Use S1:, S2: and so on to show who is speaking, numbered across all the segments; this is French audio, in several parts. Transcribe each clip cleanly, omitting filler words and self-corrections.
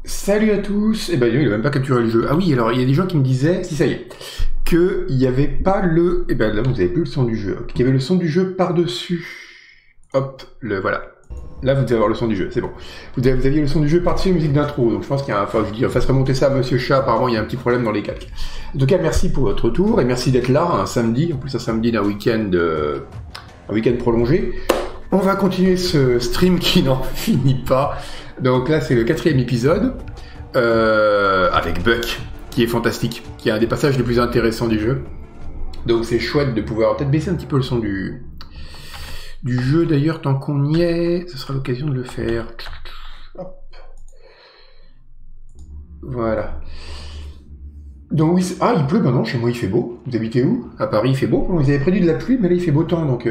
S1: Salut à tous. Eh ben, il a même pas capturé le jeu. Ah oui, alors il y a des gens qui me disaient, si ça y est, que il y avait pas le. Eh ben là, vous avez plus le son du jeu. Qu'il y avait le son du jeu par-dessus. Hop, le voilà. Là, vous devez avoir le son du jeu, c'est bon. Vous aviez le son du jeu par-dessus la musique d'intro, donc je pense qu'il y a un. Enfin, je dis, on fasse remonter ça à Monsieur Chat. Apparemment, il y a un petit problème dans les calques. En tout cas, merci pour votre retour et merci d'être là un samedi. En plus, un samedi d'un week-end, un week-end prolongé. On va continuer ce stream qui n'en finit pas. Donc là, c'est le 4e épisode, avec Buck, qui est fantastique, qui est un des passages les plus intéressants du jeu. Donc c'est chouette de pouvoir peut-être baisser un petit peu le son du jeu d'ailleurs, tant qu'on y est, ce sera l'occasion de le faire. Hop. Voilà. Donc oui, ah, il pleut maintenant, chez moi il fait beau. Vous habitez où? À Paris il fait beau. Bon, ils avaient prévu de la pluie, mais là il fait beau temps, donc...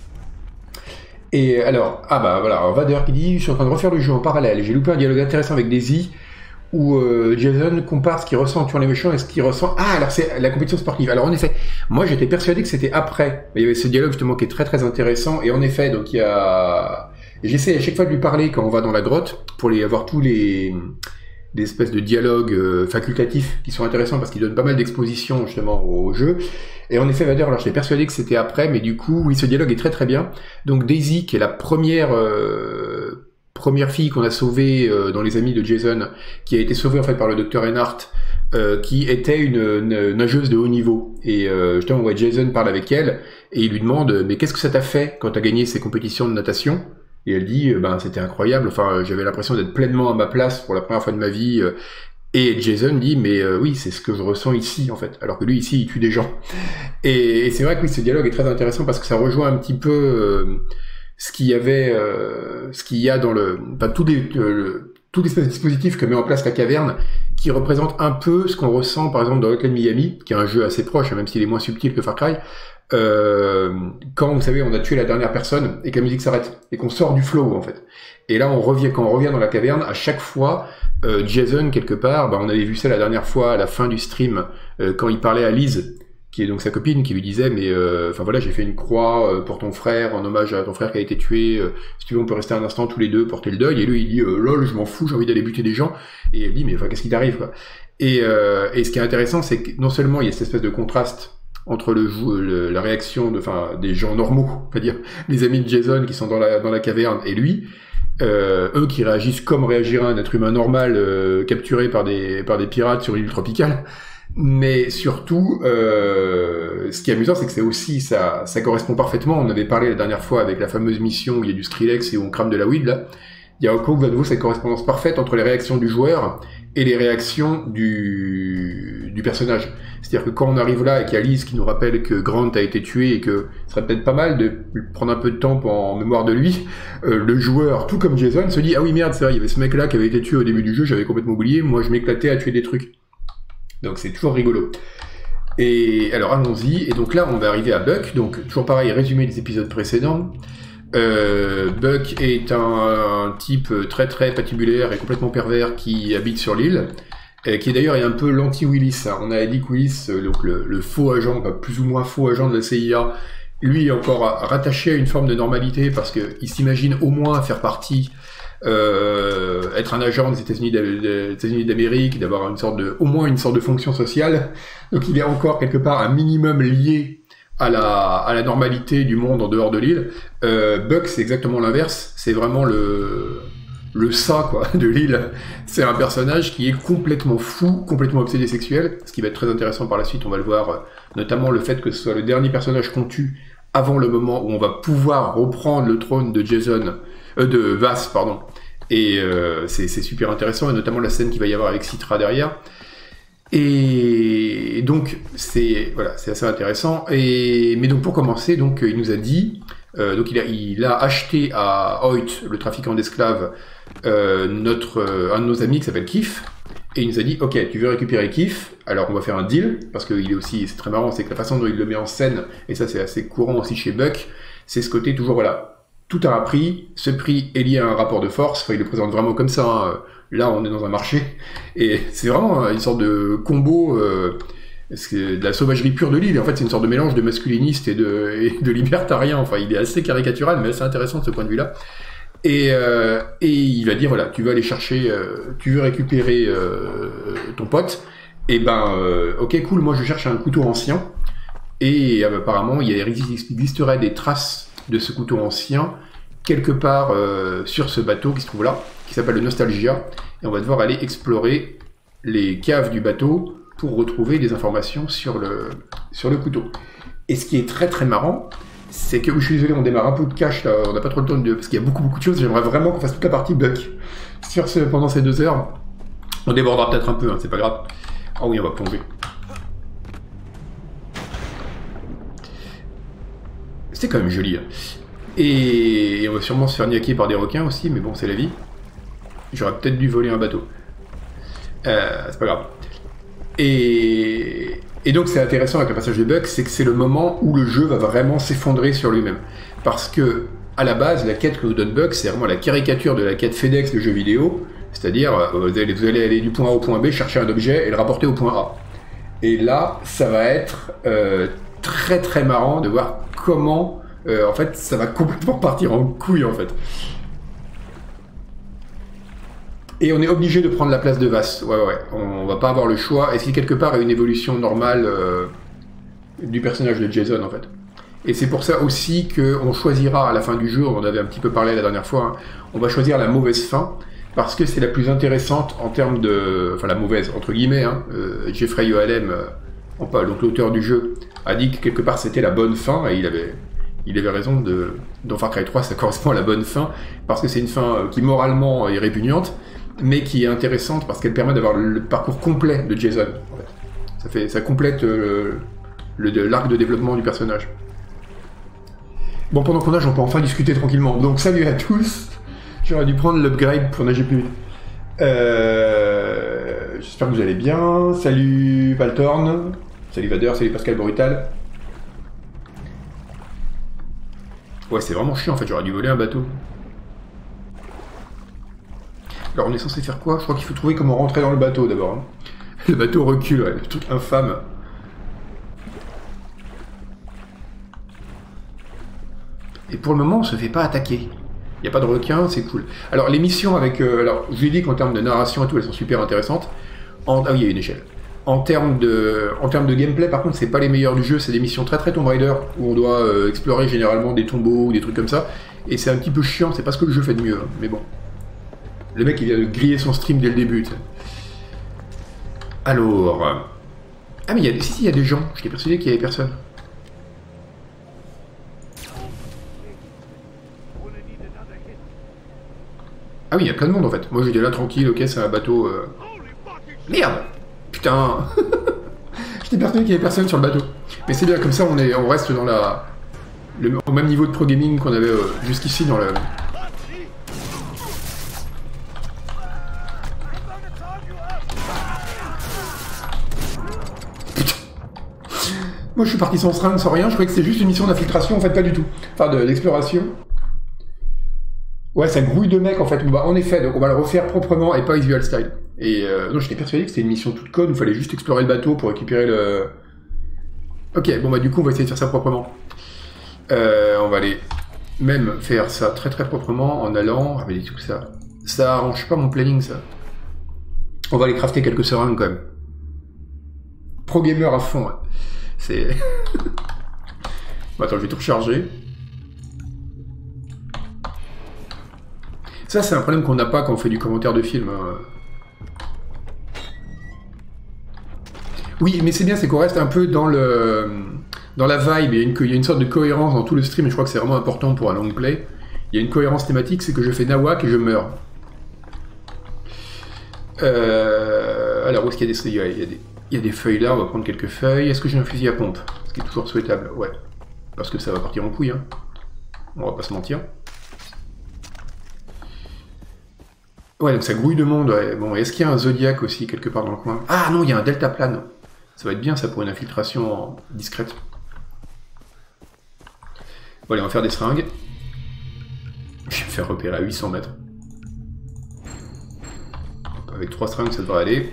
S1: Et alors, ah bah voilà, alors Vader qui dit « Je suis en train de refaire le jeu en parallèle. J'ai loupé un dialogue intéressant avec Daisy où Jason compare ce qu'il ressent en tuant les méchants et ce qu'il ressent... Ah, alors c'est la compétition sportive. Alors en effet, moi j'étais persuadé que c'était après. Il y avait ce dialogue justement qui est très très intéressant. Et en effet, donc il y a... J'essaie à chaque fois de lui parler quand on va dans la grotte pour avoir tous des espèces de dialogues facultatifs qui sont intéressants parce qu'ils donnent pas mal d'exposition justement au jeu. Et en effet, Vader, alors j'étais persuadé que c'était après, mais du coup, oui, ce dialogue est très très bien. Donc Daisy, qui est la première fille qu'on a sauvée dans les amis de Jason, qui a été sauvée en fait par le docteur Reinhardt, qui était une nageuse de haut niveau. Et justement, ouais, Jason parle avec elle et il lui demande « Mais qu'est-ce que ça t'a fait quand t'as gagné ces compétitions de natation ?» Et elle dit ben c'était incroyable, enfin j'avais l'impression d'être pleinement à ma place pour la première fois de ma vie. Et Jason dit mais oui, c'est ce que je ressens ici en fait, alors que lui ici il tue des gens. Et c'est vrai que oui, ce dialogue est très intéressant parce que ça rejoint un petit peu ce qu'il y a dans tout l'espèce de dispositif que met en place la caverne, qui représente un peu ce qu'on ressent par exemple dans Hotline Miami, qui est un jeu assez proche, même s'il est moins subtil que Far Cry. Quand vous savez on a tué la dernière personne et que la musique s'arrête et qu'on sort du flow en fait, et là quand on revient dans la caverne, à chaque fois Jason quelque part, on avait vu ça la dernière fois à la fin du stream quand il parlait à Liz, qui est donc sa copine, qui lui disait mais enfin voilà, j'ai fait une croix pour ton frère en hommage à ton frère qui a été tué, si tu veux on peut rester un instant tous les deux porter le deuil. Et lui il dit lol, je m'en fous, j'ai envie d'aller buter des gens. Et elle dit mais enfin qu'est-ce qui t'arrive quoi. Et ce qui est intéressant, c'est que non seulement il y a cette espèce de contraste entre la réaction des gens normaux, c'est-à-dire les amis de Jason qui sont dans la caverne et lui, eux qui réagissent comme réagirait un être humain normal capturé par des pirates sur une île tropicale. Mais surtout, ce qui est amusant, c'est que c'est aussi ça correspond parfaitement. On avait parlé la dernière fois avec la fameuse mission où il y a du Skrillex et où on crame de la weed là. Il y a encore à nouveau cette correspondance parfaite entre les réactions du joueur et les réactions du personnage. C'est-à-dire que quand on arrive là et qu'il y a Liz qui nous rappelle que Grant a été tué et que ce serait peut-être pas mal de prendre un peu de temps en mémoire de lui, le joueur, tout comme Jason, se dit « Ah oui merde, c'est vrai, il y avait ce mec-là qui avait été tué au début du jeu, j'avais complètement oublié, moi je m'éclatais à tuer des trucs. » Donc c'est toujours rigolo. Et alors allons-y, et donc là on va arriver à Buck, donc toujours pareil, résumé des épisodes précédents. Buck est un type très très patibulaire et complètement pervers qui habite sur l'île, qui d'ailleurs est un peu l'anti-Willis. On a dit que Willis, donc le faux agent, plus ou moins faux agent de la CIA, lui est encore rattaché à une forme de normalité parce qu'il s'imagine au moins faire partie, être un agent des États-Unis d'Amérique, d'avoir au moins une sorte de fonction sociale. Donc il est encore quelque part un minimum lié à la normalité du monde en dehors de l'île. Buck, c'est exactement l'inverse. C'est vraiment le ça quoi de l'île. C'est un personnage qui est complètement fou, complètement obsédé sexuel, ce qui va être très intéressant par la suite. On va le voir, notamment le fait que ce soit le dernier personnage qu'on tue avant le moment où on va pouvoir reprendre le trône de de Vass, pardon. Et c'est super intéressant, et notamment la scène qu'il va y avoir avec Citra derrière. Et donc c'est assez intéressant. Mais donc pour commencer, donc il nous a dit, donc il a acheté à Hoyt, le trafiquant d'esclaves, un de nos amis qui s'appelle Keith, et il nous a dit ok, tu veux récupérer Keith, alors on va faire un deal, parce qu'il est aussi, c'est très marrant, c'est que la façon dont il le met en scène, et ça c'est assez courant aussi chez Buck, c'est ce côté toujours tout a un prix, ce prix est lié à un rapport de force, enfin il le présente vraiment comme ça, hein. Là on est dans un marché, et c'est vraiment une sorte de combo, de la sauvagerie pure de l'île. En fait c'est une sorte de mélange de masculiniste et de libertarien, enfin il est assez caricatural mais assez intéressant de ce point de vue là. Et il va dire, voilà, tu vas aller chercher, tu veux récupérer ton pote, et ben, ok, cool, moi je cherche un couteau ancien, et apparemment il existerait des traces de ce couteau ancien quelque part sur ce bateau qui se trouve là, qui s'appelle le Nostalgia, et on va devoir aller explorer les caves du bateau pour retrouver des informations sur le couteau. Et ce qui est très très marrant, c'est que, je suis désolé, on démarre un peu de cash là, on n'a pas trop le temps parce qu'il y a beaucoup de choses, j'aimerais vraiment qu'on fasse toute la partie Buck pendant ces 2 heures. On débordera peut-être un peu, hein, c'est pas grave. Ah oui, on va plonger. C'est quand même joli. Hein. Et on va sûrement se faire niaquer par des requins aussi, mais bon, c'est la vie. J'aurais peut-être dû voler un bateau. C'est pas grave. Et donc c'est intéressant avec le passage de Buck, c'est que c'est le moment où le jeu va vraiment s'effondrer sur lui-même. Parce que, à la base, la quête que nous donne Buck, c'est vraiment la caricature de la quête FedEx de jeux vidéo, c'est-à-dire vous allez aller du point A au point B, chercher un objet et le rapporter au point A. Et là, ça va être très très marrant de voir comment, en fait, ça va complètement partir en couille, en fait. Et on est obligé de prendre la place de Vass. Ouais, on va pas avoir le choix. Et c'est quelque part une évolution normale du personnage de Jason, en fait. Et c'est pour ça aussi qu'on choisira à la fin du jeu, on en avait un petit peu parlé la dernière fois, hein, on va choisir la mauvaise fin, parce que c'est la plus intéressante en termes de... Enfin, la mauvaise, entre guillemets, hein. Jeffrey Yoalem, donc l'auteur du jeu, a dit que quelque part c'était la bonne fin, et il avait raison, dans Far Cry 3, ça correspond à la bonne fin, parce que c'est une fin qui moralement est répugnante, mais qui est intéressante parce qu'elle permet d'avoir le parcours complet de Jason. En fait. Ça complète l'arc de développement du personnage. Bon, pendant qu'on nage, on peut enfin discuter tranquillement. Donc, salut à tous. J'aurais dû prendre l'upgrade pour nager plus vite. J'espère que vous allez bien. Salut Valtorn. Salut Vader. Salut Pascal Brutal. Ouais, c'est vraiment chiant en fait. J'aurais dû voler un bateau. Alors on est censé faire quoi? Je crois qu'il faut trouver comment rentrer dans le bateau d'abord. Hein. Le bateau recule, ouais, le truc infâme. Et pour le moment, on se fait pas attaquer. Il n'y a pas de requin, c'est cool. Alors les missions avec... alors je vous ai dit qu'en termes de narration et tout, elles sont super intéressantes. Ah oui, il y a une échelle. En termes de gameplay, par contre, c'est pas les meilleures du jeu, c'est des missions très très Tomb Raider, où on doit explorer généralement des tombeaux ou des trucs comme ça. Et c'est un petit peu chiant, c'est pas ce que le jeu fait de mieux, hein, mais bon. Le mec, il vient de griller son stream dès le début. T'sais. Alors... Ah mais il y a des gens. J'étais persuadé qu'il y avait personne. Ah oui, il y a plein de monde en fait. Moi j'étais là tranquille, ok, c'est un bateau... Merde. Putain. J'étais persuadé qu'il y avait personne sur le bateau. Mais c'est bien, comme ça on reste dans au même niveau de pro gaming qu'on avait jusqu'ici dans le... Moi je suis parti sans seringue, sans rien, je croyais que c'était juste une mission d'infiltration, en fait pas du tout. Enfin d'exploration. Ouais, ça grouille de mecs en fait. Bah, en effet, donc on va le refaire proprement et pas visual style. Et non, j'étais persuadé que c'était une mission toute conne où il fallait juste explorer le bateau pour récupérer le... Ok, bon bah du coup on va essayer de faire ça proprement. On va aller même faire ça très très proprement en allant... Ah mais tout ça... Ça arrange pas mon planning ça. On va aller crafter quelques seringues quand même. Pro gamer à fond, ouais. C'est... Bon, attends, je vais tout recharger. Ça, c'est un problème qu'on n'a pas quand on fait du commentaire de film. Oui, mais c'est bien, c'est qu'on reste un peu dans la vibe. Il y a une sorte de cohérence dans tout le stream, et je crois que c'est vraiment important pour un long play. Il y a une cohérence thématique, c'est que je fais nawak et je meurs. Alors, où est-ce qu'il y a des... Il y a des feuilles là, on va prendre quelques feuilles. Est-ce que j'ai un fusil à pompe? Ce qui est toujours souhaitable, ouais. Parce que ça va partir en couille, hein. On va pas se mentir. Ouais, donc ça grouille de monde, ouais. Bon, est-ce qu'il y a un Zodiac aussi, quelque part dans le coin? Ah non, il y a un deltaplane. Ça va être bien, ça, pour une infiltration discrète. Bon, allez, on va faire des seringues. Je vais me faire repérer à 800 mètres. Avec 3 seringues, ça devrait aller.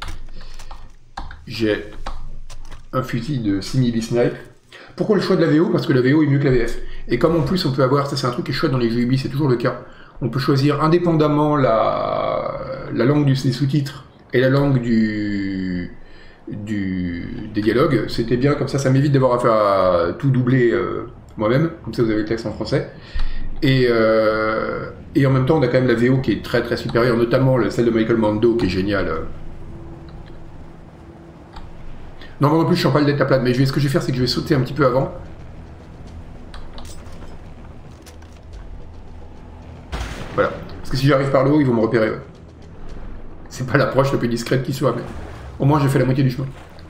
S1: J'ai un fusil de 6 mm snipe. Pourquoi le choix de la VO? Parce que la VO est mieux que la VF. Et comme en plus on peut avoir, ça c'est un truc qui est chouette dans les jeux Ubi, c'est toujours le cas. on peut choisir indépendamment la langue des sous-titres et la langue des dialogues. C'était bien, comme ça m'évite d'avoir à faire tout doubler moi-même, comme ça vous avez le texte en français. Et en même temps, on a quand même la VO qui est très très supérieure, notamment celle de Michael Mando qui est géniale. Non, moi non plus, je ne sens pas le delta plate, mais ce que je vais faire, c'est que je vais sauter un petit peu avant. Voilà. Parce que si j'arrive par le haut, ils vont me repérer. Ouais. C'est pas l'approche la plus discrète qui soit, mais au moins j'ai fait la moitié du chemin.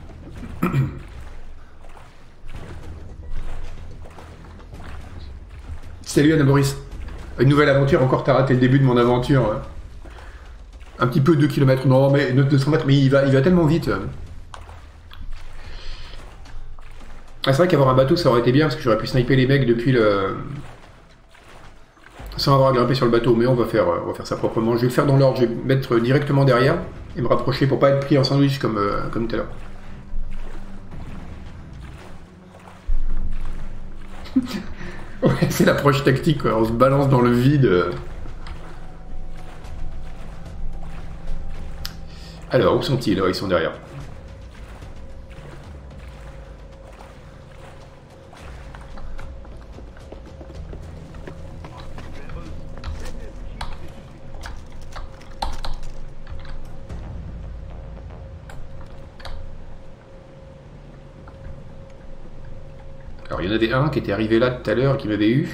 S1: Salut Anna Boris. Une nouvelle aventure, encore t'as raté le début de mon aventure. Un petit peu 2 km, non mais 200 mètres, mais il va tellement vite. Ah, c'est vrai qu'avoir un bateau ça aurait été bien parce que j'aurais pu sniper les mecs depuis le... sans avoir à grimper sur le bateau, mais on va faire ça proprement. Je vais le faire dans l'ordre, je vais me mettre directement derrière et me rapprocher pour pas être pris en sandwich comme tout à l'heure. Ouais, c'est l'approche tactique, quoi. On se balance dans le vide. Alors, où sont-ils? Ils sont derrière. Alors, il y en avait un qui était arrivé là tout à l'heure et qui m'avait eu.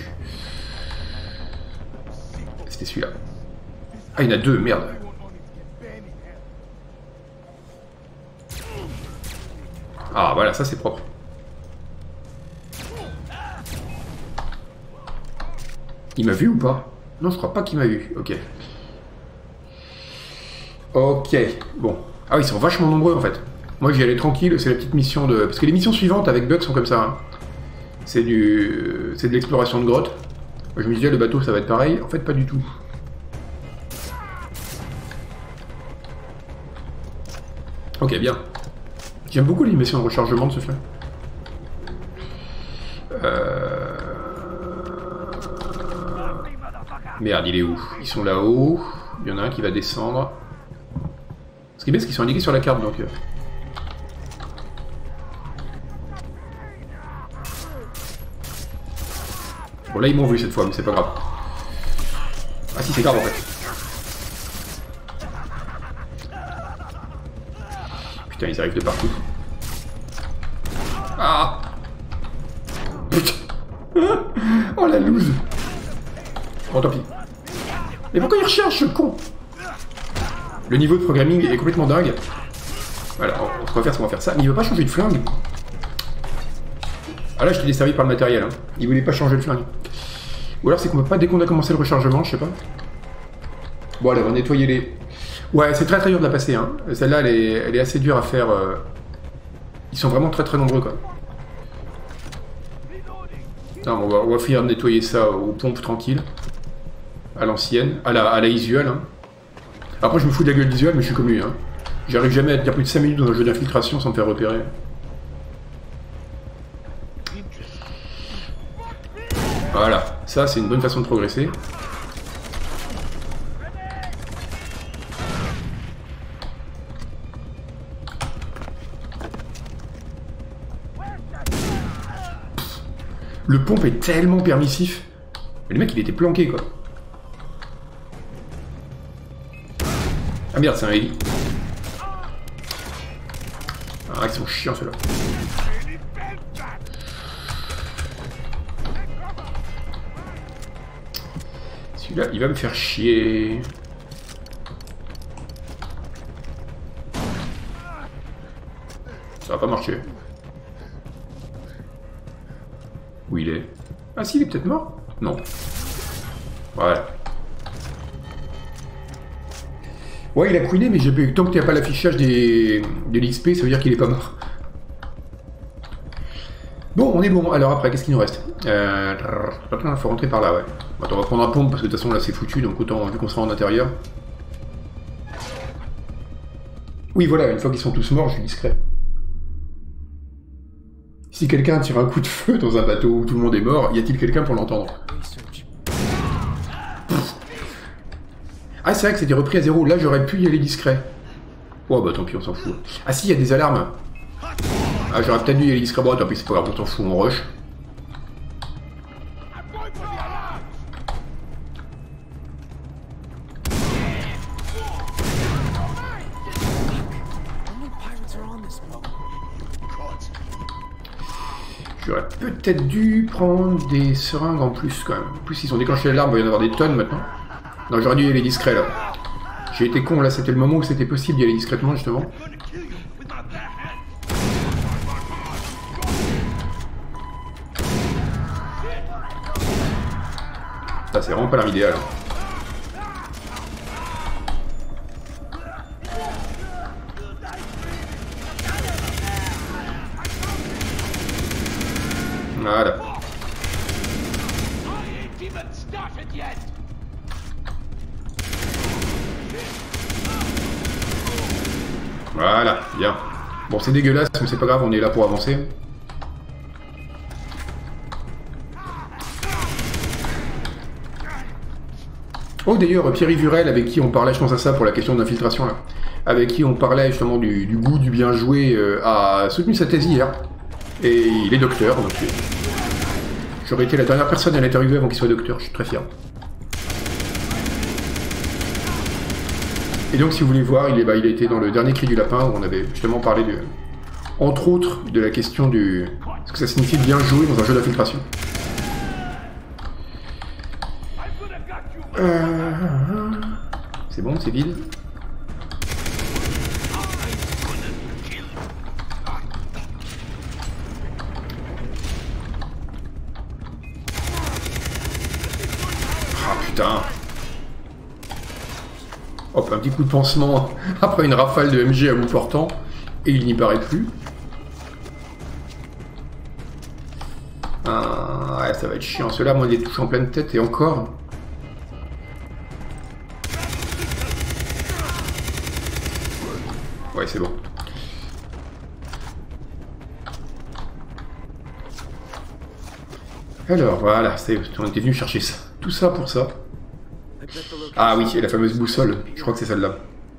S1: C'était celui-là. Ah, il y en a deux, merde. Ah, voilà, ça c'est propre. Il m'a vu ou pas? Non, je crois pas qu'il m'a vu. Ok. Ok, bon. Ah oui, ils sont vachement nombreux en fait. Moi j'y allais tranquille, c'est la petite mission de... Parce que les missions suivantes avec Buck sont comme ça. Hein. C'est de l'exploration de grotte. Moi, je me disais le bateau ça va être pareil. En fait pas du tout. Ok, bien. J'aime beaucoup l'animation de rechargement de ce film. Merde, il est où? Ils sont là-haut. Il y en a un qui va descendre. Ce qui est bien, c'est qu'ils sont indiqués sur la carte, donc... Bon, là, ils m'ont vu cette fois, mais c'est pas grave. Ah si, c'est grave, en fait. Putain, ils arrivent de partout. Ah! Putain! Oh, la loose! Bon, tant pis. Mais pourquoi il recharge, ce con? Le niveau de programming est complètement dingue. Voilà, on va faire ce qu'on va faire ça. Mais il veut pas changer de flingue. Ah là, je t'ai desservi par le matériel. Hein. Il voulait pas changer de flingue. Ou alors c'est qu'on peut pas, dès qu'on a commencé le rechargement, je sais pas. Bon, allez, on va nettoyer les... Ouais, c'est très très dur de la passer. Hein. Celle-là, elle est assez dure à faire. Ils sont vraiment très très nombreux, quoi. Non, on va finir de nettoyer ça aux pompes tranquille. À l'ancienne, à la visuelle. Hein. Après, je me fous de la gueule visuelle, mais je suis comme lui. Hein. J'arrive jamais à tenir plus de 5 minutes dans un jeu d'infiltration sans me faire repérer. Voilà, ça c'est une bonne façon de progresser. Le pompe est tellement permissif. Mais le mec il était planqué quoi. Ah merde, c'est un heli. Ah, ils sont chiants ceux-là. Celui-là, il va me faire chier. Ça va pas marcher. Où il est? Ah si, il est peut-être mort? Non. Voilà. Ouais, il a couiné, mais tant que tu n'as pas l'affichage de l'XP, ça veut dire qu'il est pas mort. Bon, on est bon. Alors après, qu'est-ce qu'il nous reste? Faut rentrer par là, ouais. Attends, on va prendre un pompe, parce que de toute façon, là, c'est foutu, donc autant, vu qu'on sera en intérieur. Oui, voilà, une fois qu'ils sont tous morts, je suis discret. Si quelqu'un tire un coup de feu dans un bateau où tout le monde est mort, y a-t-il quelqu'un pour l'entendre? Ah, c'est vrai que c'était repris à 0. Là, j'aurais pu y aller discret. Oh, bah tant pis, on s'en fout. Ah si, il y a des alarmes. Ah, j'aurais peut-être dû y aller discret. Bon, tant pis, c'est pas grave, on s'en fout, on rush. J'aurais peut-être dû prendre des seringues en plus, quand même. En plus, ils ont déclenché l'alarme, il va y en avoir des tonnes maintenant. Non, j'aurais dû y aller discret, là. J'ai été con, là, c'était le moment où c'était possible d'y aller discrètement, justement. Ça, c'est vraiment pas l'arme idéale. Voilà. Voilà, bien. Bon, c'est dégueulasse, mais c'est pas grave, on est là pour avancer. Oh, d'ailleurs, Pierre Ivurel, avec qui on parlait, je pense à ça pour la question d'infiltration, là, avec qui on parlait justement du goût du bien joué, a soutenu sa thèse hier. Et il est docteur, donc j'aurais été la dernière personne à l'interviewer avant qu'il soit docteur, je suis très fier. Et donc, si vous voulez voir, il a été dans le dernier Cri du Lapin, où on avait justement parlé, entre autres, de la question du... ce que ça signifie bien jouer dans un jeu d'infiltration. C'est bon, c'est vide. Ah putain. Hop, un petit coup de pansement après une rafale de MG à bout portant, et il n'y paraît plus. Ah, ouais, ça va être chiant. Ceux-là, moi, il est touché en pleine tête, et encore. Ouais, c'est bon. Alors, voilà, on était venu chercher ça. Tout ça pour ça. Ah oui, et la fameuse boussole. Je crois que c'est celle-là.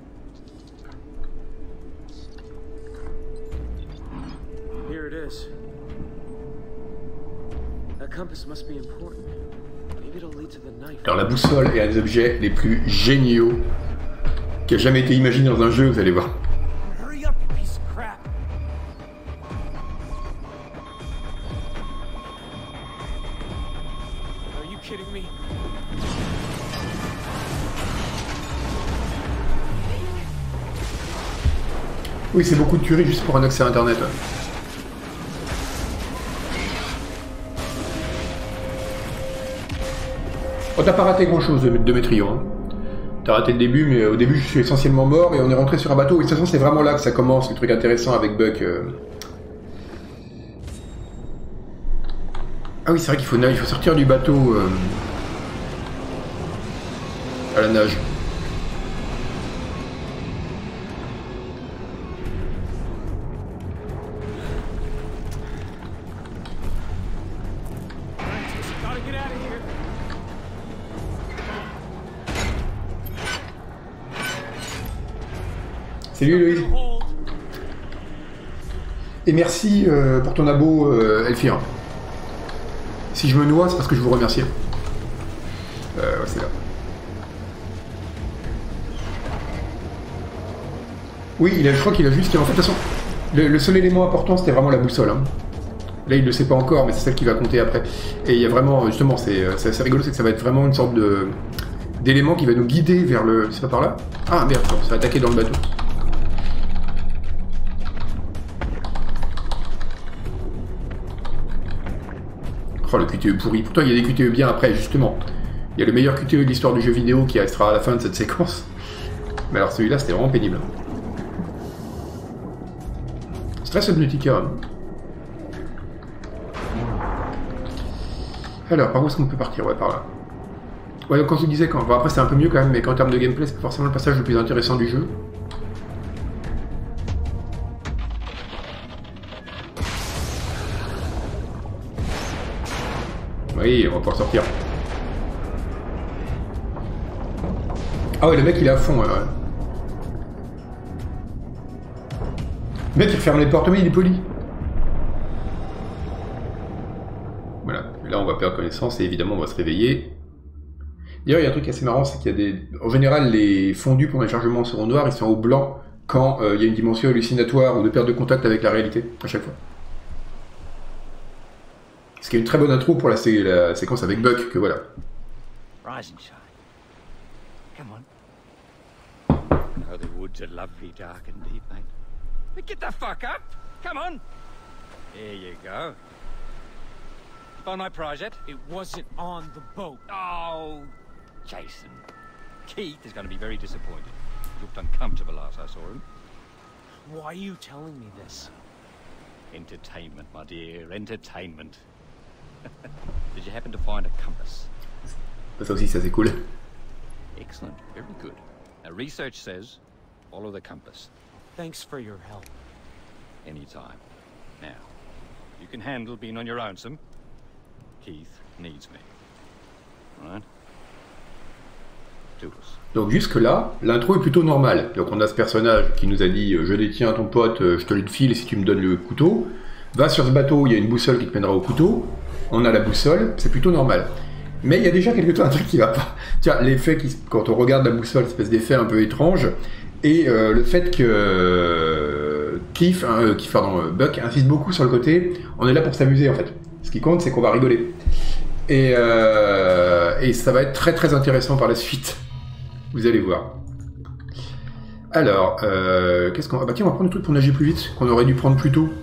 S1: Alors la boussole est un des objets les plus géniaux qui a jamais été imaginé dans un jeu, vous allez voir. Oui, c'est beaucoup de tuerie juste pour un accès à Internet. Oh, t'as pas raté grand-chose de mes trios. Hein. T'as raté le début, mais au début, je suis essentiellement mort et on est rentré sur un bateau. Et de toute façon, c'est vraiment là que ça commence, le truc intéressant avec Buck. Ah oui, c'est vrai qu'il faut sortir du bateau à la nage. Salut Loïs. Et merci pour ton abo Elfir. Si je me noie, c'est parce que je vous remercie. Ouais, c'est là. Oui, je crois qu'il a juste... En fait, de toute façon, le seul élément important, c'était vraiment la boussole. Hein. Là, il ne le sait pas encore, mais c'est celle qui va compter après. Et il y a vraiment... Justement, c'est assez rigolo, c'est que ça va être vraiment une sorte d'élément qui va nous guider vers le... C'est pas par là? Ah, merde, ça va attaquer dans le bateau. Oh, le QTE pourri. Pourtant, il y a des QTE bien après, justement. Il y a le meilleur QTE de l'histoire du jeu vidéo qui restera à la fin de cette séquence. Mais alors, celui-là, c'était vraiment pénible. Stress Subnautica. Alors, par où est-ce qu'on peut partir? Ouais, par là. Ouais, donc quand je vous disais, bon, après, c'est un peu mieux quand même, mais qu'en termes de gameplay, c'est pas forcément le passage le plus intéressant du jeu. Oui, on va pouvoir sortir. Ah ouais, le mec il est à fond, ouais. Le mec il referme les portes, mais il est poli. Voilà, et là on va perdre connaissance et évidemment on va se réveiller. D'ailleurs il y a un truc assez marrant, c'est qu'il y a des... En général les fondus pour les chargements seront noirs, ils sont au blanc quand il y a une dimension hallucinatoire ou de perte de contact avec la réalité, à chaque fois. Ce qui est une très bonne intro pour la séquence avec Buck, que voilà.
S2: Rise and shine. Come on. Oh, the woods are lovely, dark and deep, mate. But get the fuck up! Come on! There you go. Found my prize yet?
S3: It wasn't on the boat.
S2: Oh, Jason. Keith is going to be very disappointed. He looked uncomfortable last I saw him.
S3: Why are you telling me this?
S2: Entertainment, my dear, entertainment. Did you happen to find a compass?
S1: Ça aussi, ça c'est cool.
S2: Excellent, very good. Our research says, follow the compass.
S3: Thanks for your help.
S2: Anytime. Now, you can handle being on your own, some. Keith needs me. Alright? Do us.
S1: Donc jusque là, l'intro est plutôt normale. Donc on a ce personnage qui nous a dit je détiens ton pote, je te le file si tu me donnes le couteau. Va sur ce bateau, il y a une boussole qui te mènera au couteau. On a la boussole, c'est plutôt normal. Mais il y a déjà un truc qui va pas. Tiens, l'effet quand on regarde la boussole, espèce d'effet un peu étrange, et le fait que Buck insiste beaucoup sur le côté, on est là pour s'amuser en fait. Ce qui compte, c'est qu'on va rigoler. Et ça va être très très intéressant par la suite. Vous allez voir. Alors, qu'est-ce qu'on... Ah bah tiens, on va prendre le truc pour nager plus vite, qu'on aurait dû prendre plus tôt.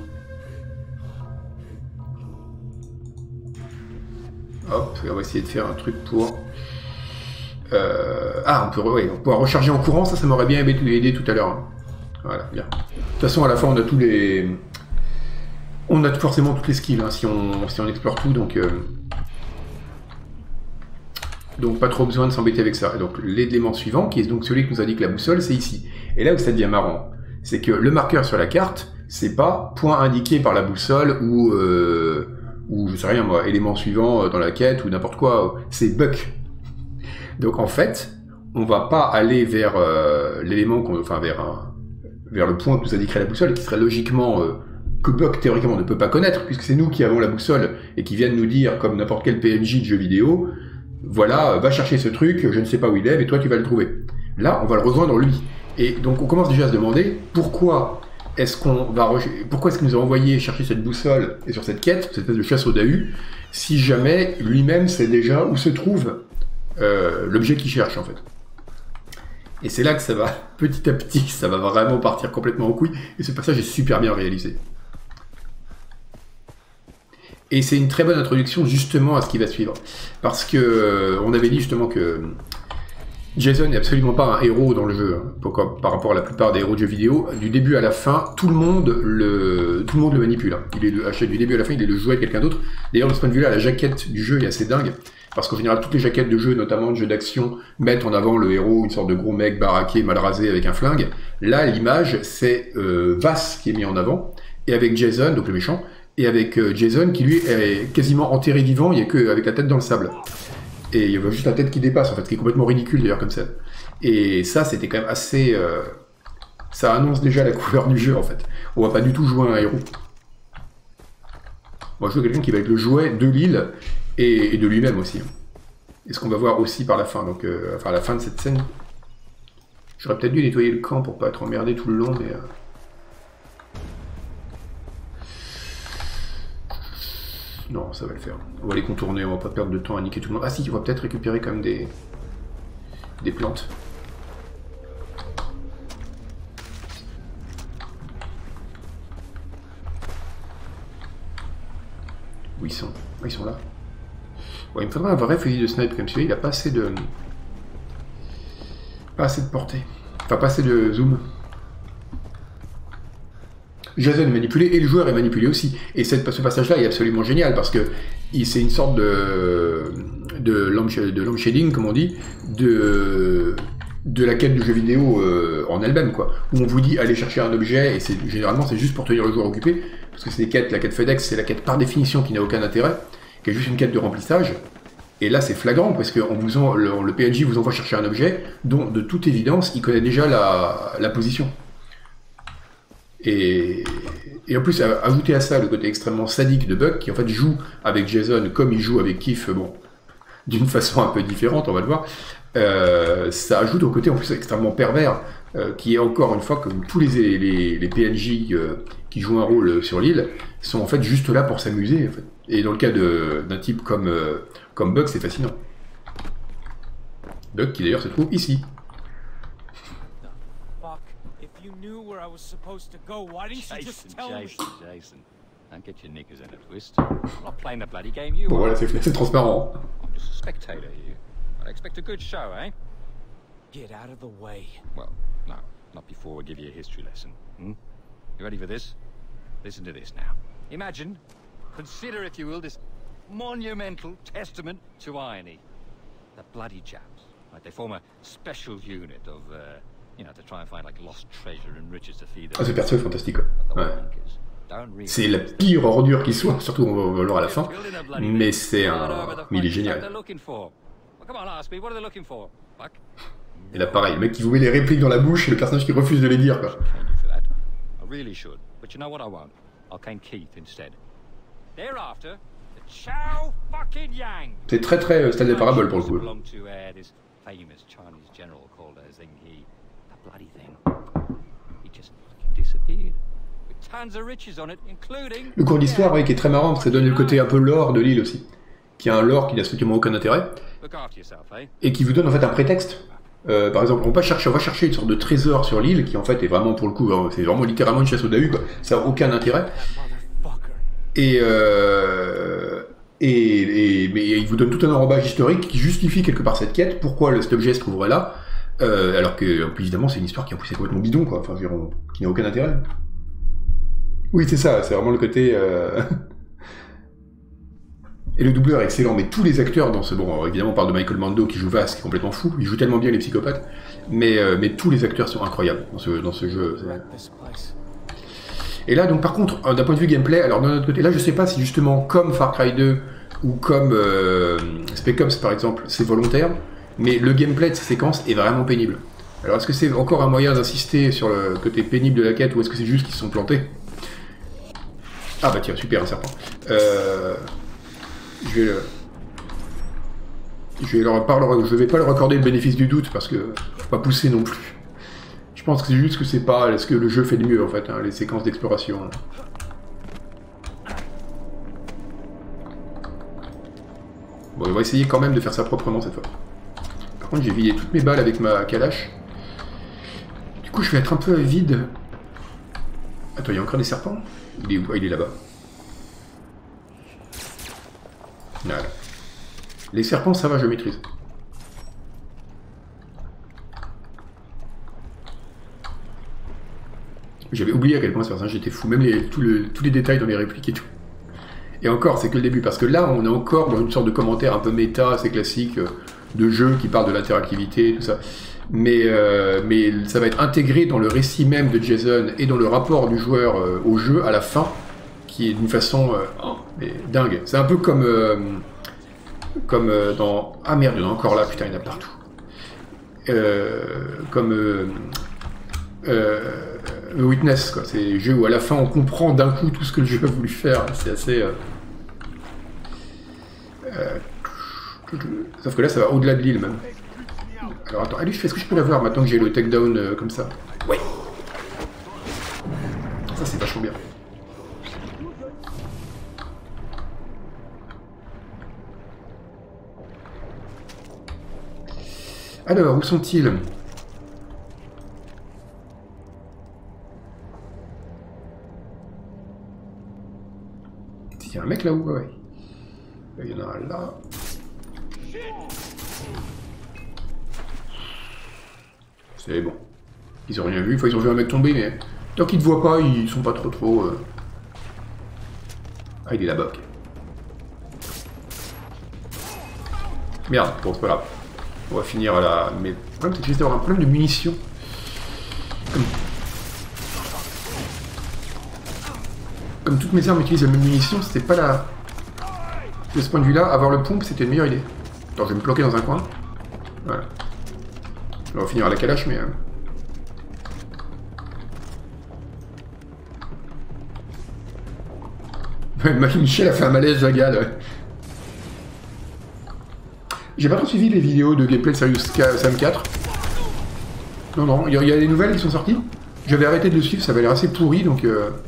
S1: Hop, on va essayer de faire un truc pour... on pourra recharger en courant, ça m'aurait bien aidé tout à l'heure. Hein. Voilà, bien. De toute façon, à la fin, on a tous les... On a forcément toutes les skills, hein, si on explore tout, donc pas trop besoin de s'embêter avec ça. Et donc l'élément suivant, qui est donc celui qui nous indique la boussole, c'est ici. Et là où ça devient marrant, c'est que le marqueur sur la carte, c'est pas point indiqué par la boussole ou je sais rien moi, élément suivant dans la quête ou n'importe quoi, c'est Buck. Donc en fait, on va pas aller vers l'élément, vers le point que nous indiquerait la boussole, qui serait logiquement que Buck théoriquement ne peut pas connaître, puisque c'est nous qui avons la boussole et qui viennent nous dire, comme n'importe quel PNJ de jeu vidéo, voilà, va chercher ce truc, je ne sais pas où il est, mais toi tu vas le trouver. Là, on va le rejoindre lui. Et donc on commence déjà à se demander pourquoi est-ce qu'il nous a envoyé chercher cette boussole et sur cette quête, cette espèce de chasse au Dahu, si jamais lui-même sait déjà où se trouve l'objet qu'il cherche en fait. Et c'est là que ça va, petit à petit, ça va vraiment partir complètement en couille, et ce passage est super bien réalisé. Et c'est une très bonne introduction justement à ce qui va suivre. Parce que on avait dit justement que Jason n'est absolument pas un héros dans le jeu, hein, par rapport à la plupart des héros de jeux vidéo. Du début à la fin, tout le monde le manipule. Hein. Du début à la fin, il est le jouet de quelqu'un d'autre. D'ailleurs, de ce point de vue-là, la jaquette du jeu est assez dingue. Parce qu'en général, toutes les jaquettes de jeu, notamment de jeux d'action, mettent en avant le héros, une sorte de gros mec baraqué, mal rasé, avec un flingue. Là, l'image, c'est Vass qui est mis en avant, et avec Jason, donc le méchant, et avec Jason qui lui est quasiment enterré vivant, il n'y a que avec la tête dans le sable. Et il y a juste la tête qui dépasse, en fait, ce qui est complètement ridicule d'ailleurs comme ça. Et ça, c'était quand même assez... ça annonce déjà la couleur du jeu, en fait. On va pas du tout jouer un héros. On va jouer quelqu'un qui va être le jouet de l'île, et de lui-même aussi. Et ce qu'on va voir aussi par la fin, donc à la fin de cette scène. J'aurais peut-être dû nettoyer le camp pour pas être emmerdé tout le long, mais... Non, ça va le faire. On va les contourner, on va pas perdre de temps à niquer tout le monde. Ah si, on va peut-être récupérer quand même des plantes. Où ils sont? Ils sont là. Ouais, il me faudrait un vrai fusil de snipe comme celui-là, il a pas assez de... portée. Enfin, pas assez de zoom. Jason est manipulé et le joueur est manipulé aussi. Et ce passage-là est absolument génial parce que c'est une sorte de lamp shading, comme on dit, de la quête du jeu vidéo en elle-même, quoi. Où on vous dit allez chercher un objet et généralement c'est juste pour tenir le joueur occupé parce que c'est la quête FedEx, c'est la quête par définition qui n'a aucun intérêt, qui est juste une quête de remplissage. Et là, c'est flagrant, parce que le PNJ vous envoie chercher un objet dont, de toute évidence, il connaît déjà la position. Et en plus, ajouter à ça le côté extrêmement sadique de Buck, qui en fait joue avec Jason comme il joue avec Keith, bon, d'une façon un peu différente, on va le voir, ça ajoute au côté en plus extrêmement pervers, qui est encore une fois, comme tous les PNJ qui jouent un rôle sur l'île, sont en fait juste là pour s'amuser. En fait. Et dans le cas d'un type comme Buck, c'est fascinant. Buck qui d'ailleurs se trouve ici.
S3: Fuck. If you knew where I was supposed to go, why didn't you just tell me?
S2: Jason. Don't get your knickers in a twist. I'm not playing the bloody game you
S1: Bon
S2: are.
S1: voilà, c'est transparent.
S2: I'm just a spectator here. I expect a good show, eh?
S3: Get out of the way.
S2: Well, no, not before we give you a history lesson. Hmm? You ready for this? Listen to this now. Imagine, consider if you will, this monumental testament to irony. The bloody chaps, right? They form a special unit of, you know, to try and find like lost treasure and riches to feed them.
S1: Ah, ce perso est fantastique, quoi.
S2: But the
S1: Ouais.
S2: wankers don't really-
S1: C'est la pire ordure qui soit, surtout on va le voir à la fin, mais c'est mais il est génial.
S2: They're looking for. Well, come on, ask me, what are they looking for? Buck?
S1: Et là pareil, le mec qui vous met les répliques dans la bouche et le personnage qui refuse de les dire, quoi.
S2: Cane you for that. I really should. But you know what I won't? I'll cane Keith instead. Thereafter, the Chow fucking Yang.
S1: C'est très très style des paraboles pour le coup.
S2: Belonged to this famous Chinese general called Zheng He. That bloody thing. He just fucking disappeared. With tons of riches on it, including.
S1: Le cours d'histoire, oui, qui est très marrant, parce que ça donne le côté un peu lore de l'île aussi. Qui a un lore qui n'a strictement aucun intérêt,
S2: Look after yourself, eh?
S1: et qui vous donne en fait un prétexte. Par exemple, on va chercher une sorte de trésor sur l'île, qui en fait est vraiment pour le coup, hein, c'est vraiment littéralement une chasse au Dahu, quoi. Ça n'a aucun intérêt.
S3: Motherfucker.
S1: Mais il vous donne tout un enrobage historique qui justifie quelque part cette quête, pourquoi cet objet se trouverait là, alors que, évidemment, c'est une histoire qui a poussé complètement bidon, quoi, enfin, qui n'a aucun intérêt. Oui, c'est ça, c'est vraiment le côté... Et le doubleur est excellent, mais tous les acteurs dans ce... Bon, évidemment, on parle de Michael Mando qui joue Vask, qui est complètement fou, il joue tellement bien les psychopathes, mais tous les acteurs sont incroyables dans ce jeu.
S3: This place.
S1: Et là, donc, par contre, d'un point de vue gameplay, alors d'un autre côté, là, je sais pas si justement, comme Far Cry 2 ou comme Spec Ops par exemple, c'est volontaire, mais le gameplay de ces séquences est vraiment pénible. Alors, est-ce que c'est encore un moyen d'insister sur le côté pénible de la quête, ou est-ce que c'est juste qu'ils se sont plantés? Ah bah tiens, super, un serpent. Je vais pas leur accorder le bénéfice du doute parce que faut pas pousser non plus. Je pense que c'est juste que c'est pas ce que le jeu fait de mieux en fait, hein, les séquences d'exploration. Bon, on va essayer quand même de faire ça proprement cette fois. Par contre, j'ai vidé toutes mes balles avec ma calache. Du coup, je vais être un peu vide. Attends, il y a encore des serpents? Il est où? Ah, il est là-bas. Voilà. Les serpents, ça va, je maîtrise. J'avais oublié à quel point ce personnage était fou, même tous les détails dans les répliques et tout. Et encore, c'est que le début, parce que là, on est encore dans une sorte de commentaire un peu méta, assez classique, de jeu qui parle de l'interactivité, tout ça. Mais ça va être intégré dans le récit même de Jason et dans le rapport du joueur au jeu à la fin, qui est d'une façon mais dingue. C'est un peu comme dans... Ah merde, il y en a encore là, putain, il y en a partout. Comme Witness, quoi. C'est des jeux où à la fin on comprend d'un coup tout ce que le jeu a voulu faire. C'est assez... Sauf que là, ça va au-delà de l'île, même. Alors attends, allez, est-ce que je peux l'avoir maintenant que j'ai le takedown comme ça? Ouais. Ça, c'est vachement bien. Alors, où sont-ils? Il y a un mec là-haut, ouais. Il y en a un là. C'est bon. Ils ont rien vu, enfin ils ont vu un mec tomber, mais tant qu'ils te voient pas, ils sont pas trop... Ah, il est là-bas, ok. Merde, bon, c'est pas grave. On va finir à la... Mais le problème, c'est que j'ai d'avoir un problème de munitions. Comme toutes mes armes utilisent la même munition, c'était pas la... De ce point de vue-là, avoir le pompe, c'était une meilleure idée. Attends, je vais me planquer dans un coin. Voilà. On va finir à la calache, mais... Michel a fait un malaise, Jagad, ouais. J'ai pas trop suivi les vidéos de gameplay de Serious Sam 4. Non, non, il y a des nouvelles qui sont sorties. J'avais arrêté de le suivre, ça avait l'air assez pourri, donc...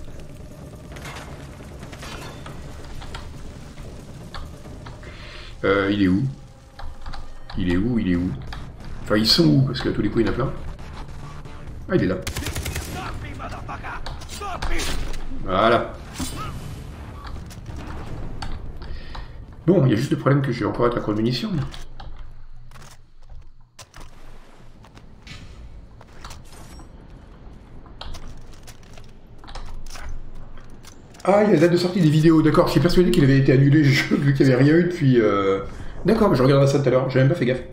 S1: il est où? Il est où? Il est où? Enfin, ils sont où? Parce qu'à tous les coups, il y en a plein. Ah, il est là. Voilà. Bon, il y a juste le problème que j'ai encore être à court de munitions. Ah, il y a la date de sortie des vidéos, d'accord. Je suis persuadé qu'il avait été annulé, vu qu'il n'y avait rien eu depuis... D'accord, mais je regarderai ça tout à l'heure, j'ai même pas fait gaffe.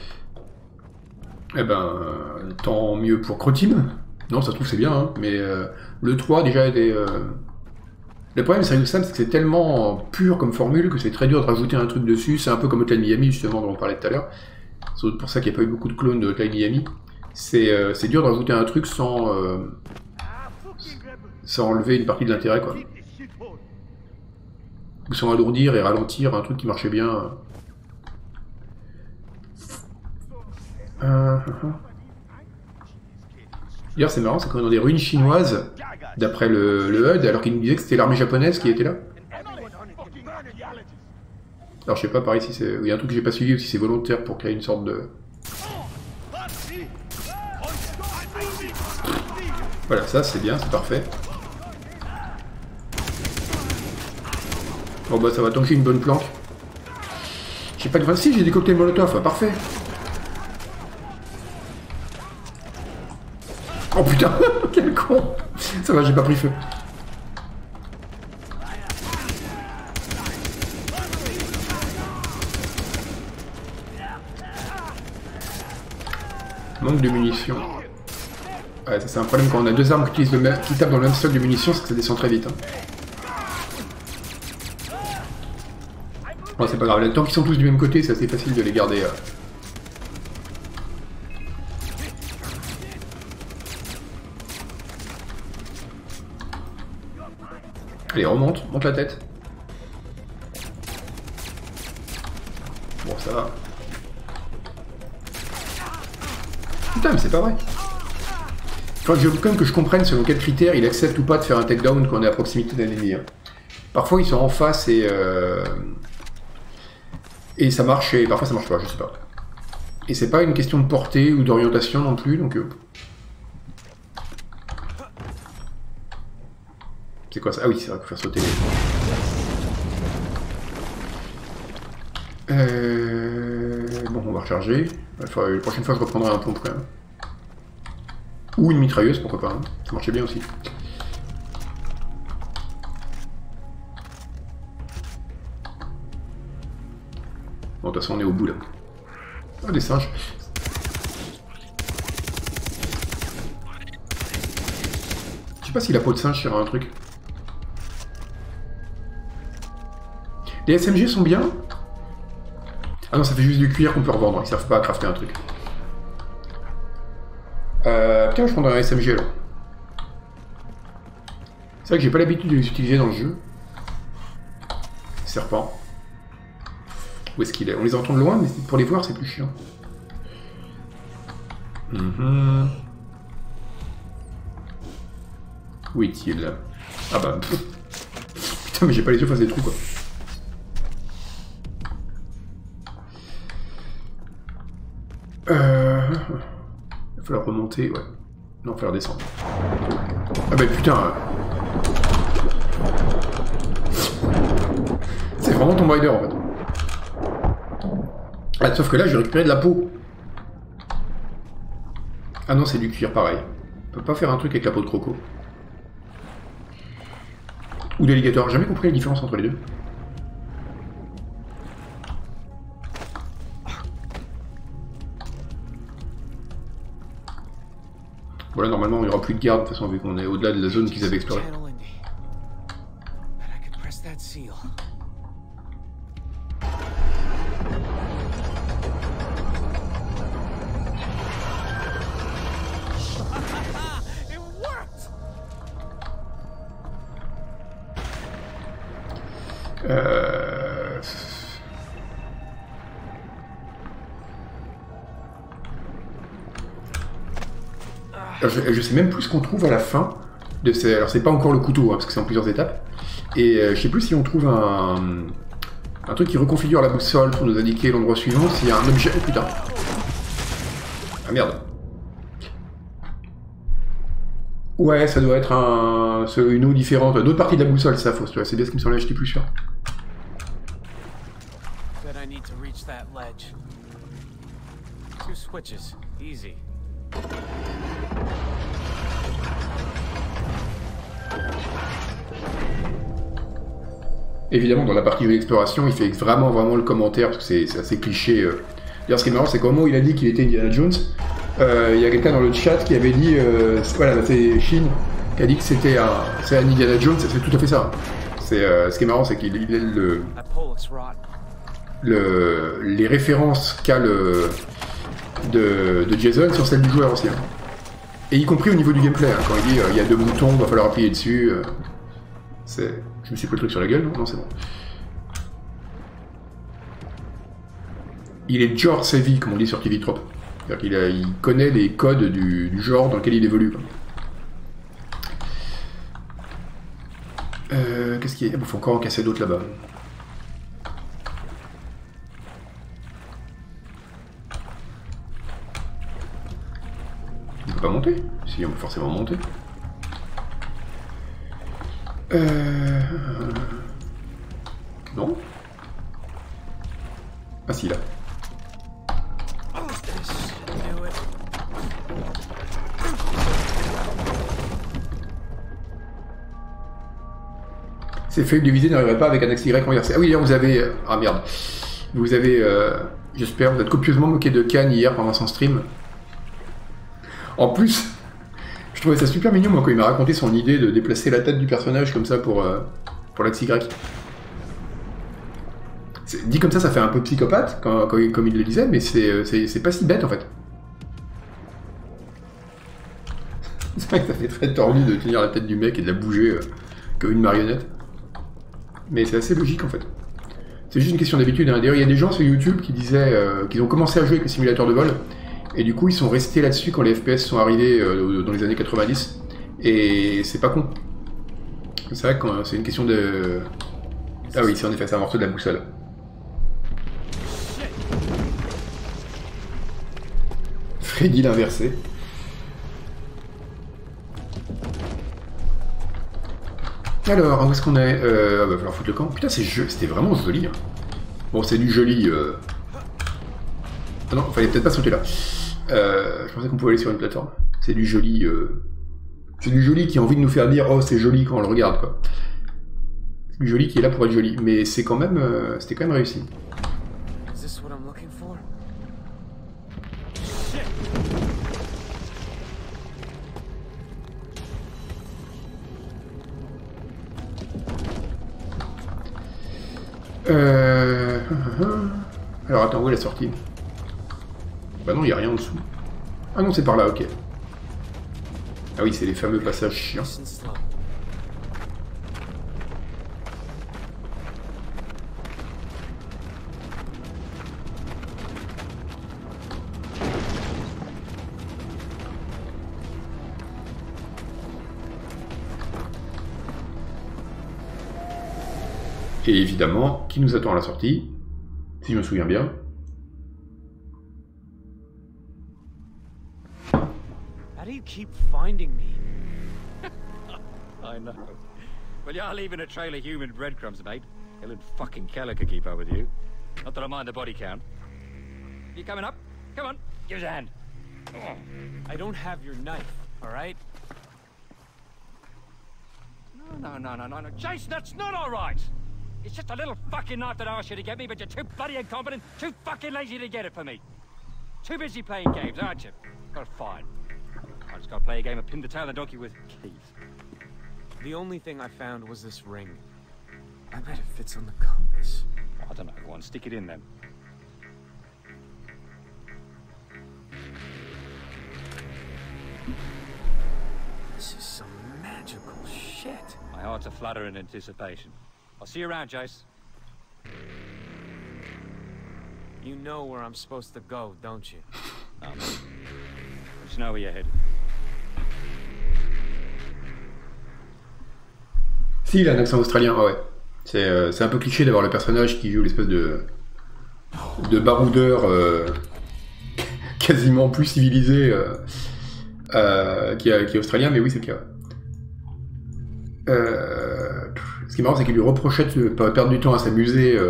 S1: Eh ben, tant mieux pour Crotim. Non, ça se trouve c'est bien, hein, mais le 3 déjà était... Le problème c'est que c'est tellement pur comme formule que c'est très dur de rajouter un truc dessus. C'est un peu comme Hotline Miami, justement, dont on parlait tout à l'heure. C'est pour ça qu'il n'y a pas eu beaucoup de clones de Hotline Miami. C'est dur de rajouter un truc sans enlever une partie de l'intérêt, quoi. Ou sans alourdir et ralentir un truc qui marchait bien. D'ailleurs, c'est marrant, c'est qu'on est dans des ruines chinoises, d'après le HUD, alors qu'il nous disait que c'était l'armée japonaise qui était là. Alors, je sais pas, pareil, si c'est... Il y a un truc que j'ai pas suivi, ou si c'est volontaire pour créer une sorte de... Voilà, ça, c'est bien, c'est parfait. Bon, bah, ça va, tant que j'ai une bonne planque. J'ai pas de... Si, j'ai des cocktails Molotov, parfait. Oh putain, quel con. Ça va, j'ai pas pris feu. Manque de munitions. Ouais, ça c'est un problème quand on a deux armes qui tapent dans le même stock de munitions, c'est que ça descend très vite. Hein. Bon, c'est pas grave, tant qu'ils sont tous du même côté, c'est assez facile de les garder. Allez, remonte, monte la tête. Bon, ça va. Putain, mais c'est pas vrai. Enfin, je veux quand même que je comprenne selon quels critères il accepte ou pas de faire un takedown quand on est à proximité d'un ennemi. Hein. Parfois, ils sont en face et ça marche, et parfois ça marche pas, je sais pas. Et c'est pas une question de portée ou d'orientation non plus, donc... C'est quoi ça? Ah oui, c'est vrai, faut faire sauter les... Bon, on va recharger. Enfin, la prochaine fois, je reprendrai un pompe quand même. Ou une mitrailleuse, pourquoi pas. Hein. Ça marchait bien aussi. Bon, de toute façon, on est au bout là. Ah, des singes. Je sais pas si la peau de singe sert à un truc. Les SMG sont bien. Ah non, ça fait juste du cuir qu'on peut revendre. Ils servent pas à crafter un truc. Putain, je prendrais un SMG alors. C'est vrai que j'ai pas l'habitude de les utiliser dans le jeu. Serpent. Où est-ce qu'il est? On les entend de loin, mais pour les voir, c'est plus chiant. Où est-il? Ah bah... Putain, mais j'ai pas les yeux face des trous, quoi. Il va falloir remonter, ouais. Non, il va falloir descendre. Ah bah putain... C'est vraiment Tomb Raider, en fait. Ah, sauf que là, j'ai récupéré de la peau. Ah non, c'est du cuir, pareil. On peut pas faire un truc avec la peau de croco. Ou d'alligator. J'ai jamais compris la différence entre les deux. Voilà, normalement, il n'y aura plus de garde, de toute façon, vu qu'on est au-delà de la zone qu'ils avaient explorée. Euh... Je sais même plus ce qu'on trouve à la fin de ces... Alors c'est pas encore le couteau, hein, parce que c'est en plusieurs étapes. Et je sais plus si on trouve un truc qui reconfigure la boussole pour nous indiquer l'endroit suivant, s'il y a un objet... Oh putain. Ah merde. Ouais, ça doit être une eau différente. D'autres parties de la boussole, ça, fausse. C'est bien ce qui me semblait, j'étais plus sûr.
S3: Bet I need to reach that ledge. 2 switches, easy.
S1: Évidemment, dans la partie de l'exploration, il fait vraiment le commentaire, parce que c'est assez cliché. D'ailleurs, ce qui est marrant, c'est qu'au moment où il a dit qu'il était Indiana Jones, il y a quelqu'un dans le chat qui avait dit, voilà, c'est Shin, qui a dit que c'est un Indiana Jones, c'est tout à fait ça. Ce qui est marrant, c'est qu'il les références qu'a de Jason sur celle du joueur aussi. Hein. Et y compris au niveau du gameplay, hein, quand il dit il y a 2 boutons, il va falloir appuyer dessus. Je me suis pris le truc sur la gueule, non, c'est bon. Il est genre savvy, comme on dit sur TV Trop. C'est-à-dire qu'il connaît les codes du genre dans lequel il évolue. Qu'est-ce qu'il y a? Il faut encore en casser d'autres là-bas. On peut pas monter? Si, on peut forcément monter. Non? Ah si, là. Ces feuilles de visée n'arriveraient pas avec un axe Y renversé. Ah oui, là vous avez... Ah merde. Vous avez... J'espère, vous êtes copieusement moqué de Khan hier pendant son stream. En plus, je trouvais ça super mignon, moi, quand il m'a raconté son idée de déplacer la tête du personnage comme ça pour l'axe Y. Dit comme ça fait un peu psychopathe, comme il le disait, mais c'est pas si bête, en fait. C'est vrai que ça fait très tordu de tenir la tête du mec et de la bouger comme une marionnette. Mais c'est assez logique, en fait. C'est juste une question d'habitude. Hein. D'ailleurs, il y a des gens sur YouTube qui disaient qu'ils ont commencé à jouer avec le simulateur de vol, et du coup, ils sont restés là-dessus quand les FPS sont arrivés dans les années 90. Et c'est pas con. C'est vrai que c'est une question de... Ah oui, c'est en effet, c'est un morceau de la boussole. Freddy l'inversé. Alors, où est-ce qu'on est, va falloir foutre le camp. Putain, c'était vraiment joli. Hein. Bon, c'est du joli... Ah non, fallait peut-être pas sauter là. Je pensais qu'on pouvait aller sur une plateforme. C'est du joli... C'est du joli qui a envie de nous faire dire « Oh, c'est joli » quand on le regarde, quoi. C'est du joli qui est là pour être joli. Mais c'est quand même... c'était quand même réussi. Alors attends, où est la sortie? Bah non, il n'y a rien en dessous. Ah non, c'est par là, ok. Ah oui, c'est les fameux passages chiants. Et évidemment, qui nous attend à la sortie? Si je me souviens bien.
S3: How do you keep finding me?
S2: I know. Well, you're leaving a trail of human breadcrumbs, mate. Helen fucking Keller could keep up with you. Not that I mind the body count. You coming up? Come on, give us a hand.
S3: I don't have your knife, all right?
S2: No. Jason, that's not all right. It's just a little fucking knife that I asked you to get me, but you're too bloody incompetent, too fucking lazy to get it for me. Too busy playing games, aren't you? Well, fine. I just gotta play a game of pin the tail and donkey with Keith.
S3: The only thing I found was this ring. I bet it fits on the compass.
S2: I don't know, go on, stick it in then.
S3: This is some magical shit.
S2: My heart's a flutter in anticipation. I'll see you around, Jace.
S3: You know where I'm supposed to go, don't you?
S2: Just know where you're headed.
S1: Si, il a un accent australien, ouais. C'est un peu cliché d'avoir le personnage qui joue l'espèce de baroudeur quasiment plus civilisé qui est australien, mais oui, c'est le cas. Ce qui est marrant, c'est qu'il lui reprochait de pas perdre du temps à s'amuser.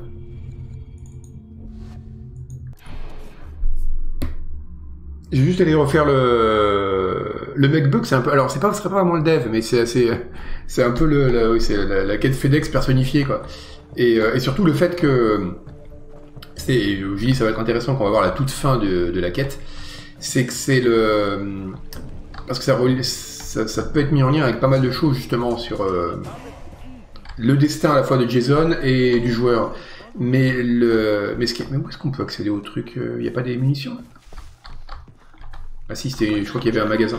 S1: J'ai juste allé refaire le MacBook, c'est un peu, alors ce serait pas vraiment le dev, mais c'est un peu la quête FedEx personnifiée, quoi. Et surtout le fait que je dis ça va être intéressant quand on va voir la toute fin de la quête, c'est que parce que ça peut être mis en lien avec pas mal de choses justement sur le destin à la fois de Jason et du joueur. Mais où est-ce qu'on peut accéder au truc? Il n'y a pas des munitions? Ah si, je crois qu'il y avait un magasin.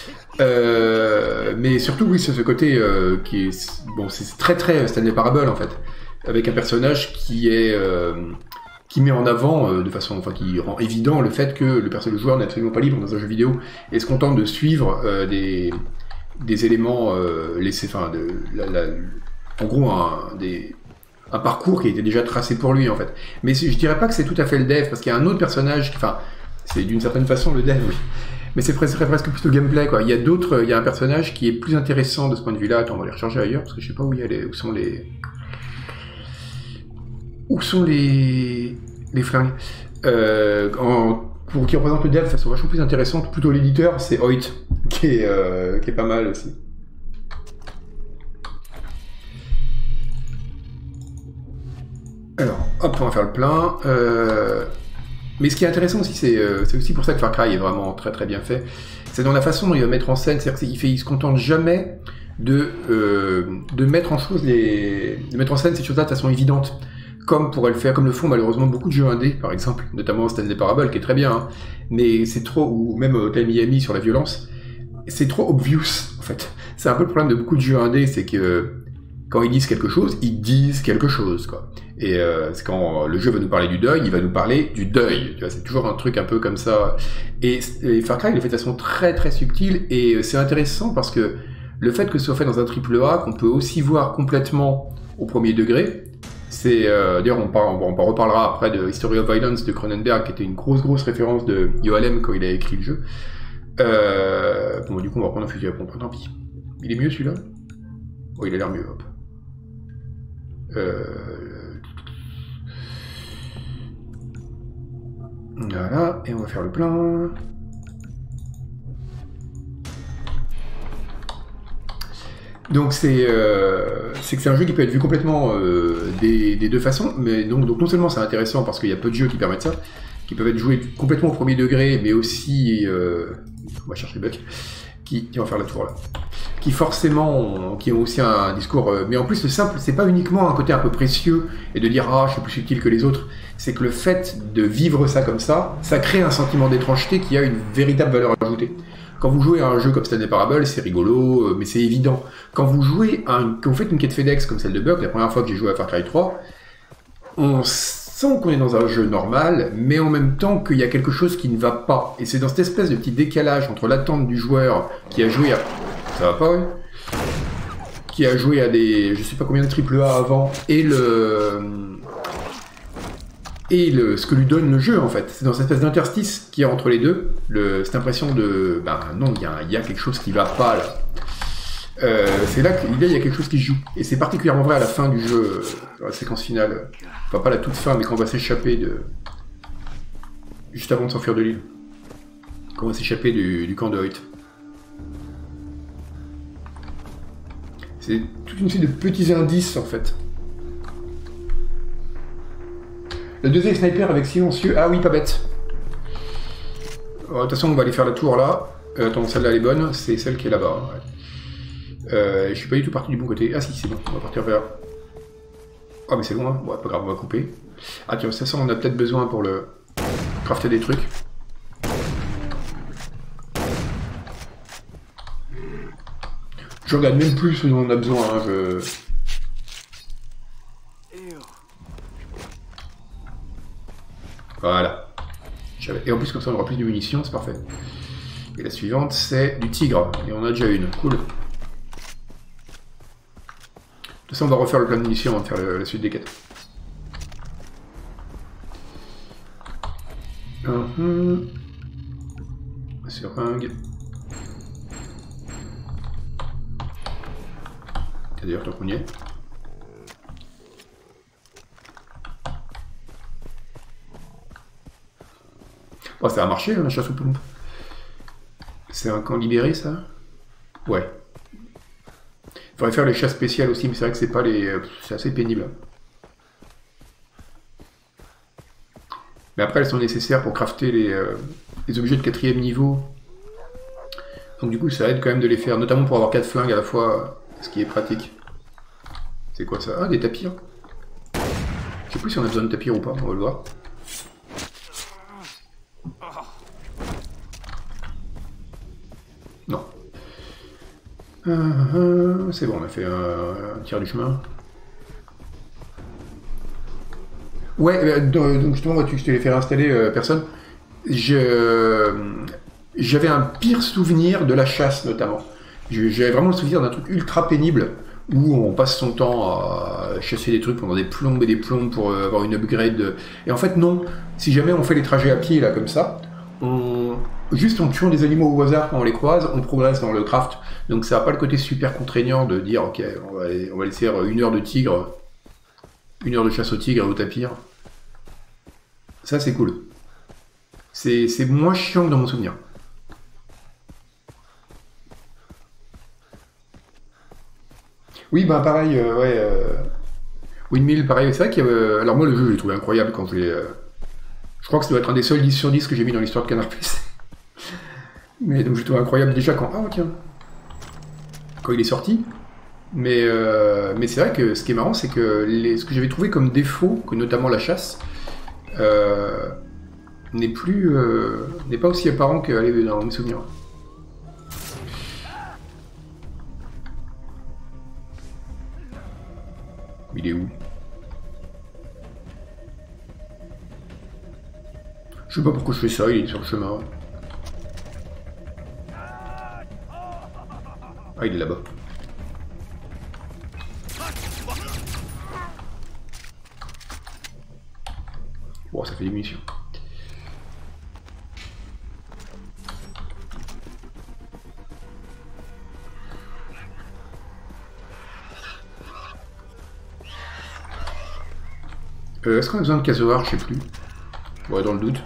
S1: Mais surtout, oui, c'est ce côté qui est... Bon, c'est très très Stanley Parable, en fait. Avec un personnage qui met en avant, de façon... Enfin, qui rend évident le fait que le joueur n'est absolument pas libre dans un jeu vidéo et se contente de suivre des éléments laissés... Enfin, en gros, un parcours qui a été déjà tracé pour lui, en fait. Mais je dirais pas que c'est tout à fait le dev, parce qu'il y a un autre personnage qui... Enfin, c'est d'une certaine façon le dev, oui. Mais c'est presque plutôt gameplay, quoi. Il y a un personnage qui est plus intéressant de ce point de vue-là. Attends, on va les recharger ailleurs, parce que je sais pas où sont les flingues. Qui représente le dev de façon vachement plus intéressante, plutôt l'éditeur, c'est Hoyt, qui est pas mal aussi. Alors, hop, on va faire le plein. Mais ce qui est intéressant aussi, c'est aussi pour ça que Far Cry est vraiment très très bien fait. C'est dans la façon dont il va mettre en scène, c'est-à-dire qu'il se contente jamais de mettre en scène ces choses-là de façon évidente, comme le font malheureusement beaucoup de jeux indés, par exemple, notamment Stanley Parable, qui est très bien, hein, mais c'est trop, ou même Hotel Miami sur la violence, c'est trop obvious en fait. C'est un peu le problème de beaucoup de jeux indés, c'est que quand ils disent quelque chose, quoi. Et c'est quand le jeu va nous parler du deuil, il va nous parler du deuil. Tu vois, c'est toujours un truc un peu comme ça. Et Far Cry, il est fait de façon très très subtile, et c'est intéressant parce que le fait que ce soit fait dans un AAA, qu'on peut aussi voir complètement au premier degré, c'est... D'ailleurs, on reparlera après de History of Violence de Cronenberg, qui était une grosse référence de Yoalem quand il a écrit le jeu. Bon, du coup, on va prendre un fusil à pompe, tant pis. Il est mieux celui-là? Oh, il a l'air mieux, hop. Voilà, et on va faire le plein. Donc c'est que c'est un jeu qui peut être vu complètement des deux façons, mais donc non seulement c'est intéressant parce qu'il y a peu de jeux qui permettent ça, qui peuvent être joués complètement au premier degré, mais aussi on va chercher Buck, qui va faire la tour là, qui forcément qui ont aussi un discours, mais en plus le simple, c'est pas uniquement un côté un peu précieux et de dire ah je suis plus subtil que les autres, c'est que le fait de vivre ça comme ça crée un sentiment d'étrangeté qui a une véritable valeur ajoutée. Quand vous jouez à un jeu comme Stanley Parable, c'est rigolo, mais c'est évident. Quand vous faites une quête FedEx comme celle de Buck, la première fois que j'ai joué à Far Cry 3, on sent qu'on est dans un jeu normal, mais en même temps qu'il y a quelque chose qui ne va pas. Et c'est dans cette espèce de petit décalage entre l'attente du joueur qui a joué à... Ça va pas, oui ? Qui a joué à des... je sais pas combien de AAA avant, et ce que lui donne le jeu, en fait. C'est dans cette espèce d'interstice qu'il y a entre les deux, cette impression de... Ben non, il y a quelque chose qui va pas, là. C'est là qu'il y a quelque chose qui se joue. Et c'est particulièrement vrai à la fin du jeu, dans la séquence finale. Enfin, pas la toute fin, mais quand on va s'échapper juste avant de s'enfuir de l'île. Quand on va s'échapper du camp de Hoyt. C'est toute une série de petits indices, en fait. Le deuxième sniper avec silencieux. Ah oui, pas bête. De toute façon, on va aller faire la tour là. Attends, celle-là elle est bonne. C'est celle qui est là-bas. Ouais. Je suis pas du tout parti du bon côté. Ah si, c'est bon. On va partir vers... Ah mais c'est loin. Bon, pas grave, on va couper. Ah tiens, ça on a peut-être besoin pour le crafter des trucs. Je regarde même plus ce dont on a besoin. Hein, Voilà. Et en plus, comme ça, on aura plus de munitions, c'est parfait. Et la suivante, c'est du tigre. Et on a déjà une. Cool. De toute façon, on va refaire le plein de munitions avant de faire la suite des quêtes. Seringue. D'ailleurs, tant qu'on y est. Oh, ça a marché, hein, la chasse aux pompes. C'est un camp libéré, ça? Ouais. Il faudrait faire les chasses spéciales aussi, mais c'est vrai que c'est pas les... c'est assez pénible. Mais après, elles sont nécessaires pour crafter les objets de 4e niveau. Donc du coup, ça aide quand même de les faire, notamment pour avoir 4 flingues à la fois, ce qui est pratique. C'est quoi ça? Ah, des tapirs. Je sais plus si on a besoin de tapirs ou pas, on va le voir. Non. C'est bon, on a fait un tiers du chemin. Ouais, donc justement, vois-tu, je te l'ai fait installer, personne. J'avais un pire souvenir de la chasse, notamment. J'avais vraiment le souvenir d'un truc ultra pénible, où on passe son temps à chasser des trucs pendant des plombes et des plombes pour avoir une upgrade. Et en fait, non. Si jamais on fait les trajets à pied, là, comme ça, juste en tuant des animaux au hasard quand on les croise, on progresse dans le craft. Donc ça n'a pas le côté super contraignant de dire, ok, on va laisser 1 heure de tigre, 1 heure de chasse au tigre et au tapir. Ça, c'est cool. C'est moins chiant que dans mon souvenir. Oui, bah pareil, ouais. Windmill, pareil, c'est vrai qu'il y avait... Alors moi, le jeu, je l'ai trouvé incroyable quand je l'ai... Je crois que ça doit être un des seuls 10 sur 10 que j'ai mis dans l'histoire de Canard PC. Mais donc je l'ai trouvé incroyable déjà quand... Ah, tiens. Quand il est sorti. Mais c'est vrai que ce qui est marrant, c'est que ce que j'avais trouvé comme défaut, que notamment la chasse, n'est pas aussi apparent qu'elle est dans mes souvenirs. Il est où? Je sais pas pourquoi je fais ça, il est sur le chemin. Ah, il est là-bas. Bon, ça fait des munitions. Est-ce qu'on a besoin de casoar? Je sais plus. Ouais, dans le doute.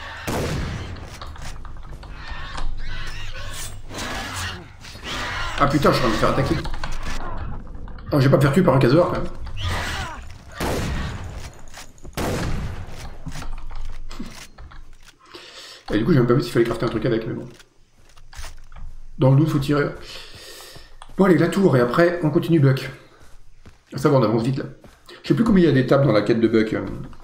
S1: Ah putain, je suis en train de me faire attaquer. Oh, je vais pas me faire tuer par un casoar quand même. Et du coup, j'ai même pas vu s'il fallait crafter un truc avec, mais bon. Dans le doute, faut tirer. Bon, allez, la tour, et après, on continue Buck. Ça va, on avance vite là. Je sais plus combien il y a d'étapes dans la quête de Buck.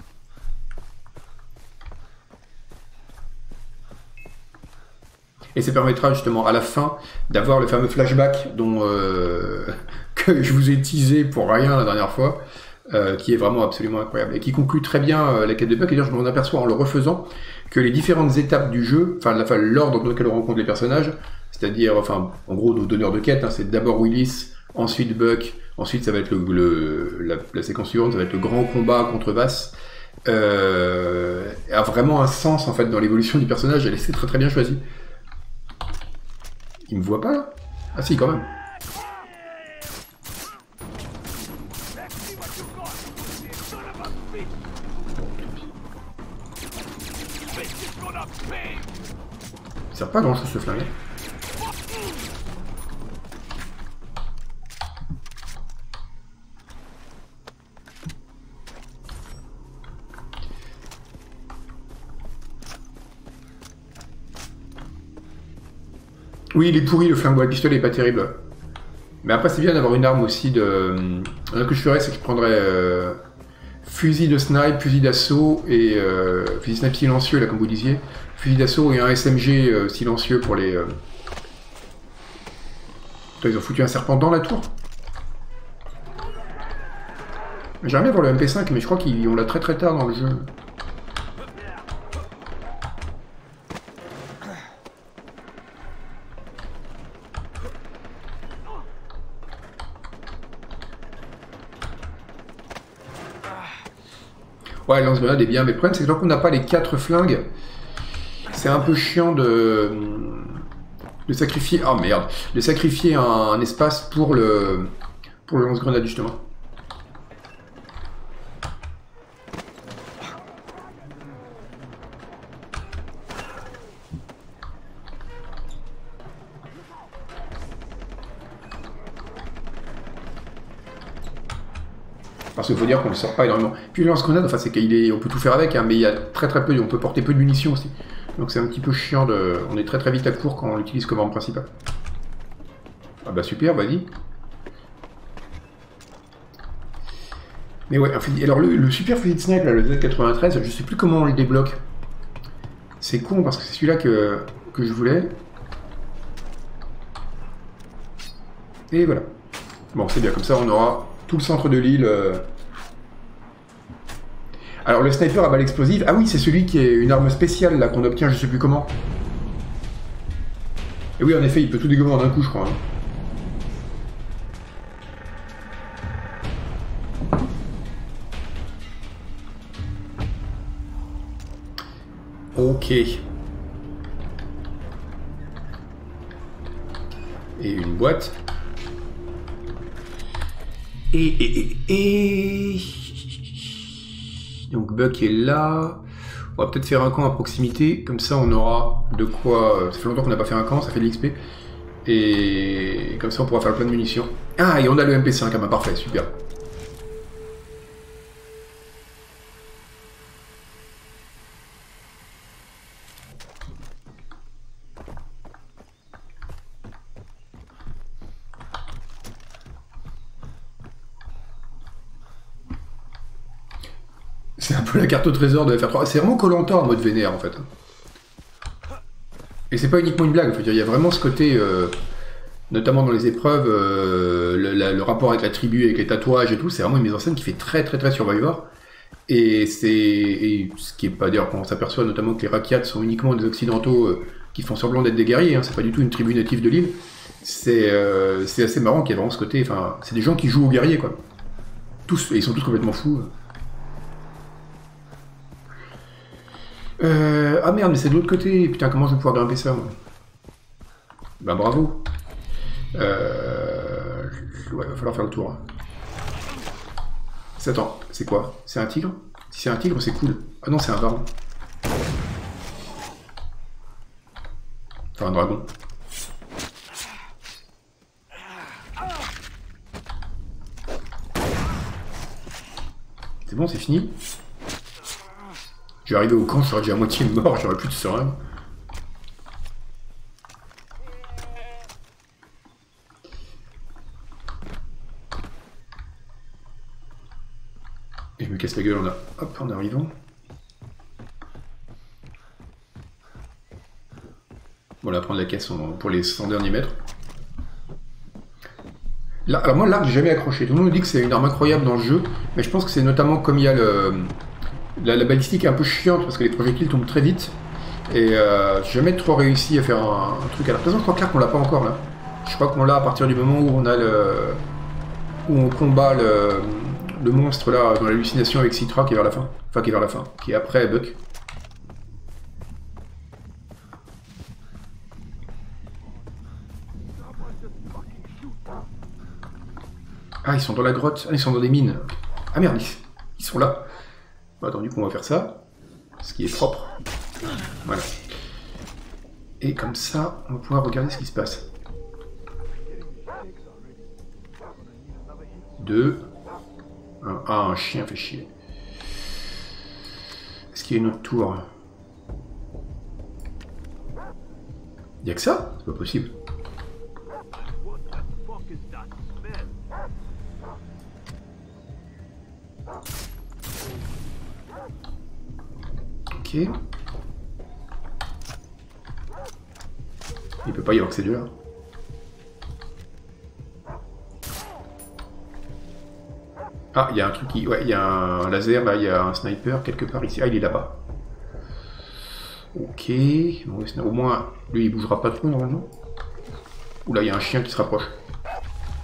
S1: Et ça permettra justement à la fin d'avoir le fameux flashback dont que je vous ai teasé pour rien la dernière fois, qui est vraiment absolument incroyable et qui conclut très bien la quête de Buck. Et d'ailleurs, je m'en aperçois en le refaisant que les différentes étapes du jeu, enfin l'ordre dans lequel on rencontre les personnages, c'est-à-dire, enfin, en gros, nos donneurs de quête, hein, c'est d'abord Willis, ensuite Buck, ensuite ça va être la séquence suivante, ça va être le grand combat contre Vass. A vraiment un sens en fait dans l'évolution du personnage. Elle est très très bien choisie. Il me voit pas là? Ah si, quand même. Ça sert pas à grand chose ce flingue. Oui, il est pourri le flingue, le pistolet est pas terrible. Mais après, c'est bien d'avoir une arme aussi de... Ce que je ferais, c'est que je prendrais fusil de snipe, fusil d'assaut et fusil de snipe silencieux, là, comme vous disiez. Fusil d'assaut et un SMG silencieux pour les... Attends, ils ont foutu un serpent dans la tour. J'aimerais bien voir le MP5, mais je crois qu'on l'a très très tard dans le jeu. Ouais, le lance-grenade est bien, mais le problème c'est que tant qu'on n'a pas les 4 flingues, c'est un peu chiant de sacrifier... Oh merde. De sacrifier un espace pour le lance-grenade, justement. Parce qu'il faut dire qu'on ne le sort pas énormément. Puis le lance-grenade, enfin, c'est on peut tout faire avec, hein, mais il y a très peu, on peut porter peu de munitions aussi. Donc c'est un petit peu chiant on est très vite à court quand on l'utilise comme arme principale. Ah bah super, vas-y. Mais ouais, alors le super fusil de snipe, là, le Z93, je sais plus comment on le débloque. C'est con parce que c'est celui-là que je voulais. Et voilà. Bon, c'est bien, comme ça on aura tout le centre de l'île. Alors le sniper à balle explosive, ah oui, c'est celui qui est une arme spéciale là qu'on obtient, je sais plus comment. Et oui, en effet, il peut tout dégommer en un coup, je crois. Hein. Ok. Et une boîte. Et... Donc Buck est là. On va peut-être faire un camp à proximité. Comme ça, on aura de quoi... Ça fait longtemps qu'on n'a pas fait un camp, ça fait de l'XP. Et comme ça, on pourra faire plein de munitions. Ah, et on a le MP5. Ah bah parfait, super. C'est un peu la carte au trésor de FR3. C'est vraiment Koh-Lanta en mode vénère en fait. Et c'est pas uniquement une blague, il y a vraiment ce côté, notamment dans les épreuves, le rapport avec la tribu, avec les tatouages et tout, c'est vraiment une mise en scène qui fait très Survivor. Et ce qui est pas d'ailleurs quand on s'aperçoit notamment que les Rakyats sont uniquement des occidentaux qui font semblant d'être des guerriers, hein, c'est pas du tout une tribu native de l'île. C'est assez marrant qu'il y ait vraiment ce côté, enfin, c'est des gens qui jouent aux guerriers quoi. Tous, et ils sont tous complètement fous. Ah merde, mais c'est de l'autre côté. Putain, comment je vais pouvoir grimper ça, moi? Bah bravo. Ouais, va falloir faire le tour. Hein. Attends, c'est quoi? C'est un tigre? Si c'est un tigre, c'est cool. Ah non, c'est un varan. Enfin, un dragon. C'est bon, c'est fini? Je vais arriver au camp, je serai déjà à moitié mort, j'aurai plus de seringue. Et je me casse la gueule en arrivant. Bon, on va prendre la caisse pour les 100 derniers mètres. Là, alors moi, l'arc, j'ai jamais accroché. Tout le monde me dit que c'est une arme incroyable dans le jeu, mais je pense que c'est notamment comme il y a la balistique est un peu chiante parce que les projectiles tombent très vite. Et j'ai jamais trop réussi à faire un truc à la présence. Je crois que l'arc, on l'a pas encore là. Je crois qu'on l'a à partir du moment où on a où on combat le monstre là dans l'hallucination avec Citra qui est vers la fin. Enfin, qui est vers la fin. Qui est après Buck. Ah, ils sont dans la grotte. Ah, ils sont dans des mines. Ah merde, ils sont là. Bon, attends, du coup, on va faire ça. Ce qui est propre. Voilà. Et comme ça, on va pouvoir regarder ce qui se passe. 2. Ah, un chien fait chier. Est-ce qu'il y a une autre tour? Il n'y a que ça? C'est pas possible. Ok. Il peut pas y avoir que ces deux-là. Ah, il y a un truc qui... Ouais, il y a un laser, là, il y a un sniper quelque part ici. Ah, il est là-bas. Ok. Bon, au moins, lui, il bougera pas trop, normalement. Oula, il y a un chien qui se rapproche.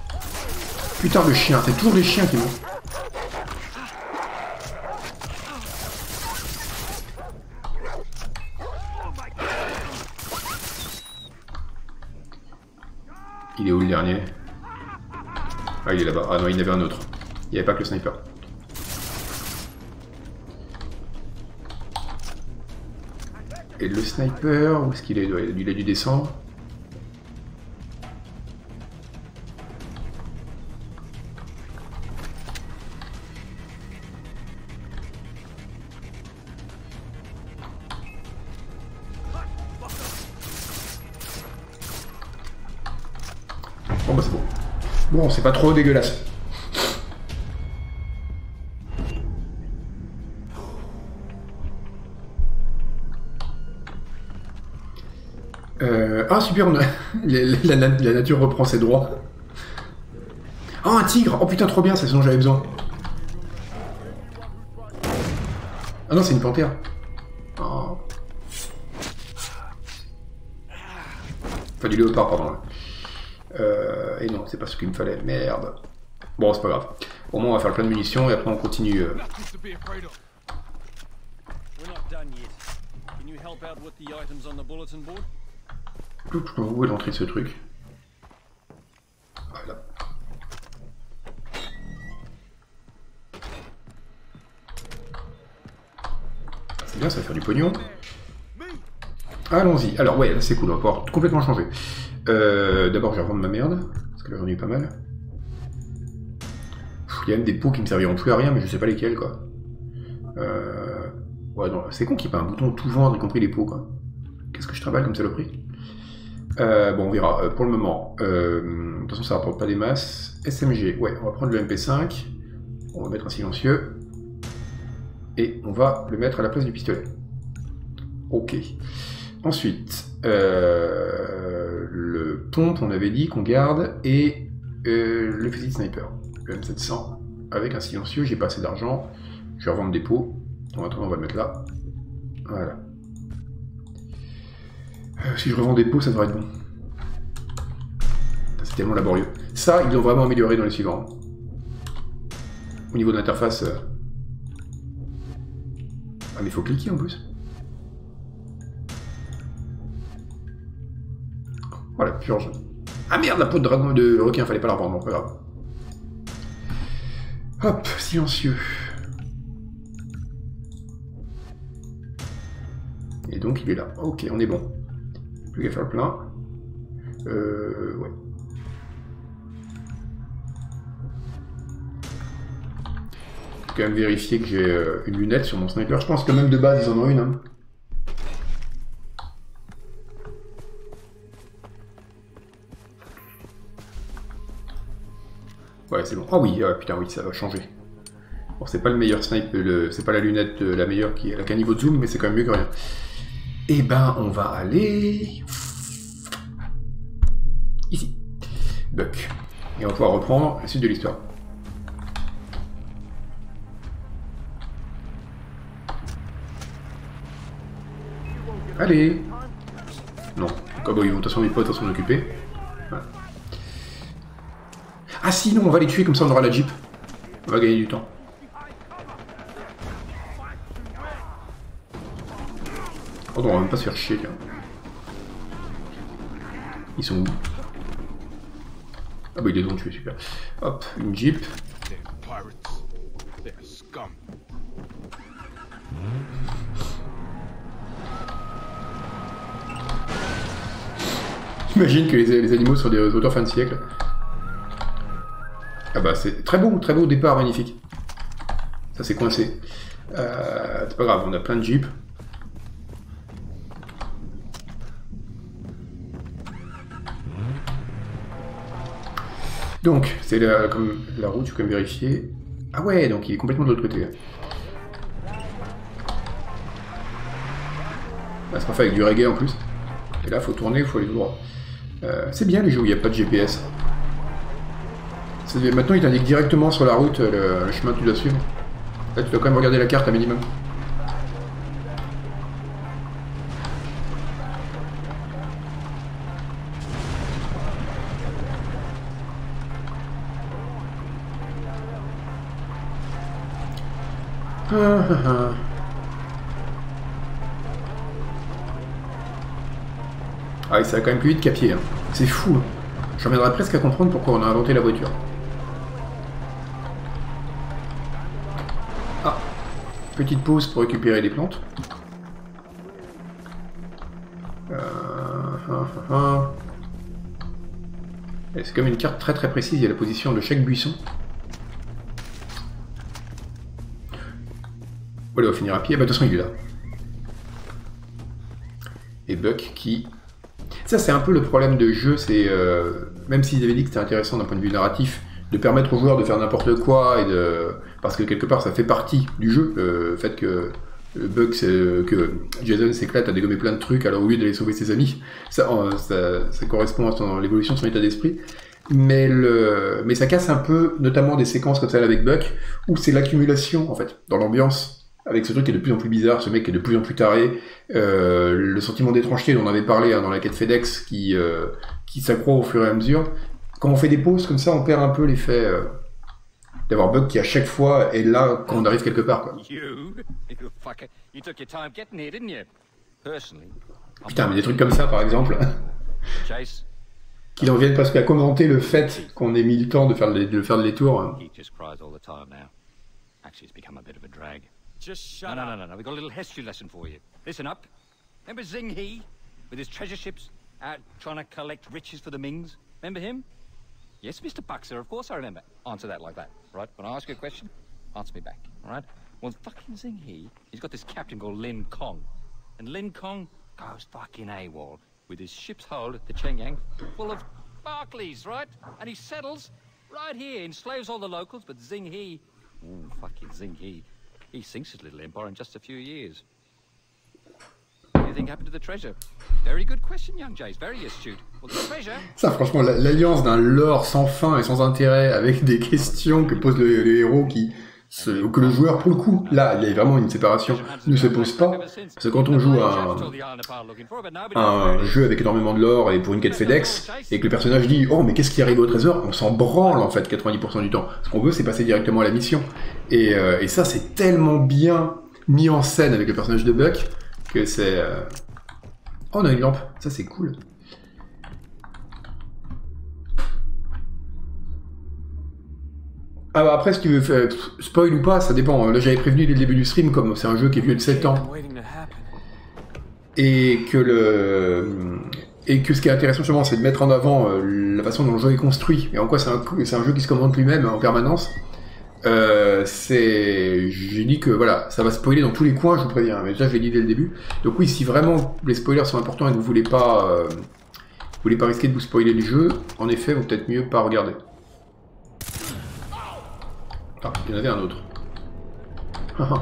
S1: Putain, le chien. C'est toujours les chiens qui vont... Il est où le dernier? Ah, il est là-bas. Ah non, il y en avait un autre. Il n'y avait pas que le sniper. Et le sniper, où est-ce qu'il est? Il a dû descendre. Bon bah c'est bon. Bon, c'est pas trop dégueulasse. Ah super, la nature reprend ses droits. Oh un tigre! Oh putain trop bien, c'est ce dont j'avais besoin. Ah non c'est une panthère. Oh. Enfin du léopard pardon. Et non c'est pas ce qu'il me fallait, merde. Bon c'est pas grave. Au moins on va faire le plein de munitions et après on continue.
S2: We're not done yet. Can you help out with the items on the bulletin board?
S1: Où est l'entrée de ce truc? Voilà. C'est bien, ça va faire du pognon. Allons-y. Alors ouais, c'est cool, on va pouvoir complètement changer. D'abord, je vais revendre ma merde, parce que là j'en ai eu pas mal. Il y a même des pots qui me serviront plus à rien, mais je sais pas lesquels, quoi. Ouais, non, c'est con qu'il n'y ait pas un bouton tout vendre, y compris les pots, quoi. Qu'est-ce que je travaille comme saloperie? Bon, on verra. Pour le moment, de toute façon, ça rapporte pas des masses. SMG, ouais, on va prendre le MP5. On va mettre un silencieux. Et on va le mettre à la place du pistolet. Ok. Ensuite, le pompe, on avait dit qu'on garde. Et le fusil de sniper. Le M700 avec un silencieux. J'ai pas assez d'argent. Je vais revendre des pots. En attendant, on va le mettre là. Voilà. Si je revends des pots, ça devrait être bon. C'est tellement laborieux. Ça, ils l'ont vraiment amélioré dans les suivants. Au niveau de l'interface... Ah mais il faut cliquer en plus. Voilà, purge. Ah merde, la peau de dragon de requin, fallait pas la revendre, pas grave. Hop, silencieux. Et donc il est là. Ok, on est bon. Plus qu'à faire le plein. Ouais. Faut quand même vérifier que j'ai une lunette sur mon sniper. Je pense que même de base ils en ont une. Hein. Ouais, c'est bon. Ah oui, putain, oui, ça va changer. Bon, c'est pas le meilleur sniper, c'est pas la lunette la meilleure qui a qu'un niveau de zoom, mais c'est quand même mieux que rien. Eh ben, on va aller... ici. Buck. Et on va pouvoir reprendre la suite de l'histoire. Allez. Non. Comme bon, ils vont de toute façon, mes potes s'en occuper. Voilà. Ah si, non, on va les tuer, comme ça on aura la Jeep. On va gagner du temps. Oh non, on va même pas se faire chier, tiens. Ils sont où? Ah bah ils les ont tués, super. Hop, une Jeep. J'imagine que les animaux sont des auteurs fin de siècle. Ah bah c'est très beau départ, magnifique. Ça s'est coincé. C'est pas grave, on a plein de Jeeps. Donc, c'est comme la route, tu peux me vérifier. Ah ouais, donc il est complètement de l'autre côté. Bah, c'est parfait avec du reggae en plus. Et là, faut tourner, faut aller tout droit. C'est bien les jeux où il n'y a pas de GPS. Maintenant, il t'indique directement sur la route le chemin que tu dois suivre. Là, tu dois quand même regarder la carte un minimum. Ah, ça va quand même plus vite qu'à pied. Hein. C'est fou. Hein. Je reviendrai presque à comprendre pourquoi on a inventé la voiture. Ah, petite pause pour récupérer des plantes. C'est comme une carte très très précise, il y a la position de chaque buisson. Voilà, on va finir à pied. Bah, de toute façon, il est là. Et Buck qui... Ça, c'est un peu le problème de jeu, c'est... même s'ils avaient dit que c'était intéressant d'un point de vue narratif, de permettre aux joueurs de faire n'importe quoi, et de... parce que quelque part, ça fait partie du jeu, le fait que Buck, que Jason s'éclate à dégommer plein de trucs, alors au lieu d'aller sauver ses amis, ça correspond à l'évolution de son état d'esprit. Mais ça casse un peu, notamment des séquences comme celle avec Buck, où c'est l'accumulation, en fait, dans l'ambiance, avec ce truc qui est de plus en plus bizarre, ce mec qui est de plus en plus taré, le sentiment d'étrangeté dont on avait parlé dans la quête FedEx, qui s'accroît au fur et à mesure. Quand on fait des pauses comme ça, on perd un peu l'effet d'avoir Buck qui à chaque fois est là quand on arrive quelque part, quoi. Putain, mais des trucs comme ça, par exemple, qu'il en vienne presque à commenter le fait qu'on ait mis le temps de faire des tours.
S2: Just shut up. No. We've got a little history lesson for you. Listen up. Remember Zing He? With his treasure ships out trying to collect riches for the Mings? Remember him? Yes, Mr. Buxer, of course I remember. Answer that like that, right? When I ask you a question, answer me back, all right? Well, fucking Zing He, he's got this captain called Lin Kong. And Lin Kong goes fucking AWOL with his ship's hold at the Chengyang full of Barclays, right? And he settles right here, enslaves all the locals, but Zing He... Ooh, fucking Zing He... He sinks his little empire in just a few years. What do you think happened to the treasure? Very good question, young Jace. Very astute. Well, the treasure...
S1: Ça, franchement, l'alliance d'un lore sans fin et sans intérêt, avec des questions que posent les héros que le joueur, pour le coup, là, il y a vraiment une séparation, ne se pose pas. Parce que quand on joue à un jeu avec énormément de lore et pour une quête FedEx, et que le personnage dit « Oh, mais qu'est-ce qui arrive au trésor ?» On s'en branle, en fait, 90% du temps. Ce qu'on veut, c'est passer directement à la mission. Et ça, c'est tellement bien mis en scène avec le personnage de Buck, que c'est... Oh, on a une lampe. Ça, c'est cool. Ah bah après, si tu veux faire spoil ou pas, ça dépend. Là, j'avais prévenu dès le début du stream, comme c'est un jeu qui est vieux de 7 ans. Et que ce qui est intéressant justement, c'est de mettre en avant la façon dont le jeu est construit. Et en quoi c'est un jeu qui se commande lui-même en permanence. J'ai dit que voilà, ça va spoiler dans tous les coins, je vous préviens. Mais déjà, je l'ai dit dès le début. Donc oui, si vraiment les spoilers sont importants et que vous voulez pas risquer de vous spoiler le jeu, en effet, vaut peut-être mieux pas regarder. Ah, il y en avait un autre. Ah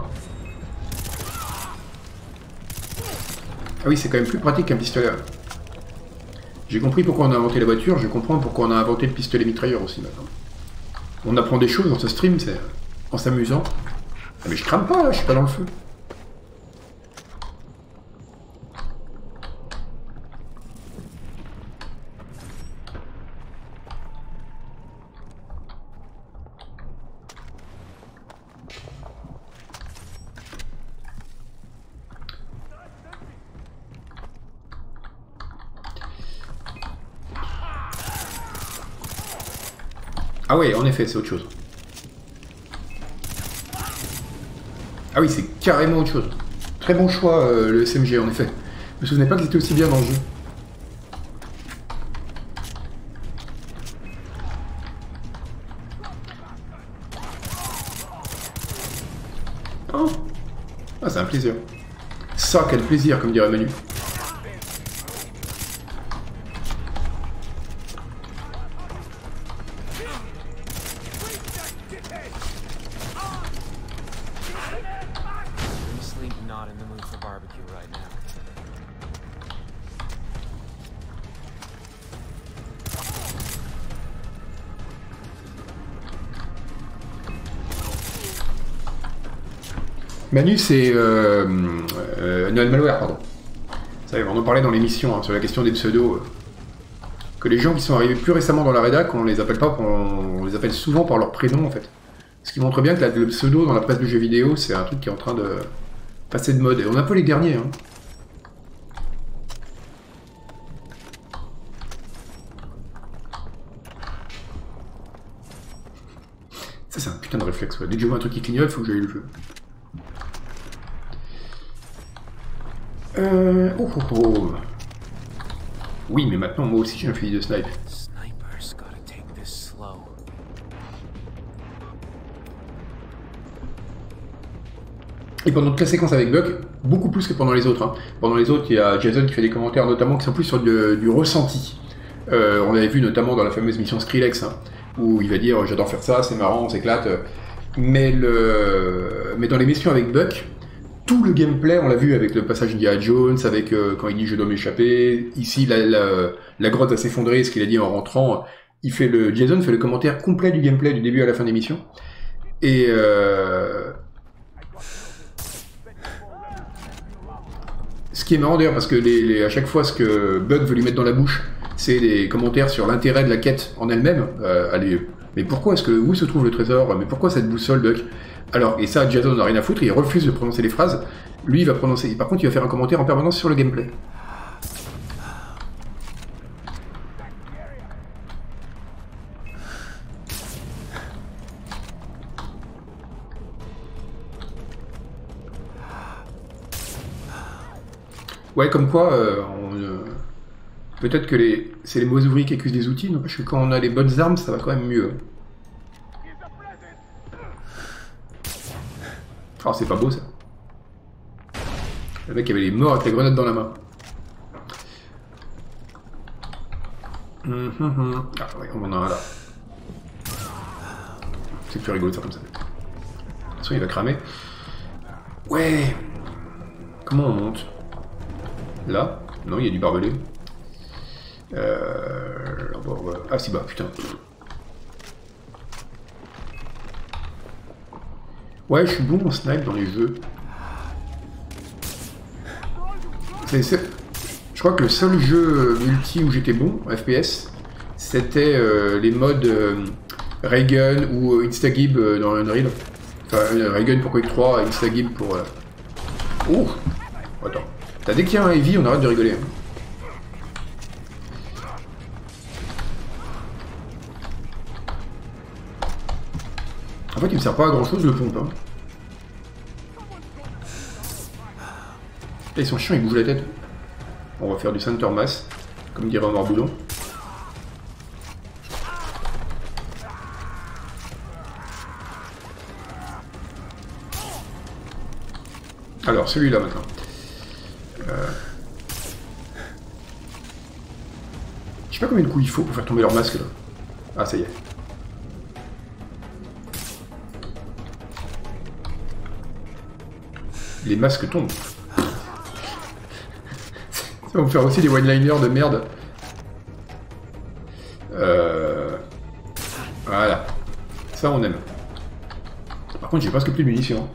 S1: oui, c'est quand même plus pratique qu'un pistolet. J'ai compris pourquoi on a inventé la voiture, je comprends pourquoi on a inventé le pistolet mitrailleur aussi maintenant. On apprend des choses dans ce stream, c'est en s'amusant. Ah mais je crame pas là, je suis pas dans le feu. Ah oui, en effet, c'est autre chose. Ah oui, c'est carrément autre chose. Très bon choix, le SMG, en effet. Je me souvenais pas qu'il était aussi bien dans le jeu. Oh. Ah, c'est un plaisir. Ça, quel plaisir, comme dirait Manu. Manu, c'est Noël Malware, pardon. Ça, on en parlait dans l'émission, hein, sur la question des pseudos. Que les gens qui sont arrivés plus récemment dans la rédac, on les appelle pas, on les appelle souvent par leur prénom, en fait. Ce qui montre bien que le pseudo dans la presse de jeux vidéo, c'est un truc qui est en train de passer de mode. Et on est un peu les derniers, hein. Ça, c'est un putain de réflexe, ouais. Dès que je vois un truc qui clignote, faut que j'aille le jeu. Oh oh oh. Oui, mais maintenant, moi aussi, j'ai un fusil de snipe.
S3: Sniper's gotta take this slow.
S1: Et pendant toute la séquence avec Buck, beaucoup plus que pendant les autres. Hein. Pendant les autres, il y a Jason qui fait des commentaires, notamment qui sont plus sur du ressenti. On l'avait vu notamment dans la fameuse mission Skrillex, hein, où il va dire j'adore faire ça, c'est marrant, on s'éclate. Mais dans les missions avec Buck, tout le gameplay, on l'a vu avec le passage d'Indiana Jones, avec quand il dit je dois m'échapper. Ici, la grotte va s'effondrer, ce qu'il a dit en rentrant. Jason fait le commentaire complet du gameplay du début à la fin des missions. Et ce qui est marrant d'ailleurs, parce que à chaque fois, ce que Buck veut lui mettre dans la bouche, c'est des commentaires sur l'intérêt de la quête en elle-même. Mais pourquoi où se trouve le trésor? Mais pourquoi cette boussole, Buck? Alors, et ça, Jason n'a rien à foutre, il refuse de prononcer les phrases. Lui, il va prononcer. Par contre, il va faire un commentaire en permanence sur le gameplay. Ouais, comme quoi, peut-être que c'est les mauvais ouvriers qui accusent les outils, non? Parce que quand on a les bonnes armes, ça va quand même mieux. Oh, c'est pas beau ça. Le mec avait les morts avec la grenade dans la main. Ah ouais, on en a un là. C'est plus rigolo de faire comme ça. De toute façon, il va cramer. Ouais. Comment on monte? Là? Non, il y a du barbelé. Ah si, bah putain. Ouais, je suis bon en snipe dans les jeux. Je crois que le seul jeu multi où j'étais bon, FPS, c'était les modes Raygun ou Instagib dans Unreal. Enfin, Raygun pour Quake 3, Instagib pour... Oh! Attends. Dès qu'il y a un heavy, on arrête de rigoler. En fait, il me sert pas à grand chose le pompe. Hein. Là, ils sont chiants, ils bougent la tête. On va faire du center mass, comme dirait Omar Boudon. Alors, celui-là maintenant. Je sais pas combien de coups il faut pour faire tomber leur masque là. Ah, ça y est. Les masques tombent. Ça va me faire aussi des one-liners de merde. Voilà. Ça, on aime. Par contre, j'ai presque plus de munitions.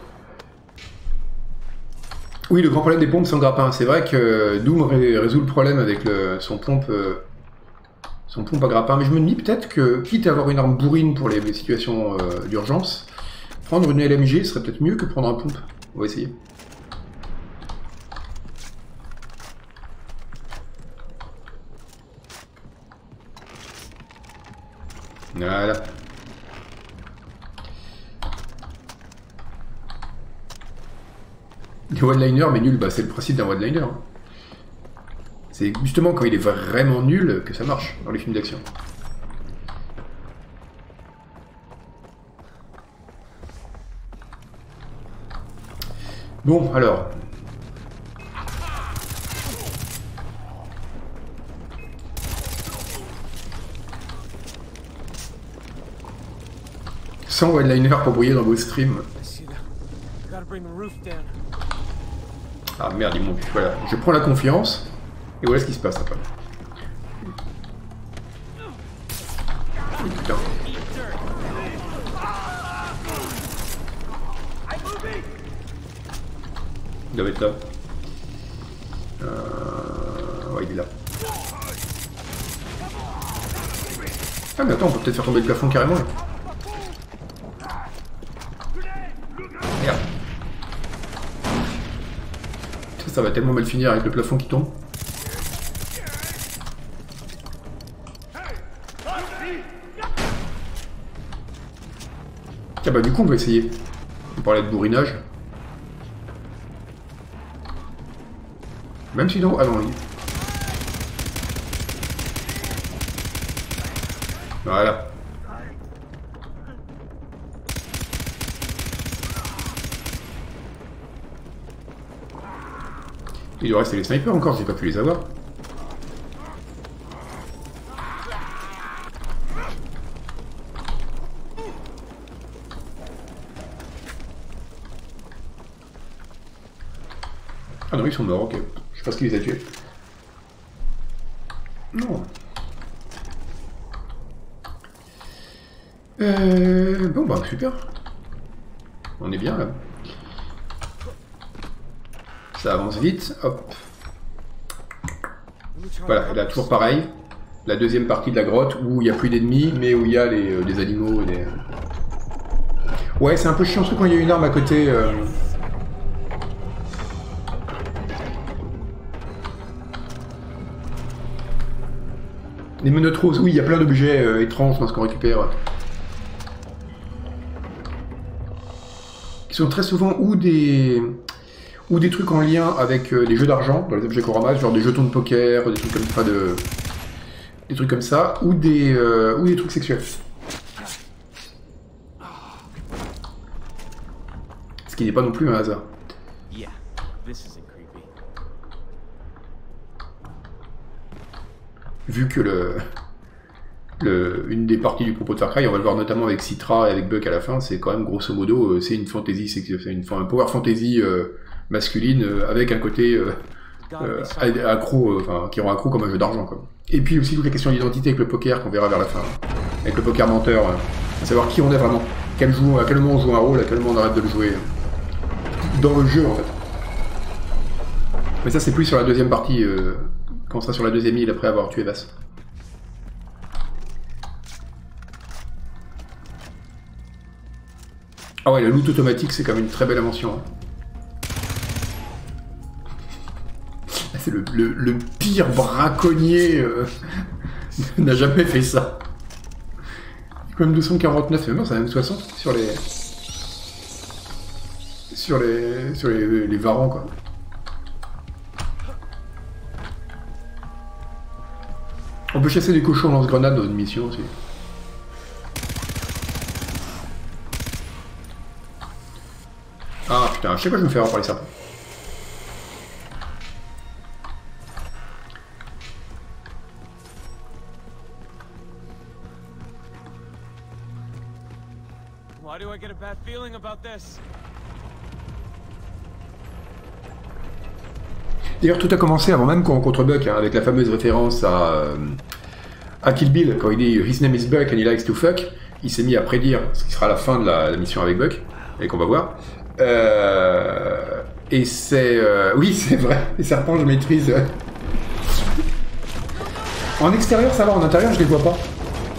S1: Oui, le grand problème des pompes, c'est le grappin. C'est vrai que Doom résout le problème avec son pompe à grappin. Mais je me dis peut-être que, quitte à avoir une arme bourrine pour les situations d'urgence, prendre une LMG serait peut-être mieux que prendre un pompe. On va essayer. Voilà. Les one-liners, mais nul, bah c'est le principe d'un one-liner. Hein. C'est justement quand il est vraiment nul que ça marche dans les films d'action. Bon, alors. Sans one-liner pour briller dans vos streams. Ah merde, il manque. Voilà, je prends la confiance. Et voilà ce qui se passe après. Oh, putain. Il doit être là. Ouais, il est là. Ah mais attends, on peut peut-être faire tomber le plafond carrément là. Merde. Ça va tellement mal finir avec le plafond qui tombe. Ah bah du coup on va essayer. On parlait de bourrinage. Même si non... Ah non, voilà. Il doit rester les snipers encore, j'ai pas pu les avoir. Ah non, ils sont morts, ok. Je sais pas ce qui les a tués. Non. Bon bah super. On est bien là. Ça avance vite, hop. Voilà, là toujours pareil. La deuxième partie de la grotte où il n'y a plus d'ennemis, mais où il y a des animaux et des... Ouais, c'est un peu chiant, surtout quand il y a une arme à côté. Les menottes roses, oui, il y a plein d'objets étranges dans ce qu'on récupère. Qui sont très souvent ou des trucs en lien avec les jeux d'argent, dans les objets qu'on ramasse, genre des jetons de poker, des trucs comme ça, des trucs comme ça, ou des trucs sexuels. Ce qui n'est pas non plus un hasard. Vu que une des parties du propos de Far Cry, on va le voir notamment avec Citra et avec Buck à la fin, c'est quand même grosso modo, c'est une fantasy, c'est un power fantasy masculine avec un côté accro, enfin qui rend accro comme un jeu d'argent quoi. Et puis aussi toute la question d'identité avec le poker qu'on verra vers la fin, avec le poker menteur, à savoir qui on est vraiment, à quel moment on joue un rôle, à quel moment on arrête de le jouer dans le jeu en fait. Mais ça c'est plus sur la deuxième partie, quand on sera sur la deuxième île après avoir tué Vass. Ah ouais, la loot automatique, c'est quand même une très belle invention. C'est le pire braconnier n'a jamais fait ça. Il y a quand même 249, mais non, c'est même 60 sur les varans, quoi. On peut chasser des cochons lance-grenades dans une mission aussi. Ah putain, je sais pas, je me fais avoir par les serpents.
S3: Why do I get a bad feeling about this?
S1: D'ailleurs, tout a commencé avant même qu'on rencontre Buck, hein, avec la fameuse référence à Kill Bill, quand il dit « His name is Buck and he likes to fuck », il s'est mis à prédire ce qui sera la fin de la mission avec Buck, et qu'on va voir. Et c'est... oui, c'est vrai, les serpents, je maîtrise. En extérieur, ça va, en intérieur, je les vois pas.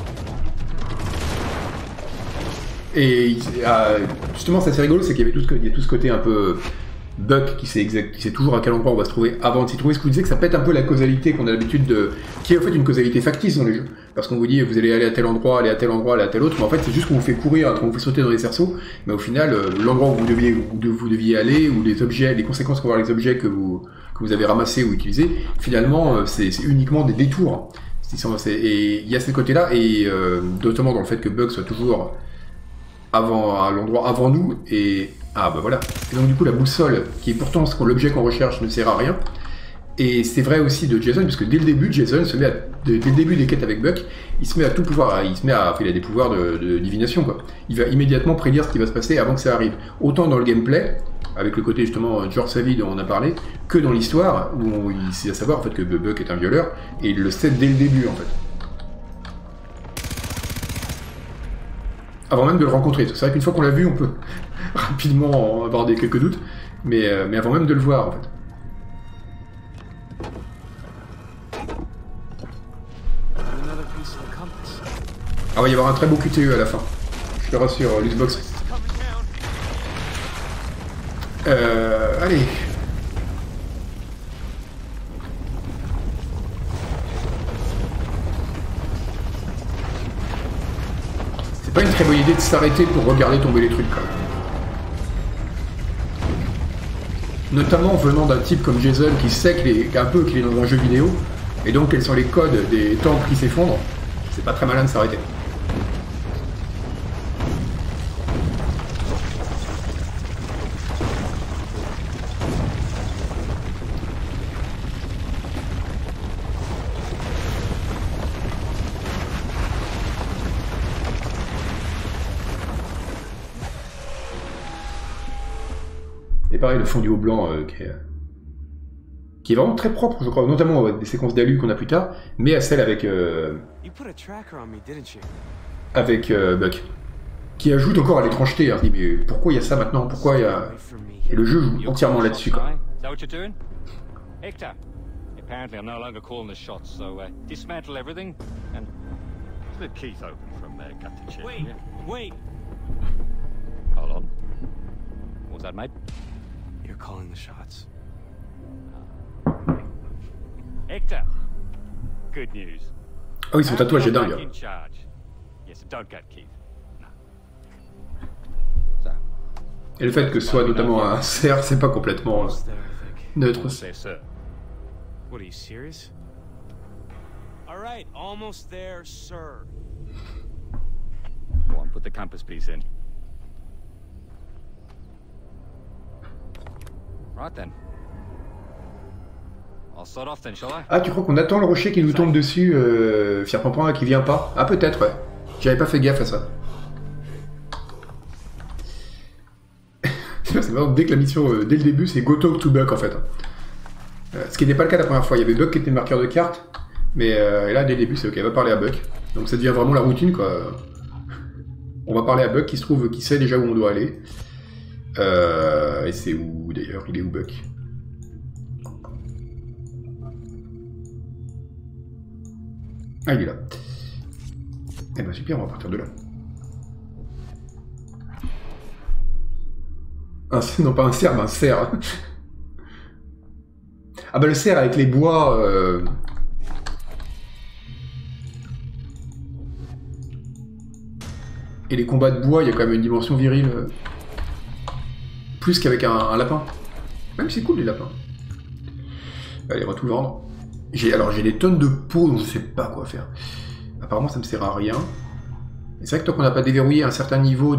S1: Et justement, c'est assez rigolo, c'est qu'il y avait tout ce côté un peu... Buck qui sait toujours à quel endroit on va se trouver avant de s'y trouver, ce qu'on disait que ça pète un peu la causalité qu'on a l'habitude de... qui est en fait une causalité factice dans les jeux. Parce qu'on vous dit vous allez aller à tel endroit, aller à tel endroit, aller à tel autre, mais en fait c'est juste qu'on vous fait courir, qu'on vous fait sauter dans les cerceaux, mais au final l'endroit où vous deviez aller, ou les objets, les conséquences qu'ont avoir les objets que vous avez ramassés ou utilisés, finalement c'est uniquement des détours. Et il y a ce côté-là, et notamment dans le fait que Buck soit toujours à l'endroit avant nous, et ah bah voilà. Et donc du coup la boussole, qui est pourtant l'objet qu'on recherche, ne sert à rien. Et c'est vrai aussi de Jason, puisque dès le début, Jason se met à, dès le début des quêtes avec Buck, il se met à tout pouvoir, il a des pouvoirs de divination quoi. Il va immédiatement prédire ce qui va se passer avant que ça arrive. Autant dans le gameplay, avec le côté justement George Savvy dont on a parlé, que dans l'histoire, où il sait à savoir en fait que Buck est un violeur, et il le sait dès le début en fait. Avant même de le rencontrer. C'est vrai qu'une fois qu'on l'a vu, on peut rapidement avoir quelques doutes, mais avant même de le voir en fait. Ah, va y avoir un très beau QTE à la fin. Je te rassure, l'Xbox. Allez. pas une très bonne idée de s'arrêter pour regarder tomber les trucs quand même. Notamment venant d'un type comme Jason qui sait qu'il est un peu qu'il est dans un jeu vidéo, et donc quels sont les codes des temples qui s'effondrent, c'est pas très malin de s'arrêter. Et pareil, le fondu au blanc qui est vraiment très propre, je crois, notamment avec des séquences d'alu qu'on a plus tard, mais à celle avec Buck, qui ajoute encore à l'étrangeté. Hein. Je dis, mais pourquoi il y a ça maintenant? Pourquoi il y a... Et le jeu joue entièrement là-dessus.
S2: Hector, apparently I'm no longer calling the shots, so dismantle everything and split Keith open from gut to chin.
S3: Wait, wait.
S2: Hold on. What's that, mate?
S3: You're calling the shots.
S2: Hector, good news.
S1: Ah oui, son tatouage est dingue.
S2: In charge. Yes, don't gut Keith. No. So.
S1: Et le fait que ce soit notamment un cerf, c'est pas complètement
S3: Almost there, I think.
S1: neutre.
S2: There, sir.
S3: What, are you serious? All right, almost there, sir.
S2: Go on, put the compass piece in. Right then. I'll start off then, shall I?
S1: Ah, tu crois qu'on attend le rocher qui nous tombe dessus, Fier Pampin, qui vient pas? Ah, peut-être, ouais. J'avais pas fait gaffe à ça. C'est marrant, dès que la mission, dès le début, c'est Go Talk to Buck, en fait. Ce qui n'était pas le cas la première fois. Il y avait Buck qui était le marqueur de carte, mais là, dès le début, c'est OK, va parler à Buck. Donc ça devient vraiment la routine, quoi. On va parler à Buck qui se trouve, qui sait déjà où on doit aller. Et c'est où, d'ailleurs? Il est où, Buck? Ah, il est là. Eh ben super, on va partir de là. Non, pas un cerf, mais un cerf. Ah bah le cerf avec les bois... Et les combats de bois, il y a quand même une dimension virile. Plus qu'avec un lapin. Même si c'est cool les lapins. Allez, on va tout vendre. Alors j'ai des tonnes de peau dont je sais pas quoi faire. Apparemment ça me sert à rien. Et c'est vrai que tant qu'on n'a pas déverrouillé un certain niveau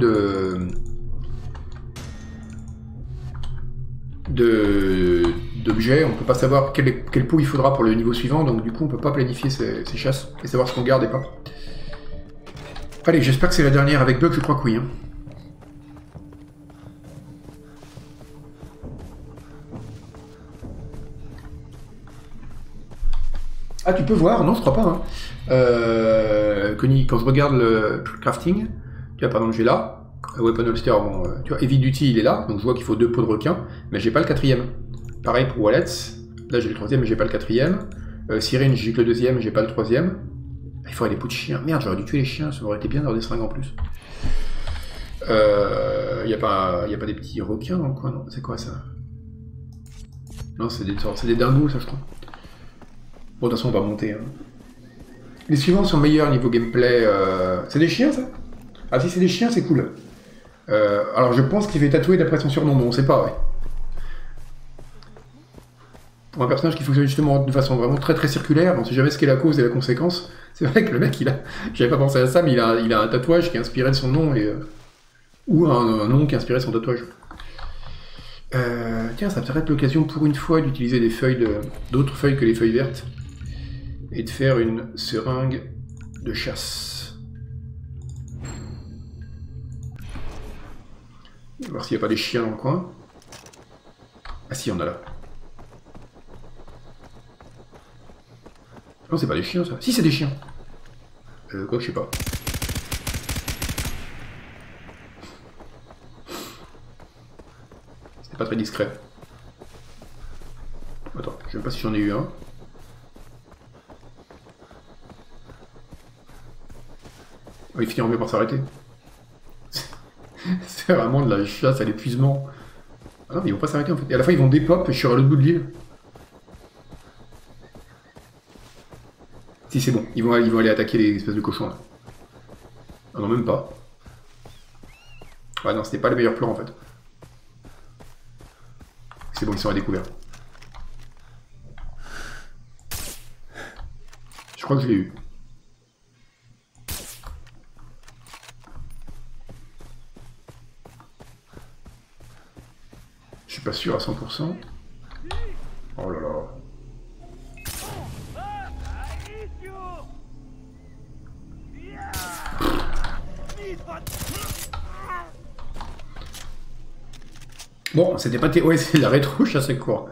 S1: d'objets, on peut pas savoir quelle peau il faudra pour le niveau suivant, donc du coup on peut pas planifier ses chasses et savoir ce qu'on garde et pas. Allez, j'espère que c'est la dernière avec Buck, je crois que oui. Hein. Ah, tu peux voir? Non, je crois pas. Hein. Quand je regarde le crafting, tu vois, par exemple, j'ai là, Weapon Holster, bon, tu vois, Heavy Duty, il est là, donc je vois qu'il faut 2 peaux de requin, mais j'ai pas le 4ème. Pareil pour Wallets, là j'ai le 3ème, mais j'ai pas le 4ème. Syringe, j'ai que le 2ème, mais j'ai pas le 3ème. Il faudrait des peaux de chiens. Merde, j'aurais dû tuer les chiens, ça aurait été bien d'avoir des seringues en plus. Y a pas des petits requins dans le coin, non? C'est quoi ça? Non, c'est des dingos, ça, je crois. Bon, de toute façon, on va monter. Hein. Les suivants sont meilleurs niveau gameplay. C'est des chiens, ça? Ah, si c'est des chiens, c'est cool. Alors, je pense qu'il fait tatouer d'après son surnom, mais on sait pas, ouais. Pour un personnage qui fonctionne justement de façon vraiment très très circulaire, on sait jamais ce qu'est la cause et la conséquence. C'est vrai que le mec, j'avais pas pensé à ça, mais il a un tatouage qui est inspiré de son nom, ou un nom qui est inspiré de son tatouage. Tiens, ça peut être l'occasion pour une fois d'utiliser d'autres feuilles que les feuilles vertes. Et de faire une seringue de chasse. On va voir s'il n'y a pas des chiens dans le coin. Ah si, il y en a là. Non, c'est pas des chiens ça. Si, c'est des chiens. Quoi, je sais pas. C'était pas très discret. Attends, je sais même pas si j'en ai eu un. Il finira mieux par s'arrêter. C'est vraiment de la chasse à l'épuisement. Ah non, mais ils vont pas s'arrêter en fait. Et à la fin, ils vont dépop et je suis à l'autre bout de l'île. Si, c'est bon. Ils vont aller attaquer les espèces de cochons là. Ah non, même pas. Ouais, non, c'était pas le meilleur plan en fait. C'est bon, ils sont à découvert. Je crois que je l'ai eu. Je suis pas sûr à 100%. Oh là là. Bon, c'était pas... Ouais, c'est la rétro chasse et court.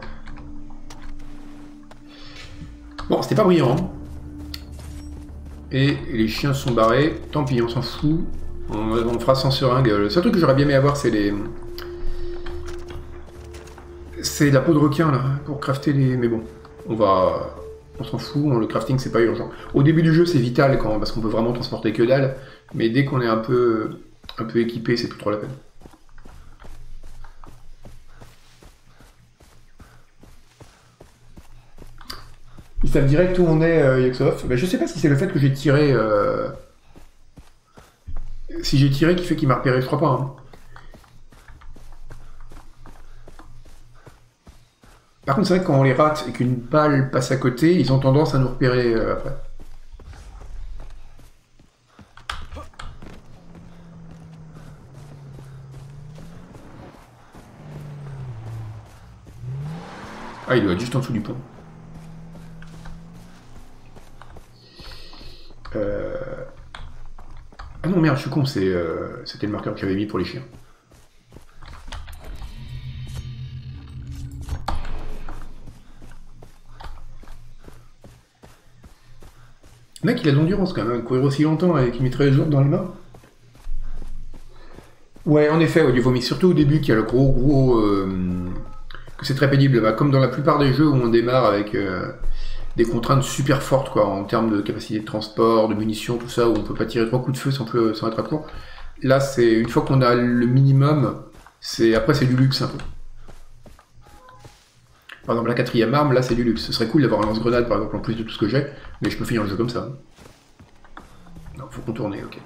S1: Bon, c'était pas brillant. Hein. Et les chiens sont barrés. Tant pis, on s'en fout. On fera sans seringue. Le seul truc que j'aurais bien aimé avoir, c'est les... C'est la peau de requin, là, pour crafter les... Mais bon, on s'en fout, le crafting, c'est pas urgent. Au début du jeu, c'est vital, parce qu'on peut vraiment transporter que dalle. Mais dès qu'on est un peu équipé, c'est plus trop la peine. Ils savent direct où on est, Yaxoff. Ben, je sais pas si c'est le fait que j'ai tiré... Si j'ai tiré qui fait qu'il m'a repéré, je crois pas. Hein. Par contre, c'est vrai que quand on les rate et qu'une balle passe à côté, ils ont tendance à nous repérer après. Ah, il doit être juste en dessous du pont. Ah non, merde, je suis con, c'était le marqueur que j'avais mis pour les chiens. Le mec, il a de l'endurance quand même, courir aussi longtemps et qu'il mettrait les autres dans les mains. Ouais, en effet, il vomit surtout au début qu'il y a le gros... que c'est très pénible, bah, comme dans la plupart des jeux où on démarre avec des contraintes super fortes, quoi, en termes de capacité de transport, de munitions, tout ça, où on peut pas tirer 3 coups de feu sans être à court. Là, c'est une fois qu'on a le minimum, après c'est du luxe un peu. Par exemple, la 4ème arme, là c'est du luxe. Ce serait cool d'avoir un lance-grenade par exemple en plus de tout ce que j'ai, mais je peux finir le jeu comme ça. Non, faut contourner, ok.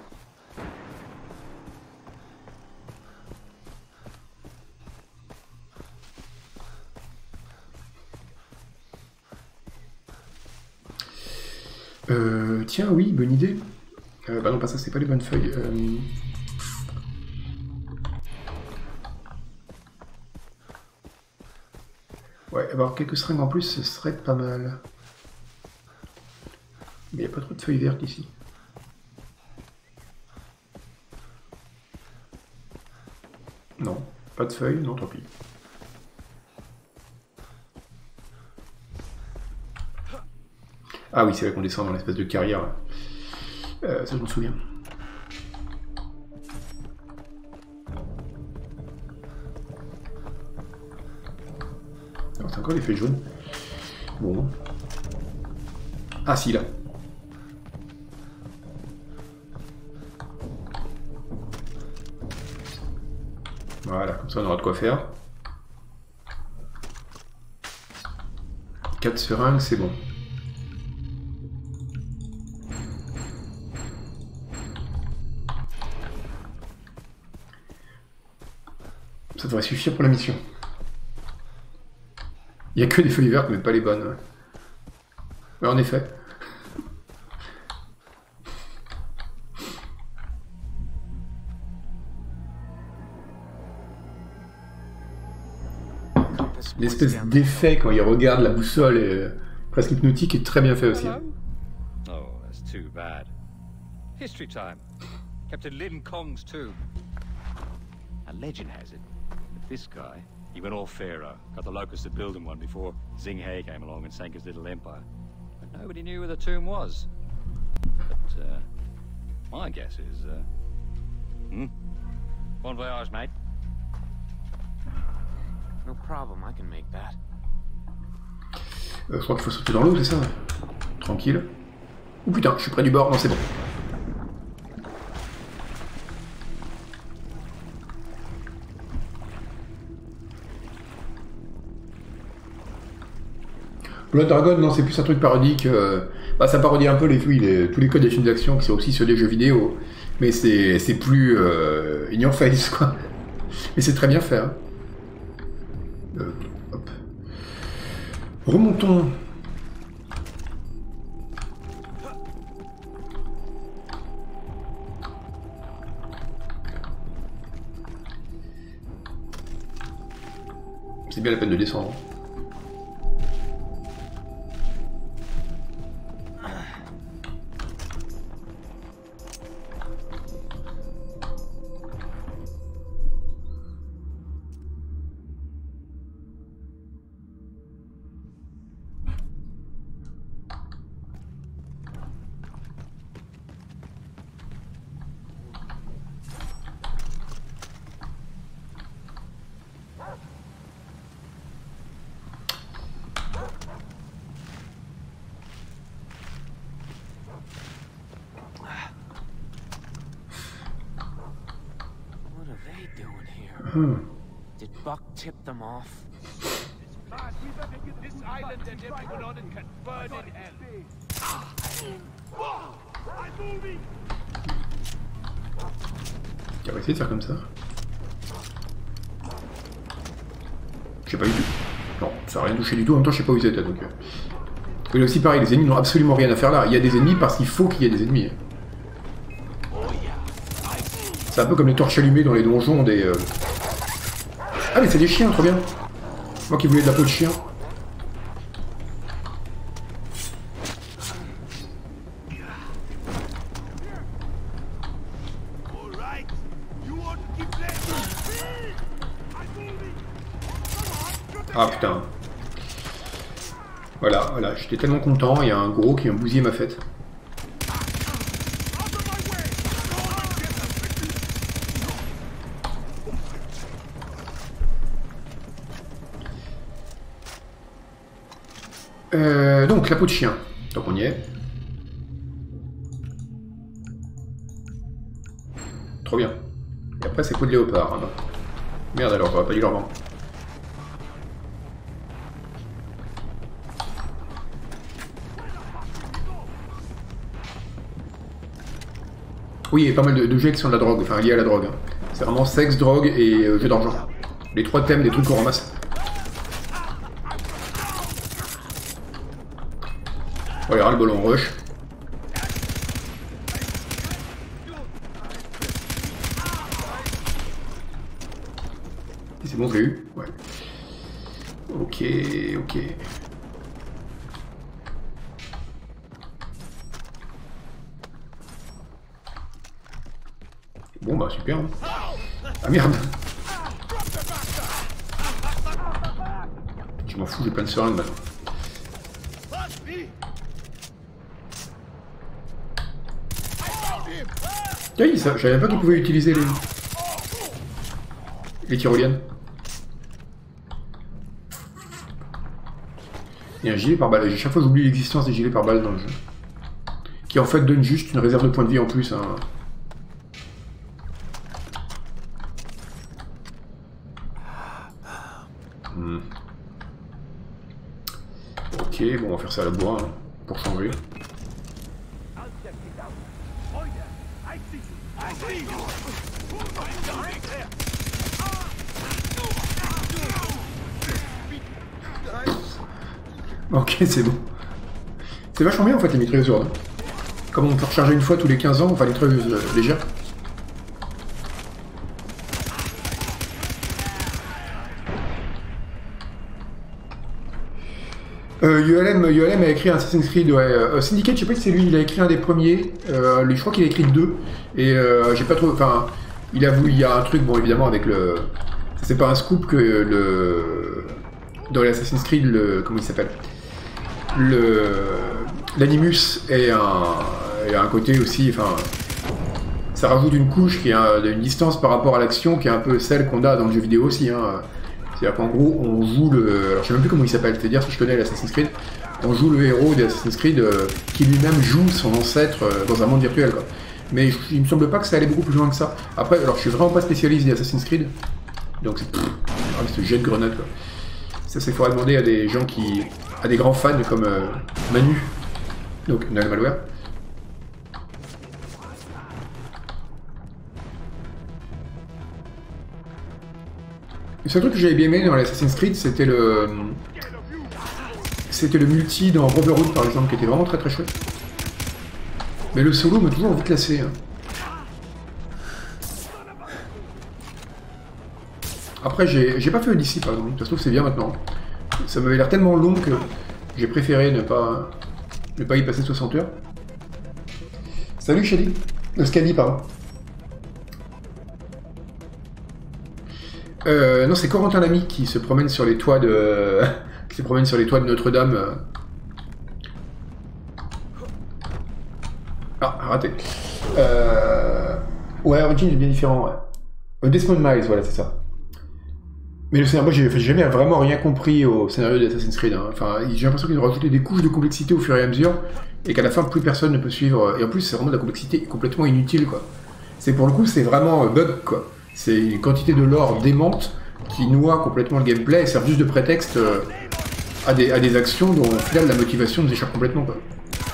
S1: Tiens, oui, bonne idée. Bah non, pas ça, c'est pas les bonnes feuilles. Ouais, avoir quelques seringues en plus, ce serait pas mal. Mais il n'y a pas trop de feuilles vertes ici. Non, pas de feuilles, non, tant pis. Ah oui, c'est là qu'on descend dans l'espèce de carrière. Ça, je me souviens. Alors, c'est encore des feuilles jaunes. Bon. Ah si, là. Voilà, comme ça on aura de quoi faire. 4 seringues, c'est bon. Ça devrait suffire pour la mission. Il n'y a que des feuilles vertes, mais pas les bonnes. Ouais, en effet. L'espèce d'effet quand il regarde la boussole est presque hypnotique et très bien fait aussi.
S2: Oh, that's too bad. History time. Captain Lin Kong's tomb. A legend has it that this guy, he went all pharaoh, got the locusts to build him one before Zheng He came along and sank his little empire. But nobody knew where the tomb was. But my guess is, bon voyage, mate.
S3: No problem, I can make that.
S1: Je crois qu'il faut sauter dans l'eau, c'est ça? Tranquille. Oh putain, je suis près du bord, non c'est bon. Blood Dragon, non, c'est plus un truc parodique. Bah, ça parodie un peu tous les codes des films d'action qui sont aussi sur des jeux vidéo. Mais c'est plus in your face, quoi. Mais c'est très bien fait, hein. Hop. Remontons. C'est bien la peine de descendre.
S3: Did Buck tip them off?
S4: This island and everyone on it can burn in hell.
S1: On va essayer de faire comme ça. Je sais pas du tout. Non, ça n'a rien touché du tout. En même temps, je sais pas où ils étaient. Donc, Et là aussi, pareil, les ennemis n'ont absolument rien à faire là. Il y a des ennemis parce qu'il faut qu'il y ait des ennemis. C'est un peu comme les torches allumées dans les donjons des... Ah mais c'est des chiens, trop bien. Moi qui voulais de la peau de chien. Ah putain. Voilà, j'étais tellement content, il y a un gros qui a bousillé ma fête. Donc, la peau de chien. Donc on y est. Trop bien. Et après, c'est peau de léopard. Hein. Merde alors, j'aurais pas dû leur vendre. Oui, il y a pas mal de jeux qui sont de la drogue, enfin liés à la drogue. Hein. C'est vraiment sexe, drogue et jeu d'argent. Les trois thèmes des trucs qu'on ramasse. Voilà, le ballon rush. C'est bon, je l'ai eu. Ouais. Ok. Bon bah super. Hein. Ah merde. Je m'en fous, j'ai plein de seringues maintenant. Oui, ça, je savais pas qu'ils pouvaient utiliser les tyroliennes. Il y a un gilet par balle. Chaque fois j'oublie l'existence des gilets par balle dans le jeu. Qui en fait donne juste une réserve de points de vie en plus. Hein. Ok, bon on va faire ça à la bois hein, pour changer. Ok, c'est bon. C'est vachement bien en fait les mitrailleuses lourdes. Comme on peut recharger une fois tous les 15 ans, enfin les mitrailleuses légères. ULM a écrit un Assassin's Creed, ouais. Syndicate, je sais pas si c'est lui, il a écrit un des premiers. Je crois qu'il a écrit 2. Et j'ai pas trop. Enfin, il y a un truc, bon évidemment, avec le. C'est pas un scoop que le. Dans les Assassin's Creed, comment il s'appelle? L'Animus est un côté aussi. Enfin. Ça rajoute une couche qui a une distance par rapport à l'action qui est un peu celle qu'on a dans le jeu vidéo aussi. Hein. C'est-à-dire qu'en gros, on joue le... Alors je sais même plus comment il s'appelle, c'est-à-dire si je connais l'Assassin's Creed, on joue le héros d'Assassin's Creed qui lui-même joue son ancêtre dans un monde virtuel, quoi. Mais il me semble pas que ça allait beaucoup plus loin que ça. Après, alors je suis vraiment pas spécialiste d'Assassin's Creed, donc c'est ce jet de grenade, quoi. Ça, il faudrait demander à des gens qui... à des grands fans comme Manu, donc Nal Malware. Le seul truc que j'avais bien aimé dans l'Assassin's Creed, c'était le multi dans Brotherhood par exemple, qui était vraiment très très chouette. Mais le solo m'a toujours vite lassé. Hein. Après, j'ai pas fait Odyssey par exemple, ça se trouve c'est bien maintenant. Ça m'avait l'air tellement long que j'ai préféré ne pas y passer 60 heures. Salut Shelly, Scadi pardon. Non, c'est Corentin Lamy qui se promène sur les toits de Notre-Dame. Ah, raté. Ouais, Origin est bien différent, ouais. Desmond Miles, voilà, c'est ça. Mais le scénario, j'ai jamais vraiment rien compris au scénario d'Assassin's Creed. Hein. Enfin, j'ai l'impression qu'ils ont rajouté des couches de complexité au fur et à mesure, et qu'à la fin, plus personne ne peut suivre. Et en plus, c'est vraiment de la complexité complètement inutile, quoi. C'est pour le coup, c'est vraiment bug, quoi. C'est une quantité de lore démente qui noie complètement le gameplay et sert juste de prétexte à des actions dont au final la motivation nous échappe complètement, quoi.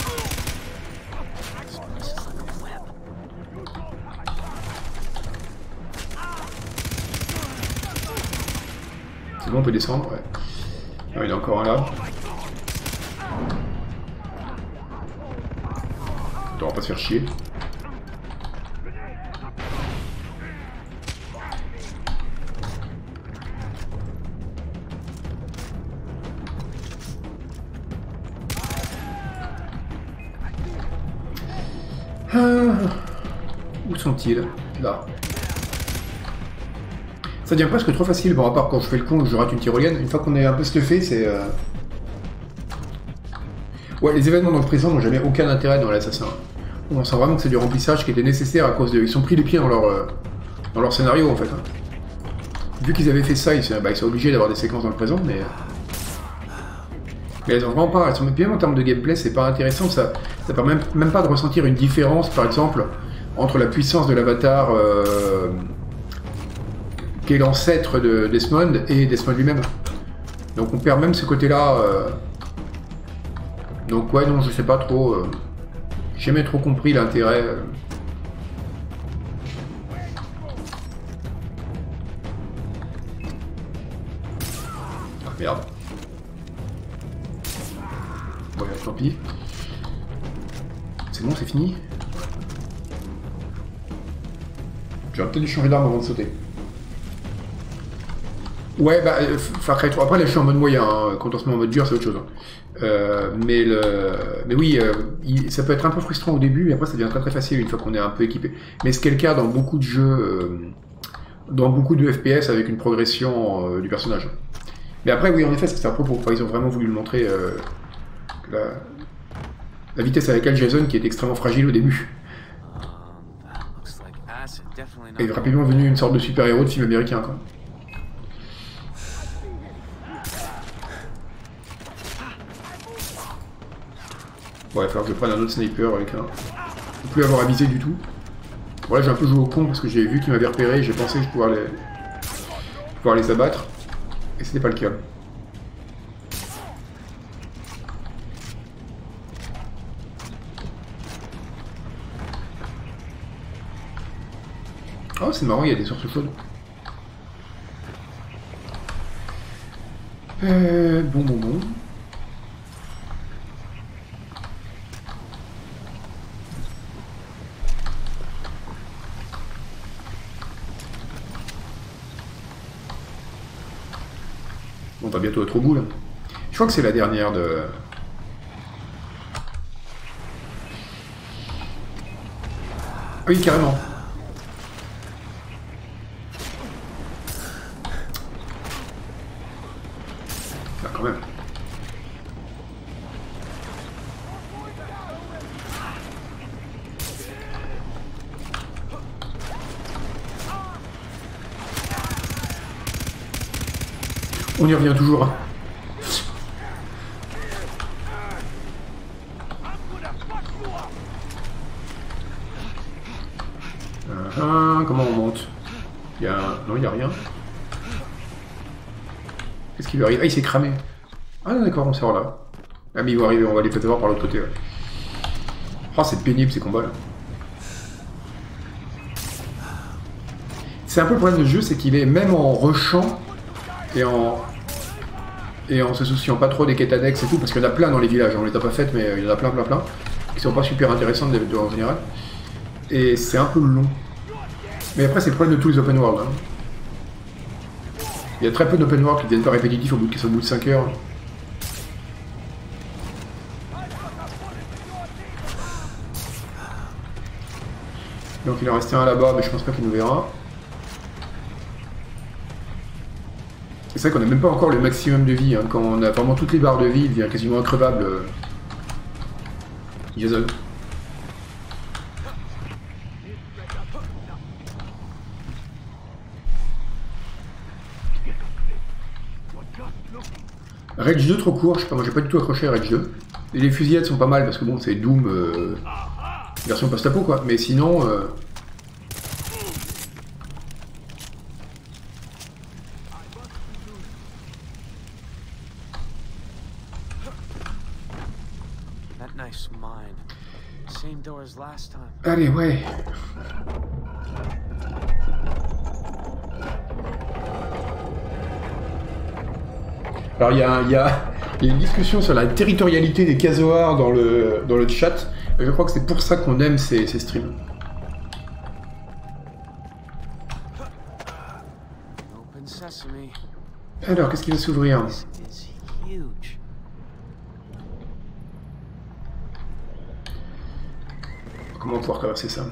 S1: C'est bon, on peut descendre, ouais. Ah, il y en a encore un là. On va pas se faire chier. Où sont-ils? Là. Ça devient presque trop facile, bon à part quand je fais le con et que je rate une tyrolienne. Une fois qu'on est un peu stuffé, c'est... Ouais, les événements dans le présent n'ont jamais aucun intérêt dans l'Assassin. On sent vraiment que c'est du remplissage qui était nécessaire à cause de... Ils sont pris les pieds dans leur scénario en fait. Hein. Vu qu'ils avaient fait ça, ils sont obligés d'avoir des séquences dans le présent, mais elles ont vraiment pas... Elles sont bien en termes de gameplay, c'est pas intéressant, ça permet même pas de ressentir une différence, par exemple, entre la puissance de l'avatar... qui est l'ancêtre de Desmond et Desmond lui-même. Donc on perd même ce côté-là. Donc ouais, non, je sais pas trop. J'ai jamais trop compris l'intérêt. Ah merde. Ouais, tant pis. C'est bon, c'est fini. J'aurais peut-être dû changer d'arme avant de sauter. Ouais, bah, Far Cry 3. Après, là, je suis en mode moyen. Hein. Quand on se met en mode dur, c'est autre chose. Hein. Mais oui, ça peut être un peu frustrant au début, mais après, ça devient très très facile une fois qu'on est un peu équipé. Mais c'est le cas dans beaucoup de jeux, dans beaucoup de FPS avec une progression du personnage. Mais après, oui, en effet, c'est un propos. Enfin, ils ont vraiment voulu le montrer. La vitesse à laquelle Jason, qui est extrêmement fragile au début, est rapidement devenu une sorte de super-héros de film américain, quoi. Bon, il va falloir que je prenne un autre sniper avec un... Ne plus avoir à viser du tout. Bon là j'ai un peu joué au con parce que j'ai vu qu'ils m'avaient repéré et j'ai pensé que je pouvais pouvoir les abattre. Et c'était pas le cas. Oh c'est marrant, il y a des sources chaudes. Bon. On va bientôt être au bout là. Je crois que c'est la dernière de... Ah oui, carrément. Ah, quand même. On y revient toujours. Hein. Comment on monte? Non, il n'y a rien. Qu'est-ce qui lui arrive? Ah, il s'est cramé. Ah d'accord, on sort là. Ah mais ils vont arriver, on va les faire voir par l'autre côté. Ouais. Oh, c'est pénible ces combats là. C'est un peu le problème de ce jeu, c'est qu'il est même en rushant, Et en se souciant pas trop des quêtes annexes et tout, parce qu'il y en a plein dans les villages, on les a pas faites, mais il y en a plein, qui sont pas super intéressantes en général. Et c'est un peu long. Mais après, c'est le problème de tous les open world. Hein. Il y a très peu d'open world qui deviennent pas répétitifs au bout de 5 heures. Donc il en restait un là-bas, mais je pense pas qu'il nous verra. C'est vrai qu'on n'a même pas encore le maximum de vie. Hein. Quand on a vraiment toutes les barres de vie, il devient quasiment increvable. Jason. Rage 2 trop court, je sais pas, moi j'ai pas du tout accroché à Rage 2. Et les fusillades sont pas mal parce que bon, c'est Doom version post-apo quoi, mais sinon. Allez, ouais. Alors il y a une discussion sur la territorialité des casoars dans le chat. Et je crois que c'est pour ça qu'on aime ces streams. Alors, qu'est-ce qui va s'ouvrir? Comment pouvoir traverser ça?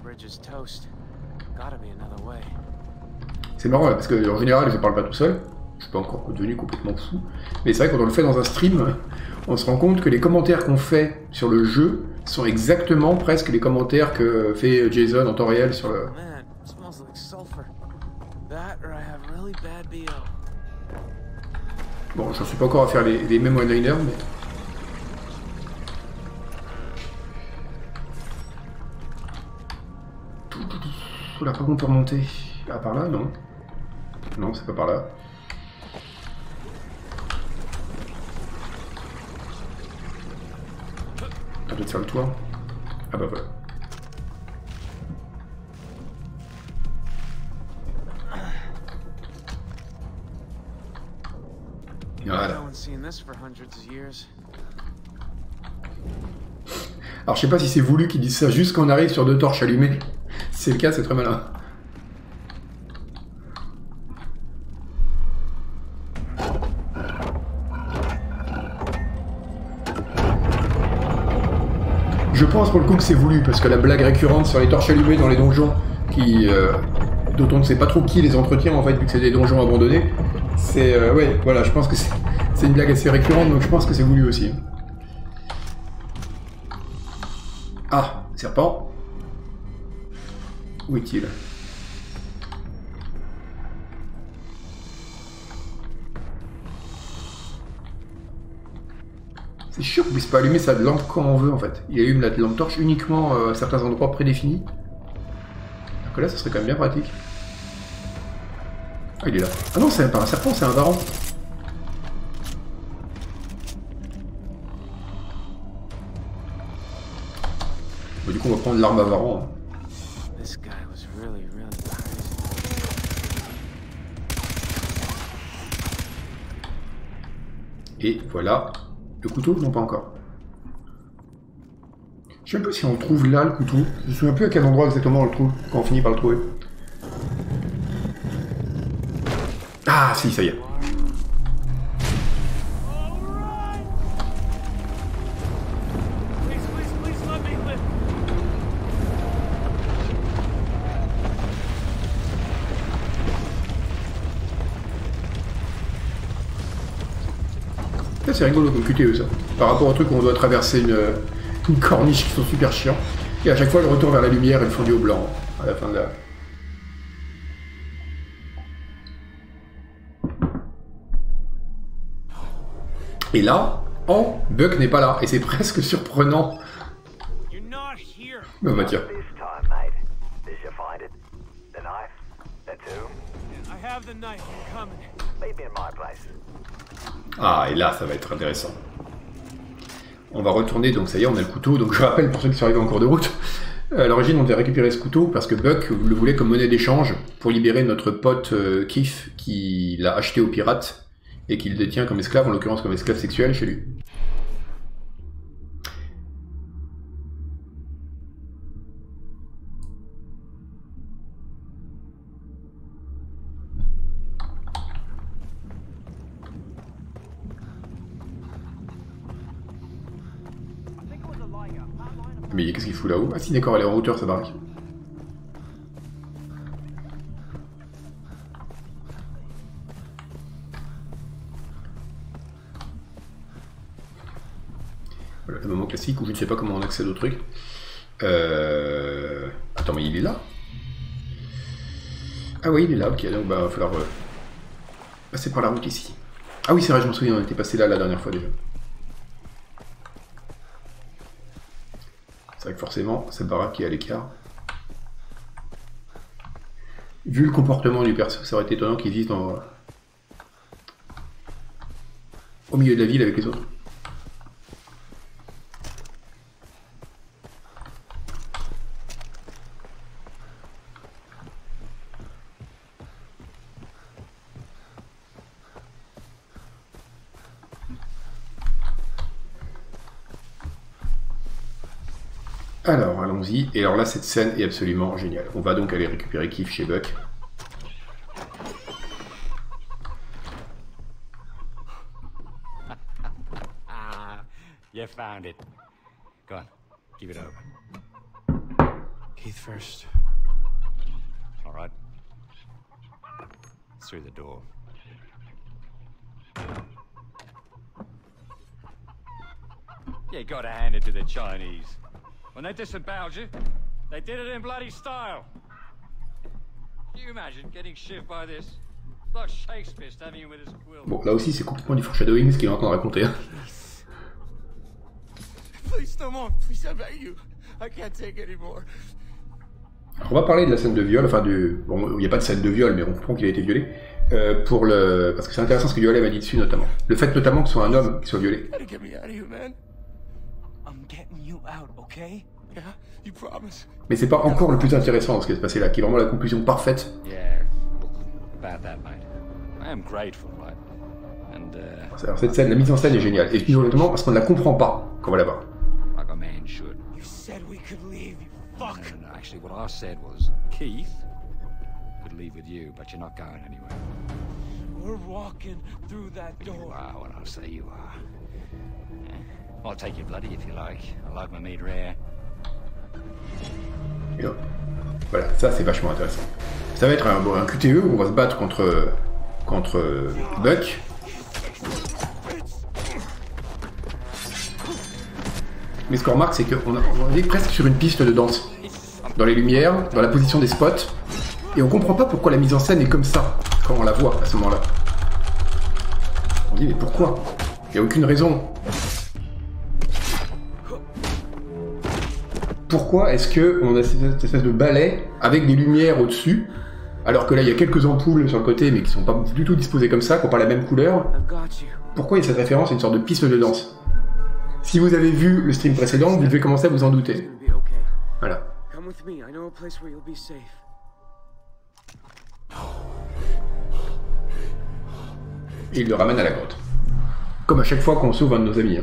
S1: C'est marrant là, parce que en général je parle pas tout seul. Je suis pas encore devenu complètement fou. Mais c'est vrai que quand on le fait dans un stream, on se rend compte que les commentaires qu'on fait sur le jeu sont exactement presque les commentaires que fait Jason en temps réel sur le... Bon, j'en suis pas encore à faire les mêmes one-liners, mais... Là, par contre, on peut remonter. Ah, par là, non. Non, c'est pas par là. On va peut-être faire le toit. Ah bah voilà. Voilà. Alors je sais pas si c'est voulu qu'ils disent ça juste quand on arrive sur 2 torches allumées. Si c'est le cas, c'est très malin. Je pense pour le coup que c'est voulu, parce que la blague récurrente sur les torches allumées dans les donjons, dont on ne sait pas trop qui les entretient en fait, vu que c'est des donjons abandonnés, c'est... ouais, voilà, je pense que c'est une blague assez récurrente, donc je pense que c'est voulu aussi. Ah, serpent. Où est-il? C'est chiant qu'on puisse pas allumer sa lampe quand on veut en fait. Il allume la lampe torche uniquement à certains endroits prédéfinis. Alors que là, ça serait quand même bien pratique. Ah, il est là. Ah non, c'est pas un serpent, c'est un varan. Bon, du coup, on va prendre l'arme à varan. Hein. Et voilà. Le couteau? Non, pas encore. Je sais même pas si on le trouve là, le couteau. Je me souviens plus à quel endroit exactement on le trouve, quand on finit par le trouver. Ah, si, ça y est. C'est rigolo comme QTE ça. Par rapport au truc où on doit traverser une corniche qui sont super chiants. Et à chaque fois le retour vers la lumière et le fondu au blanc à la fin de la... Et là, oh, Buck n'est pas là. Et c'est presque surprenant. Bah tiens. Ah, et là, ça va être intéressant. On va retourner, donc ça y est, on a le couteau. Donc je rappelle, pour ceux qui sont arrivés en cours de route, À l'origine, on devait récupérer ce couteau parce que Buck le voulait comme monnaie d'échange pour libérer notre pote Keith qui l'a acheté aux pirates et qu'il détient comme esclave, en l'occurrence comme esclave sexuel chez lui. Mais qu'est-ce qu'il fout là-haut? Ah si, d'accord, elle est en hauteur, sa baraque. Voilà, le moment classique où je ne sais pas comment on accède au truc. Attends, mais il est là? Ah oui, il est là, ok, donc bah, il va falloir passer par la route ici. Ah oui, c'est vrai, je m'en souviens, on était passé là la dernière fois déjà. C'est vrai que forcément, cette baraque est à l'écart. Vu le comportement du perso, ça aurait été étonnant qu'il vise dans... au milieu de la ville avec les autres. Alors, allons-y. Et alors là, cette scène est absolument géniale. On va donc aller récupérer Keith chez Buck.
S2: You found it. Go on, give it over.
S3: Keith first.
S2: All right. Through the door. You gotta hand it to the Chinese. When they disemboweled you, they did it in bloody style. Can you imagine getting shivved by this? It's like Shakespeare stabbing you with his quill.
S1: Bon, là aussi, c'est complètement du foreshadowing, ce qu'il est en train de raconter. Hein.
S4: Please, no more. Please, I beg you. I can't take any more.
S1: Alors, on va parler de la scène de viol, enfin du... Bon, il n'y a pas de scène de viol, mais on comprend qu'il a été violé. Pour le... Parce que c'est intéressant ce que Violet m'a dit dessus, notamment. Le fait, notamment, que ce soit un homme qui soit violé.
S4: Gotta get me out of here, man.
S3: I'm getting you out, okay?
S4: Yeah, you promise.
S1: Mais c'est pas encore le plus intéressant dans ce qui s'est passé là, qui est vraiment la conclusion parfaite.
S2: Yeah, about that, mate. I am grateful, right? And,
S1: Alors, cette scène, la mise en scène est géniale. Et notamment parce qu'on ne la comprend pas quand on va la voir.
S2: like a man should.
S4: You said we could leave, you fuck.
S2: No, actually, what I said was, Keith could leave with you, but you're not going anywhere.
S4: We're walking through that
S2: You
S4: door.
S2: are what I say you are. Yeah. I'll take you bloody if you like. I like my meat rare.
S1: Et là, voilà, ça c'est vachement intéressant. Ça va être un QTE où on va se battre contre Buck. Mais ce qu'on remarque, c'est qu'on est presque sur une piste de danse. Dans les lumières, dans la position des spots. Et on comprend pas pourquoi la mise en scène est comme ça, quand on la voit à ce moment-là. On dit, mais pourquoi? Il n'y a aucune raison. Pourquoi est-ce qu'on a cette espèce de balai avec des lumières au-dessus, alors que là il y a quelques ampoules sur le côté, mais qui sont pas du tout disposées comme ça, qui n'ont pas la même couleur?
S3: I've got you.
S1: Pourquoi il y a cette référence à une sorte de piste de danse? Si vous avez vu le stream précédent, vous devez commencer à vous en
S3: It's
S1: douter.
S3: gonna be okay.
S1: Voilà.
S3: Come with me. I know a place where you'll be safe.
S1: Et il le ramène à la grotte. Comme à chaque fois qu'on sauve un de nos amis. Hein.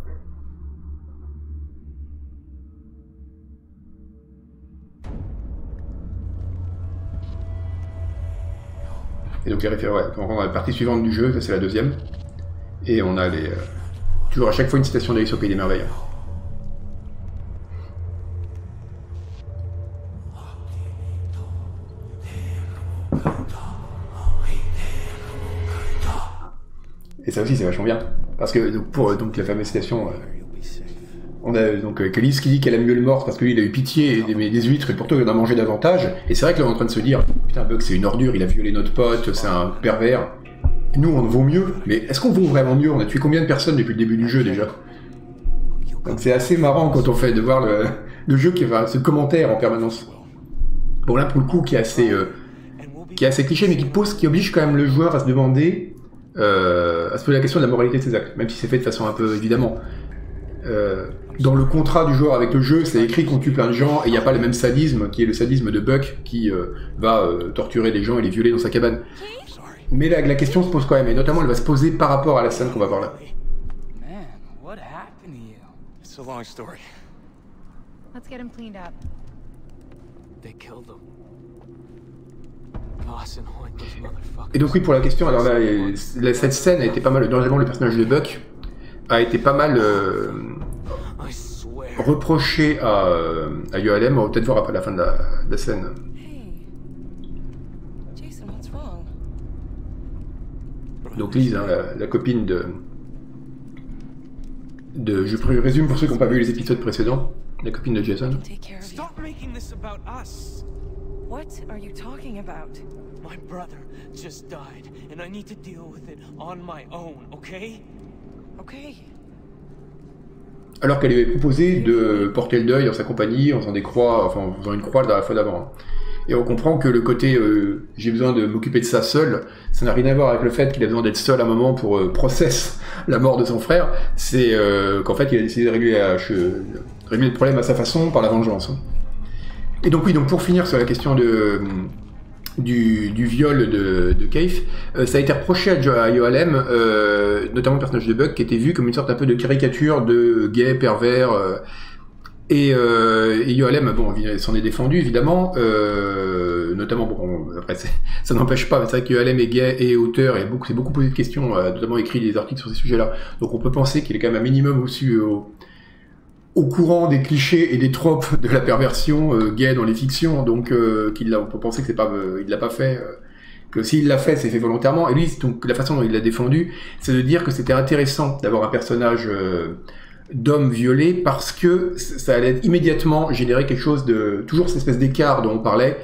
S1: Et donc les références, ouais, on rentre dans la partie suivante du jeu, ça c'est la deuxième. Et on a les... toujours à chaque fois une citation d'Alice au Pays des Merveilles. Et ça aussi c'est vachement bien. Parce que donc, pour donc, la fameuse citation... on a donc Alice qui dit qu'elle aime mieux le mort parce que lui il a eu pitié des huîtres et pourtant il en a mangé davantage. Et c'est vrai que là on est en train de se dire putain Buck c'est une ordure, il a violé notre pote, c'est un pervers. Nous on vaut mieux, mais est-ce qu'on vaut vraiment mieux? On a tué combien de personnes depuis le début du jeu déjà? Donc c'est assez marrant quand on fait de voir le jeu qui va ce commentaire en permanence. Bon là pour le coup qui est assez cliché mais qui oblige quand même le joueur à se demander, à se poser la question de la moralité de ses actes, même si c'est fait de façon un peu évidemment. dans le contrat du joueur avec le jeu, c'est écrit qu'on tue plein de gens et il n'y a pas le même sadisme qui est le sadisme de Buck qui va torturer des gens et les violer dans sa cabane. Mais la question se pose quand même, et notamment elle va se poser par rapport à la scène qu'on va voir là.
S3: Man, what happened to you?
S5: It's a long story.
S6: Let's get him cleaned up.
S3: They killed him. Boss and Hoyt, those motherfuckers.
S1: Et donc oui, pour la question, alors là, cette scène a été pas mal, notamment le personnage de Buck a été pas mal
S3: I swear.
S1: reproché à ULM. On va peut-être voir après la fin de la scène.
S7: Hey. Jason, what's wrong?
S1: Donc Liz, hein, la copine de... Je résume pour ceux qui n'ont pas vu les épisodes précédents. La copine de Jason.
S7: Take care of you.
S3: Stop making this about us.
S7: What are you talking about?
S3: My brother just died, and I need to deal with it on my own, okay?
S7: Okay.
S1: Alors qu'elle lui avait proposé de porter le deuil en sa compagnie, en faisant des croix, enfin en faisant une croix la fois d'avant. Et on comprend que le côté j'ai besoin de m'occuper de ça seul, ça n'a rien à voir avec le fait qu'il a besoin d'être seul à un moment pour process la mort de son frère, c'est qu'en fait il a décidé de régler le problème à sa façon par la vengeance. Et donc oui, donc pour finir sur la question du viol de Keith, ça a été reproché à Yoalem, notamment le personnage de Buck, qui était vu comme une sorte un peu de caricature de gay, pervers, et Yoalem, bon, il s'en est défendu évidemment, notamment, bon, après ça n'empêche pas, mais c'est vrai que Yoalem est gay et auteur, et s'est beaucoup posé de questions, notamment écrit des articles sur ces sujets-là, donc on peut penser qu'il est quand même un minimum aussi au courant des clichés et des tropes de la perversion gay dans les fictions, donc on peut penser que il l'a pas fait, que s'il l'a fait, c'est fait volontairement. Et lui, donc la façon dont il l'a défendu, c'est de dire que c'était intéressant d'avoir un personnage d'homme violé parce que ça allait immédiatement générer quelque chose de toujours cette espèce d'écart dont on parlait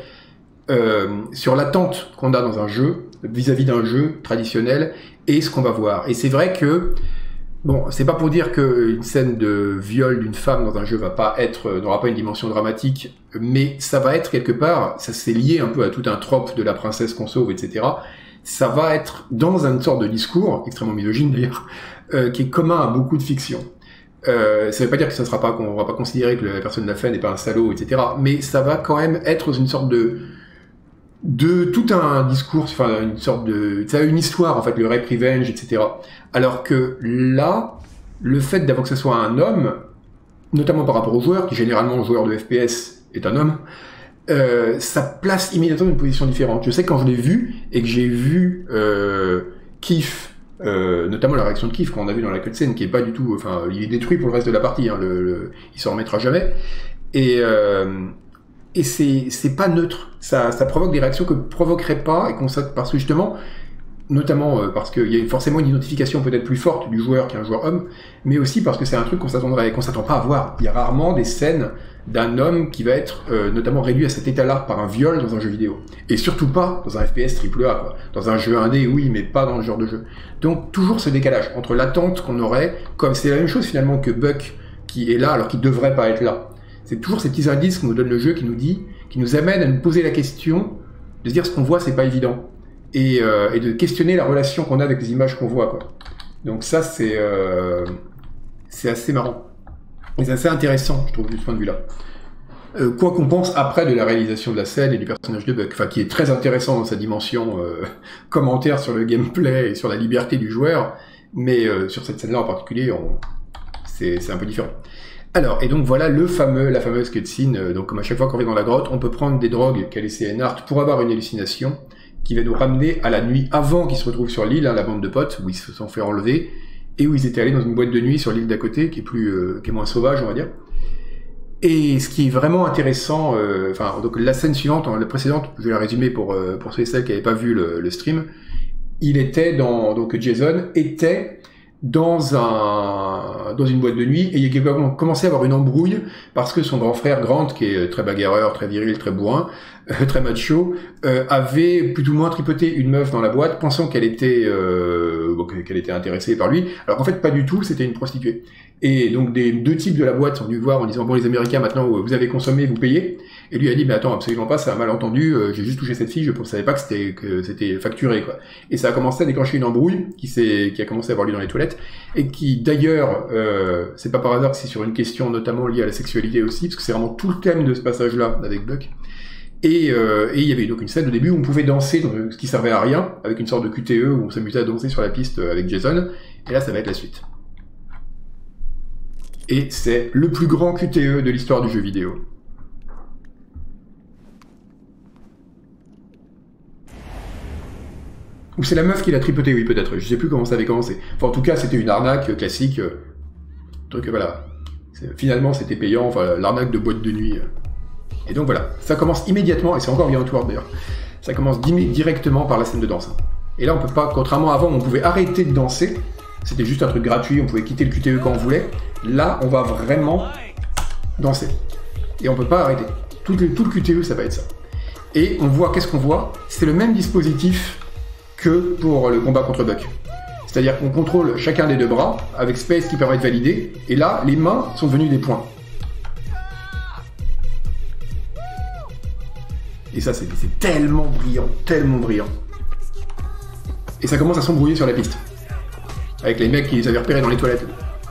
S1: sur l'attente qu'on a dans un jeu vis-à-vis d'un jeu traditionnel et ce qu'on va voir. Et c'est vrai que bon, c'est pas pour dire qu'une scène de viol d'une femme dans un jeu n'aura pas une dimension dramatique, mais ça va être quelque part, ça c'est lié un peu à tout un trope de la princesse qu'on sauve, etc. Ça va être dans une sorte de discours, extrêmement misogyne d'ailleurs, qui est commun à beaucoup de fictions. Ça veut pas dire que qu'on va pas considérer que la personne l'a fait n'est pas un salaud, etc. Mais ça va quand même être une sorte de tout un discours, enfin une sorte de, ça a une histoire en fait, le rape revenge, etc. Alors que là, le fait d'avoir que ce soit un homme, notamment par rapport au joueur, qui généralement joueur de FPS est un homme, ça place immédiatement une position différente. Je sais que quand je l'ai vu et que j'ai vu Keith, notamment la réaction de Keith quand on a vu dans la cutscene, qui est pas du tout, enfin il est détruit pour le reste de la partie, hein, il s'en remettra jamais. Et c'est pas neutre, ça provoque des réactions que provoquerait pas, et parce que justement, notamment parce qu'il y a forcément une identification peut-être plus forte du joueur qu'un joueur homme, mais aussi parce que c'est un truc qu'on s'attend pas à voir. Il y a rarement des scènes d'un homme qui va être notamment réduit à cet état-là par un viol dans un jeu vidéo. Et surtout pas dans un FPS AAA, quoi. Dans un jeu indé, oui, mais pas dans le genre de jeu. Donc toujours ce décalage entre l'attente qu'on aurait, comme c'est la même chose finalement que Buck qui est là alors qu'il devrait pas être là. C'est toujours ces petits indices que nous donne le jeu qui nous amène à nous poser la question de se dire ce qu'on voit c'est pas évident et de questionner la relation qu'on a avec les images qu'on voit, quoi. Donc ça c'est assez marrant et c'est assez intéressant, je trouve, de ce point de vue-là. Quoi qu'on pense après de la réalisation de la scène et du personnage de Buck, enfin qui est très intéressant dans sa dimension commentaire sur le gameplay et sur la liberté du joueur, mais sur cette scène-là en particulier, c'est un peu différent. Alors, et donc voilà la fameuse cutscene, donc comme à chaque fois qu'on vient dans la grotte, on peut prendre des drogues qu'a laissé Einhart pour avoir une hallucination qui va nous ramener à la nuit avant qu'ils se retrouvent sur l'île, hein, la bande de potes, où ils se sont fait enlever, et où ils étaient allés dans une boîte de nuit sur l'île d'à côté, qui est moins sauvage, on va dire. Et ce qui est vraiment intéressant, donc la scène suivante, la précédente, je vais la résumer pour ceux et celles qui n'avaient pas vu le stream, Jason était dans une boîte de nuit, et il a commencé à avoir une embrouille parce que son grand frère Grant, qui est très bagarreur, très viril, très bourrin, très macho, avait plus ou moins tripoté une meuf dans la boîte, pensant qu'elle était intéressée par lui, alors qu'en fait pas du tout, c'était une prostituée. Et donc des deux types de la boîte sont venus voir en disant bon, les Américains maintenant vous avez consommé, vous payez. Et lui a dit mais attends, absolument pas, c'est un malentendu, j'ai juste touché cette fille, je ne savais pas que c'était facturé, quoi. Et ça a commencé à déclencher une embrouille qui a commencé à avoir lieu dans les toilettes. fait, et qui d'ailleurs, c'est pas par hasard que c'est sur une question notamment liée à la sexualité aussi, parce que c'est vraiment tout le thème de ce passage-là avec Buck. Et il y avait donc une scène au début où on pouvait danser, ce qui servait à rien, avec une sorte de QTE où on s'amusait à danser sur la piste avec Jason, et là ça va être la suite. Et c'est le plus grand QTE de l'histoire du jeu vidéo. Ou c'est la meuf qui l'a tripoté, oui, peut-être. Je sais plus comment ça avait commencé. Enfin, en tout cas, c'était une arnaque classique. Truc, voilà. Finalement, c'était payant. Enfin, l'arnaque de boîte de nuit. Et donc, voilà. Ça commence immédiatement, et c'est encore bien Outward, d'ailleurs. Ça commence directement par la scène de danse. Et là, on peut pas, contrairement à avant, on pouvait arrêter de danser. C'était juste un truc gratuit, on pouvait quitter le QTE quand on voulait. Là, on va vraiment danser. Et on peut pas arrêter. Tout le QTE, ça va être ça. Et on voit, qu'est-ce qu'on voit? C'est le même dispositif que pour le combat contre Buck. C'est-à-dire qu'on contrôle chacun des deux bras, avec Space qui permet de valider, et là, les mains sont devenues des points. Et ça, c'est tellement brillant, tellement brillant. Et ça commence à s'embrouiller sur la piste. Avec les mecs qui les avaient repérés dans les toilettes.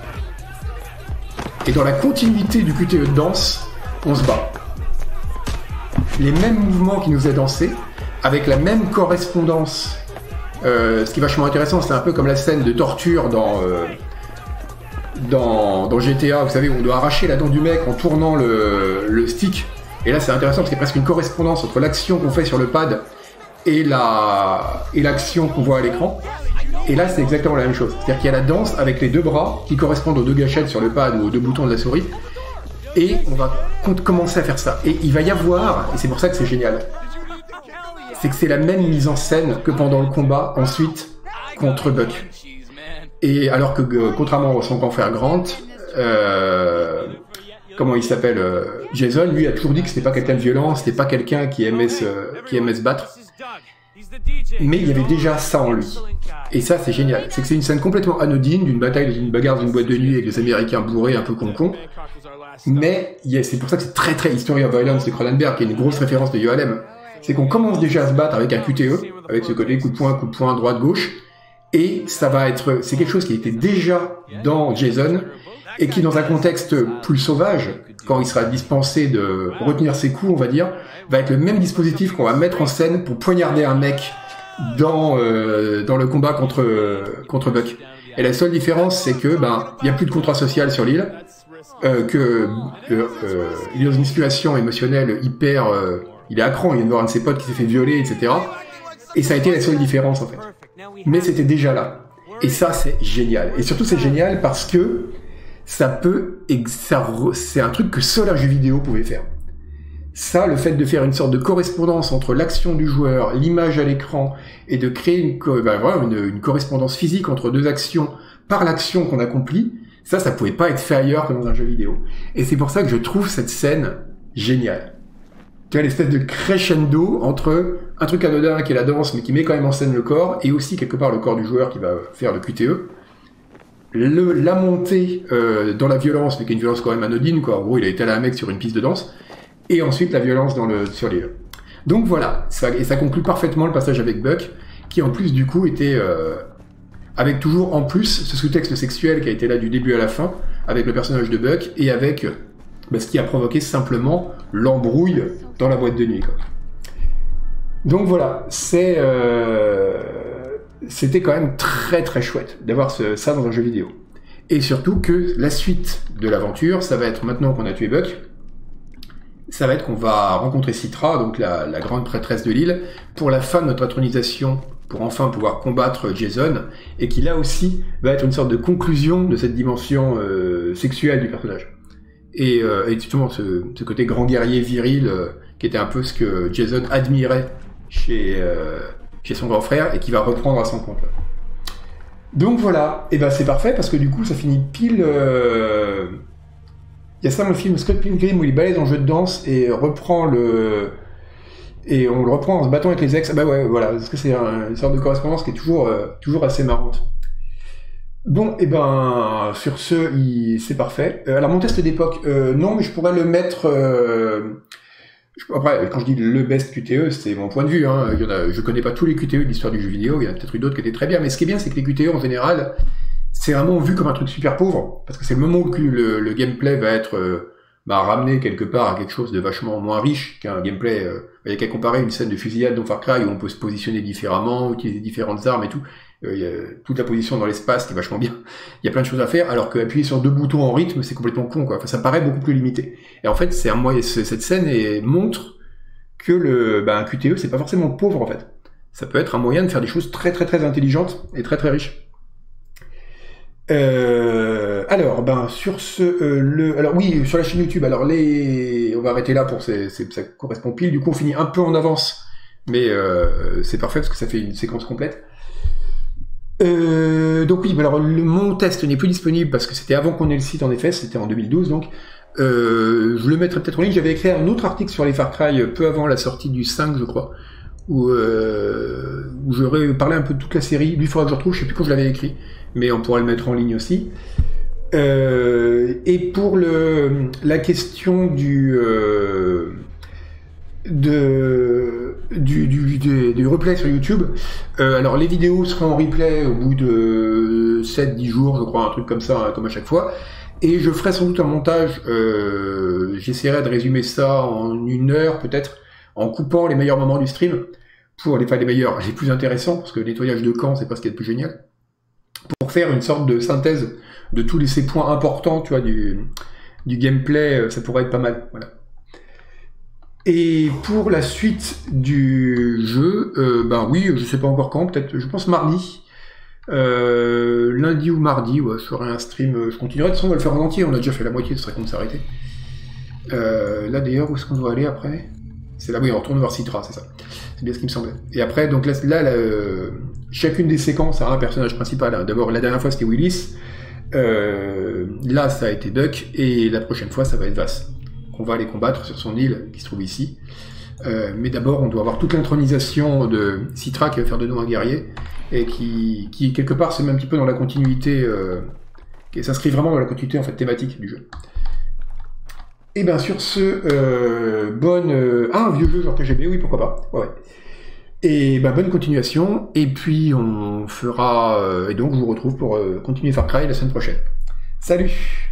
S1: Et dans la continuité du QTE de danse, on se bat. Les mêmes mouvements qui nous faisaient danser, avec la même correspondance. Ce qui est vachement intéressant, c'est un peu comme la scène de torture dans GTA, vous savez, où on doit arracher la dent du mec en tournant le stick. Et là, c'est intéressant parce qu'il y a presque une correspondance entre l'action qu'on fait sur le pad et l'action qu'on voit à l'écran. Et là, c'est exactement la même chose. C'est-à-dire qu'il y a la danse avec les deux bras qui correspondent aux deux gâchettes sur le pad ou aux deux boutons de la souris. Et on va commencer à faire ça. Et il va y avoir, et c'est pour ça que c'est génial, c'est que c'est la même mise en scène que pendant le combat ensuite contre Buck. Et alors que contrairement à son confrère Grant, comment il s'appelle, Jason, lui a toujours dit que c'était pas quelqu'un de violent, c'était pas quelqu'un qui aimait se battre. Mais il y avait déjà ça en lui. Et ça, c'est génial. C'est que c'est une scène complètement anodine d'une bataille, d'une bagarre dans une boîte de nuit avec des Américains bourrés un peu con-con. Mais c'est pour ça que c'est très très History of Violence de Cronenberg, qui est une grosse référence de Yoalem. C'est qu'on commence déjà à se battre avec un QTE, avec ce côté coup de poing, droite-gauche, et ça va être, c'est quelque chose qui était déjà dans Jason, et qui dans un contexte plus sauvage, quand il sera dispensé de retenir ses coups, on va dire, va être le même dispositif qu'on va mettre en scène pour poignarder un mec dans le combat contre Buck. Et la seule différence, c'est que il y a plus de contrat social sur l'île, il est dans une situation émotionnelle hyper, il est à cran, il vient de voir un de ses potes qui s'est fait violer, etc. Et ça a été la seule différence en fait. Mais c'était déjà là. Et ça, c'est génial. Et surtout, c'est génial parce que c'est un truc que seul un jeu vidéo pouvait faire. Ça, le fait de faire une sorte de correspondance entre l'action du joueur, l'image à l'écran, et de créer une correspondance physique entre deux actions par l'action qu'on accomplit, ça pouvait pas être fait ailleurs que dans un jeu vidéo. Et c'est pour ça que je trouve cette scène géniale. Tu as l'espèce de crescendo entre un truc anodin qui est la danse, mais qui met quand même en scène le corps, et aussi quelque part le corps du joueur qui va faire le QTE. La montée dans la violence, mais qui est une violence quand même anodine, quoi. En gros, il a étalé un mec sur une piste de danse. Et ensuite la violence sur les... Donc voilà, et ça conclut parfaitement le passage avec Buck, qui en plus du coup était... avec toujours en plus ce sous-texte sexuel qui a été là du début à la fin, avec le personnage de Buck, et avec ce qui a provoqué simplement l'embrouille dans la boîte de nuit, quoi. Donc voilà, c'était quand même très très chouette d'avoir ça dans un jeu vidéo. Et surtout que la suite de l'aventure, ça va être, maintenant qu'on a tué Buck, ça va être qu'on va rencontrer Citra, donc la grande prêtresse de l'île, pour la fin de notre intronisation, pour enfin pouvoir combattre Jason, et qui là aussi va être une sorte de conclusion de cette dimension sexuelle du personnage. Et justement ce côté grand guerrier viril, qui était un peu ce que Jason admirait chez son grand frère, et qui va reprendre à son compte. Donc voilà, et c'est parfait, parce que du coup ça finit pile... Il y a ça dans le film Scott Pilgrim où il balèze en jeu de danse et on le reprend en se battant avec les ex. Ah bah ouais, voilà, parce que c'est une sorte de correspondance qui est toujours assez marrante. Bon, sur ce, c'est parfait. Alors mon test d'époque, non, mais je pourrais le mettre... Après, quand je dis le best QTE, c'est mon point de vue. Hein. Je connais pas tous les QTE de l'histoire du jeu vidéo, il y en a peut-être eu d'autres qui étaient très bien, mais ce qui est bien, c'est que les QTE en général... c'est vraiment vu comme un truc super pauvre, parce que c'est le moment où le gameplay va être ramené quelque part à quelque chose de vachement moins riche qu'un gameplay. Il y a qu'à comparer une scène de fusillade dans Far Cry où on peut se positionner différemment, utiliser différentes armes et tout. Il y a toute la position dans l'espace qui est vachement bien. Il y a plein de choses à faire, alors qu'appuyer sur 2 boutons en rythme, c'est complètement con, quoi. Enfin, ça paraît beaucoup plus limité. Et en fait, c'est un moyen, cette scène montre que un QTE, c'est pas forcément pauvre, en fait. Ça peut être un moyen de faire des choses très très très intelligentes et très très riches. Alors, sur alors oui, sur la chaîne YouTube, alors on va arrêter là pour ça correspond pile, du coup on finit un peu en avance, mais c'est parfait parce que ça fait une séquence complète. Donc oui, alors mon test n'est plus disponible parce que c'était avant qu'on ait le site, en effet, c'était en 2012, donc je le mettrai peut-être en ligne. J'avais écrit un autre article sur les Far Cry peu avant la sortie du 5, je crois, où j'aurais parlé un peu de toute la série. Lui, il faudra que je retrouve, je sais plus quand je l'avais écrit, mais on pourra le mettre en ligne aussi. Et pour la question du replay sur YouTube, alors les vidéos seront en replay au bout de 7-10 jours, je crois, un truc comme ça, comme à chaque fois. Et je ferai sans doute un montage, j'essaierai de résumer ça en 1 heure peut-être, en coupant les meilleurs moments du stream, pour les meilleurs, les plus intéressants, parce que le nettoyage de camp, c'est pas ce qui est le plus génial, pour faire une sorte de synthèse de tous ces points importants, tu vois, du gameplay, ça pourrait être pas mal, voilà. Et pour la suite du jeu, oui, je sais pas encore quand, peut-être, je pense mardi, lundi ou mardi, ouais, je ferai un stream, je continuerai, de toute façon on va le faire en entier, on a déjà fait la moitié, ce serait con de s'arrêter. Là d'ailleurs, où est-ce qu'on doit aller après? C'est là, oui, on retourne voir Citra, c'est ça. C'est bien ce qui me semblait. Et après, donc là chacune des séquences a un personnage principal, hein. D'abord, la dernière fois c'était Willis, là ça a été Buck, et la prochaine fois ça va être Vass. On va aller combattre sur son île qui se trouve ici. Mais d'abord, on doit avoir toute l'intronisation de Citra qui va faire de nous un guerrier, et qui quelque part, c'est même un petit peu dans la continuité, qui s'inscrit vraiment dans la continuité en fait thématique du jeu. Et bien sur ce, un vieux jeu genre KGB, oui pourquoi pas, ouais. Et bonne continuation, et puis on fera, et donc je vous retrouve pour continuer Far Cry la semaine prochaine. Salut!